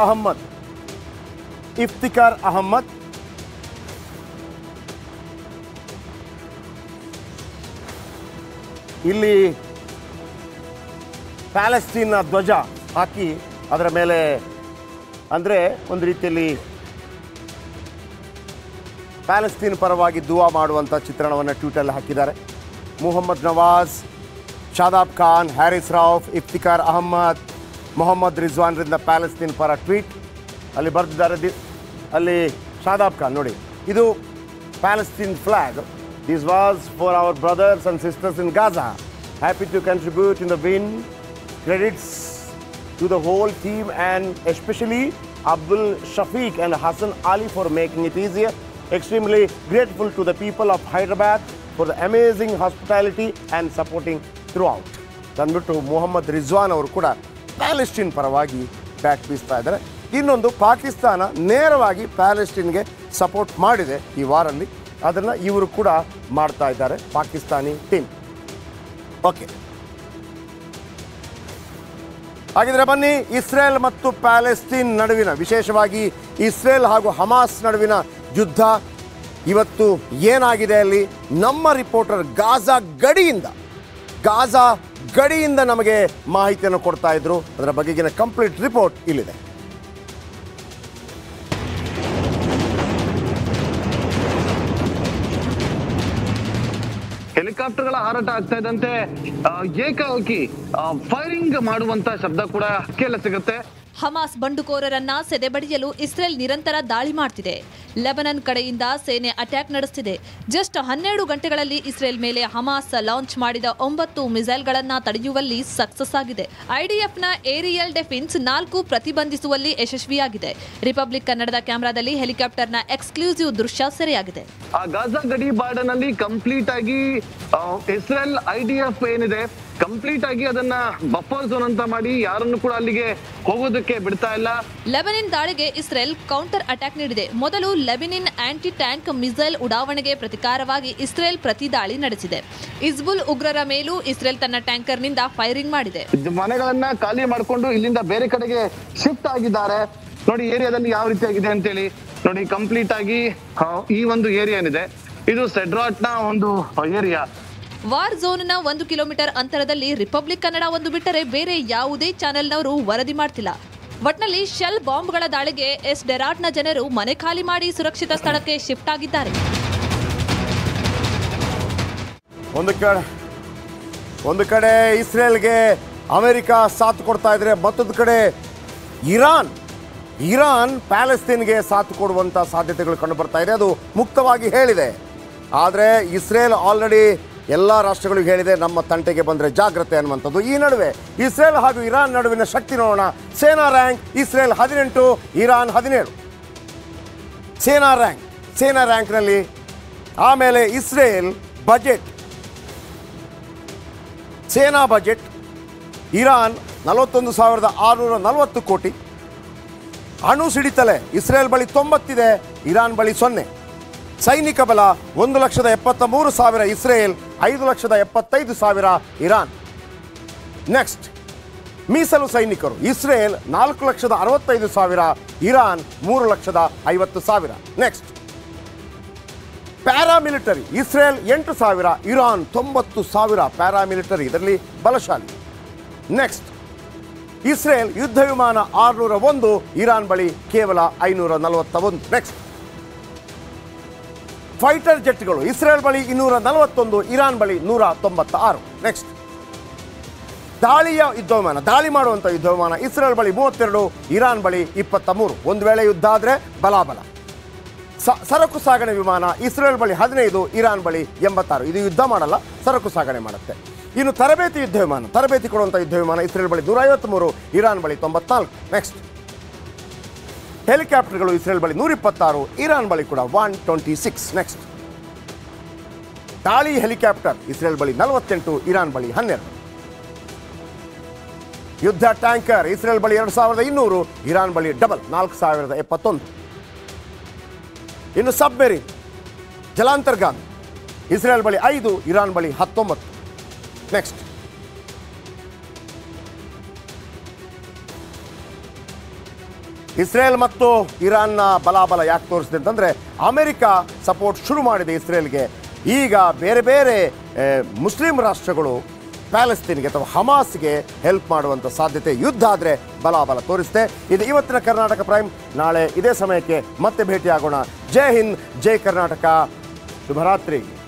ಅಹಮ್ಮದ್ ಇಲ್ಲಿ ಪ್ಯಾಲೆಸ್ತೀನ್ನ ಧ್ವಜ ಹಾಕಿ ಅದರ ಮೇಲೆ, ಅಂದರೆ ಒಂದು ರೀತಿಯಲ್ಲಿ ಪ್ಯಾಲೆಸ್ತೀನ್ ಪರವಾಗಿ ದುವಾ ಮಾಡುವಂಥ ಚಿತ್ರಣವನ್ನು ಟ್ವೀಟಲ್ಲಿ ಹಾಕಿದ್ದಾರೆ. ಮೊಹಮ್ಮದ್ ನವಾಜ್, ಶಾದಾಬ್ ಖಾನ್, ಹ್ಯಾರಿಸ್ ರೌಫ್, ಇಫ್ತಿಕಾರ್ ಅಹಮ್ಮದ್, ಮೊಹಮ್ಮದ್ ರಿಜ್ವಾನ್ರಿಂದ ಪ್ಯಾಲೆಸ್ತೀನ್ ಪರ ಟ್ವೀಟ್ ಅಲ್ಲಿ ಬರೆದಿದ್ದಾರೆ. ಅಲ್ಲಿ ಶಾದಾಬ್ ಖಾನ್ ನೋಡಿ, ಇದು Palestine flag. This was for our brothers and sisters in Gaza. Happy to contribute in the win. Credits to the whole team and especially Abdul Shafiq and Hassan Ali for making it easier. Extremely grateful to the people of Hyderabad for the amazing hospitality and supporting throughout. ಅಂದ್ಬಿಟ್ಟು ಮೊಹಮ್ಮದ್ ರಿಜ್ವಾನ್ ಅವರು ಕೂಡ Palestine ಪರವಾಗಿ bat ಬೀಸ್ತಾ ಇದ್ದಾರೆ. ಇನ್ನೊಂದು, ಪಾಕಿಸ್ತಾನ ನೇರವಾಗಿ ಪ್ಯಾಲೆಸ್ಟೀನ್ಗೆ support ಮಾಡಿದೆ ಈ ವಾರಲ್ಲಿ. ಅದನ್ನು ಇವರು ಕೂಡ ಮಾಡ್ತಾ ಇದ್ದಾರೆ, ಪಾಕಿಸ್ತಾನಿ ಟೀಮ್. ಓಕೆ, ಹಾಗಿದ್ರೆ ಬನ್ನಿ, ಇಸ್ರೇಲ್ ಮತ್ತು ಪ್ಯಾಲೆಸ್ತೀನ್ ನಡುವಿನ, ವಿಶೇಷವಾಗಿ ಇಸ್ರೇಲ್ ಹಾಗೂ ಹಮಾಸ್ ನಡುವಿನ ಯುದ್ಧ ಇವತ್ತು ಏನಾಗಿದೆ ಅಲ್ಲಿ ನಮ್ಮ ರಿಪೋರ್ಟರ್ ಗಾಜಾ ಗಡಿಯಿಂದ ನಮಗೆ ಮಾಹಿತಿಯನ್ನು ಕೊಡ್ತಾ ಇದ್ರು. ಅದರ ಬಗೆಗಿನ ಕಂಪ್ಲೀಟ್ ರಿಪೋರ್ಟ್ ಇಲ್ಲಿದೆ. ಹೆಲಿಕಾಪ್ಟರ್ಗಳ ಹಾರಾಟ ಆಗ್ತಾ ಇದ್ದಂತೆ ಏಕಾಏಕಿ ಫೈರಿಂಗ್ ಮಾಡುವಂತ ಶಬ್ದ ಕೂಡ ಕೇಳ ಸಿಗುತ್ತೆ. ಹಮಾಸ್ ಬಂಡುಕೋರರನ್ನ ಸೆದೆಬಡಿಯಲು ಇಸ್ರೇಲ್ ನಿರಂತರ ದಾಳಿ ಮಾಡ್ತಿದೆ. ಲೆಬನನ್ ಕಡೆಯಿಂದ ಸೇನೆ ಅಟ್ಯಾಕ್ ನಡೆಸ್ತಿದೆ. ಜಸ್ಟ್ 12 ಗಂಟೆಗಳಲ್ಲಿ ಇಸ್ರೇಲ್ ಮೇಲೆ ಹಮಾಸ್ ಲಾಂಚ್ ಮಾಡಿದ 9 ಮಿಸೈಲ್ಗಳನ್ನ ತಡೆಯುವಲ್ಲಿ ಸಕ್ಸಸ್ ಆಗಿದೆ. ಐಡಿಎಫ್ನ ಏರಿಯಲ್ ಡಿಫೆನ್ಸ್ 4 ಪ್ರತಿಬಂಧಿಸುವಲ್ಲಿ ಯಶಸ್ವಿಯಾಗಿದೆ. ರಿಪಬ್ಲಿಕ್ ಕನ್ನಡದ ಕ್ಯಾಮೆರಾದಲ್ಲಿ ಹೆಲಿಕಾಪ್ಟರ್ನ ಎಕ್ಸ್ಕ್ಲೂಸಿವ್ ದೃಶ್ಯ ಸೆರೆಯಾಗಿದೆ. ಆ ಗಾಜಾ ಗಡಿ ಬಾರ್ಡರ್ನಲ್ಲಿ ಕಂಪ್ಲೀಟ್ ಆಗಿ ಇಸ್ರೇಲ್ ಐಡಿಎಫ್ ಏನಿದೆ ಕಂಪ್ಲೀಟ್ ಆಗಿ ಅದನ್ನ ಬಫರ್ ಝೋನ್ ಅಂತ ಮಾಡಿ ಯಾರನ್ನು ಕೂಡ ಅಲ್ಲಿಗೆ ಹೋಗೋದಕ್ಕೆ ಬಿಡ್ತಾ ಇಲ್ಲ. ಲೆಬನಿನ್ ದಾಳಿಗೆ ಇಸ್ರೇಲ್ ಕೌಂಟರ್ ಅಟ್ಯಾಕ್ ನೀಡಿದೆ. ಮೊದಲು ಲೆಬನಿನ್ ಆಂಟಿ ಟ್ಯಾಂಕ್ ಮಿಸೈಲ್ ಉಡಾವಣೆಗೆ ಪ್ರತಿಕಾರವಾಗಿ ಇಸ್ರೇಲ್ ಪ್ರತಿ ದಾಳಿ ನಡೆಸಿದೆ. ಹಿಜ್ಬುಲ್ ಉಗ್ರರ ಮೇಲೂ ಇಸ್ರೇಲ್ ತನ್ನ ಟ್ಯಾಂಕರ್ನಿಂದ ಫೈರಿಂಗ್ ಮಾಡಿದೆ. ಮನೆಗಳನ್ನ ಖಾಲಿ ಮಾಡಿಕೊಂಡು ಇಲ್ಲಿಂದ ಬೇರೆ ಕಡೆಗೆ ಶಿಫ್ಟ್ ಆಗಿದ್ದಾರೆ. ನೋಡಿ ಏರಿಯಾದಲ್ಲಿ ಯಾವ ರೀತಿಯಾಗಿದೆ ಅಂತೇಳಿ ನೋಡಿ. ಕಂಪ್ಲೀಟ್ ಆಗಿ ಈ ಒಂದು ಏರಿಯಾ ಏನಿದೆ ಇದು ಸೆಡ್ರಾಟ್ ನ ಒಂದು ಏರಿಯಾ. ವಾರ್ ಝೋನ್ನ 1 ಕಿಲೋಮೀಟರ್ ಅಂತರದಲ್ಲಿ ರಿಪಬ್ಲಿಕ್ ಕನ್ನಡ ಒಂದು ಬಿಟ್ಟರೆ ಬೇರೆ ಯಾವುದೇ ಚಾನೆಲ್ನವರು ವರದಿ ಮಾಡ್ತಿಲ್ಲ. ಒಟ್ನಲ್ಲಿ ಶೆಲ್ ಬಾಂಬ್ಗಳ ದಾಳಿಗೆ ಡೆರಾಟ್ನ ಜನರು ಮನೆ ಖಾಲಿ ಮಾಡಿ ಸುರಕ್ಷಿತ ಸ್ಥಳಕ್ಕೆ ಶಿಫ್ಟ್ ಆಗಿದ್ದಾರೆ. ಒಂದು ಕಡೆ ಇಸ್ರೇಲ್ಗೆ ಅಮೆರಿಕ ಸಾಥ್ ಕೊಡ್ತಾ ಇದ್ರೆ, ಮತ್ತೊಂದು ಕಡೆ ಇರಾನ್ ಪ್ಯಾಲೆಸ್ತೀನ್ಗೆ ಸಾಥ್ ಕೊಡುವಂಥ ಸಾಧ್ಯತೆಗಳು ಕಂಡು ಬರ್ತಾ ಇದೆ. ಅದು ಮುಕ್ತವಾಗಿ ಹೇಳಿದೆ. ಆದರೆ ಇಸ್ರೇಲ್ ಆಲ್ರೆಡಿ ಎಲ್ಲ ರಾಷ್ಟ್ರಗಳಿಗೂ ಹೇಳಿದೆ, ನಮ್ಮ ತಂಟೆಗೆ ಬಂದರೆ ಜಾಗ್ರತೆ ಅನ್ನುವಂಥದ್ದು. ಈ ನಡುವೆ ಇಸ್ರೇಲ್ ಹಾಗೂ ಇರಾನ್ ನಡುವಿನ ಶಕ್ತಿ ನೋಡೋಣ. ಸೇನಾ ರ್ಯಾಂಕ್ ಇಸ್ರೇಲ್ 18, ಇರಾನ್ 17. ಸೇನಾ ರ್ಯಾಂಕ್ನಲ್ಲಿ. ಆಮೇಲೆ ಇಸ್ರೇಲ್ ಬಜೆಟ್, ಸೇನಾ ಬಜೆಟ್ ಇರಾನ್ 41,640 ಕೋಟಿ. ಅಣು ಸಿಡಿತಲೆ ಇಸ್ರೇಲ್ ಬಳಿ 90 ಇದೆ, ಇರಾನ್ ಬಳಿ 0. ಸೈನಿಕ ಬಲ 1,73,000 ಇಸ್ರೇಲ್, 5,75,000 ಇರಾನ್. ನೆಕ್ಸ್ಟ್ ಮೀಸಲು ಸೈನಿಕರು Israel 4,65,000, Iran 3,50,000. Next paramilitary Israel 8,000, Iran 90,000 paramilitary, ಇದರಲ್ಲಿ ಬಲಶಾಲಿ. ನೆಕ್ಸ್ಟ್ ಇಸ್ರೇಲ್ ಯುದ್ಧ ವಿಮಾನ 601, ಇರಾನ್ ಬಳಿ ಕೇವಲ 541. ನೆಕ್ಸ್ಟ್ ಫೈಟರ್ ಜೆಟ್ಗಳು ಇಸ್ರೇಲ್ ಬಳಿ 241, ಇರಾನ್ ಬಳಿ 196. ನೆಕ್ಸ್ಟ್ ದಾಳಿ ಮಾಡುವಂಥ ಯುದ್ಧ ವಿಮಾನ ಇಸ್ರೇಲ್ ಬಳಿ 32, ಇರಾನ್ ಬಳಿ 23. ಒಂದು ವೇಳೆ ಯುದ್ಧ ಆದರೆ ಬಲಾಬಲ. ಸರಕು ಸಾಗಣೆ ವಿಮಾನ ಇಸ್ರೇಲ್ ಬಳಿ 15, ಇರಾನ್ ಬಳಿ 86. ಇದು ಯುದ್ಧ ಮಾಡಲ್ಲ, ಸರಕು ಸಾಗಣೆ ಮಾಡುತ್ತೆ. ಇನ್ನು ತರಬೇತಿ ಯುದ್ಧ ವಿಮಾನ, ತರಬೇತಿ ಕೊಡುವಂಥ ಯುದ್ಧ ವಿಮಾನ ಇಸ್ರೇಲ್ ಬಳಿ 153, ಇರಾನ್ ಬಳಿ 94. ನೆಕ್ಸ್ಟ್ ಹೆಲಿಕಾಪ್ಟರ್ಗಳು ಇಸ್ರೇಲ್ ಬಳಿ 126, ಇರಾನ್ ಬಳಿ ಕೂಡ 126. ನೆಕ್ಸ್ಟ್ ದಾಳಿ ಹೆಲಿಕಾಪ್ಟರ್ ಇಸ್ರೇಲ್ ಬಳಿ 48, ಇರಾನ್ ಬಳಿ 12. ಯುದ್ಧ ಟ್ಯಾಂಕರ್ ಇಸ್ರೇಲ್ ಬಳಿ 2,200, ಇರಾನ್ ಬಳಿ ಡಬಲ್ 4,071. ಇನ್ನು ಸಬ್ಮೆರಿನ್ ಜಲಾಂತರ್ಗಾಮಿ ಇಸ್ರೇಲ್ ಬಳಿ 5, ಇರಾನ್ ಬಳಿ 19. ನೆಕ್ಸ್ಟ್ ಇಸ್ರೇಲ್ ಮತ್ತು ಇರಾನ್ನ ಬಲಾಬಲ ಯಾಕೆ ತೋರಿಸಿದೆ ಅಂತಂದರೆ, ಅಮೆರಿಕ ಸಪೋರ್ಟ್ ಶುರು ಮಾಡಿದೆ ಇಸ್ರೇಲ್ಗೆ. ಈಗ ಬೇರೆ ಬೇರೆ ಮುಸ್ಲಿಂ ರಾಷ್ಟ್ರಗಳು ಪ್ಯಾಲೆಸ್ತೀನ್ಗೆ ಅಥವಾ ಹಮಾಸ್ಗೆ ಹೆಲ್ಪ್ ಮಾಡುವಂಥ ಸಾಧ್ಯತೆ, ಯುದ್ಧ ಆದರೆ ಬಲಾಬಲ ತೋರಿಸುತ್ತೆ. ಇದು ಇವತ್ತಿನ ಕರ್ನಾಟಕ ಪ್ರೈಮ್. ನಾಳೆ ಇದೇ ಸಮಯಕ್ಕೆ ಮತ್ತೆ ಭೇಟಿಯಾಗೋಣ. ಜೈ ಹಿಂದ್, ಜೈ ಕರ್ನಾಟಕ, ಶುಭರಾತ್ರಿ.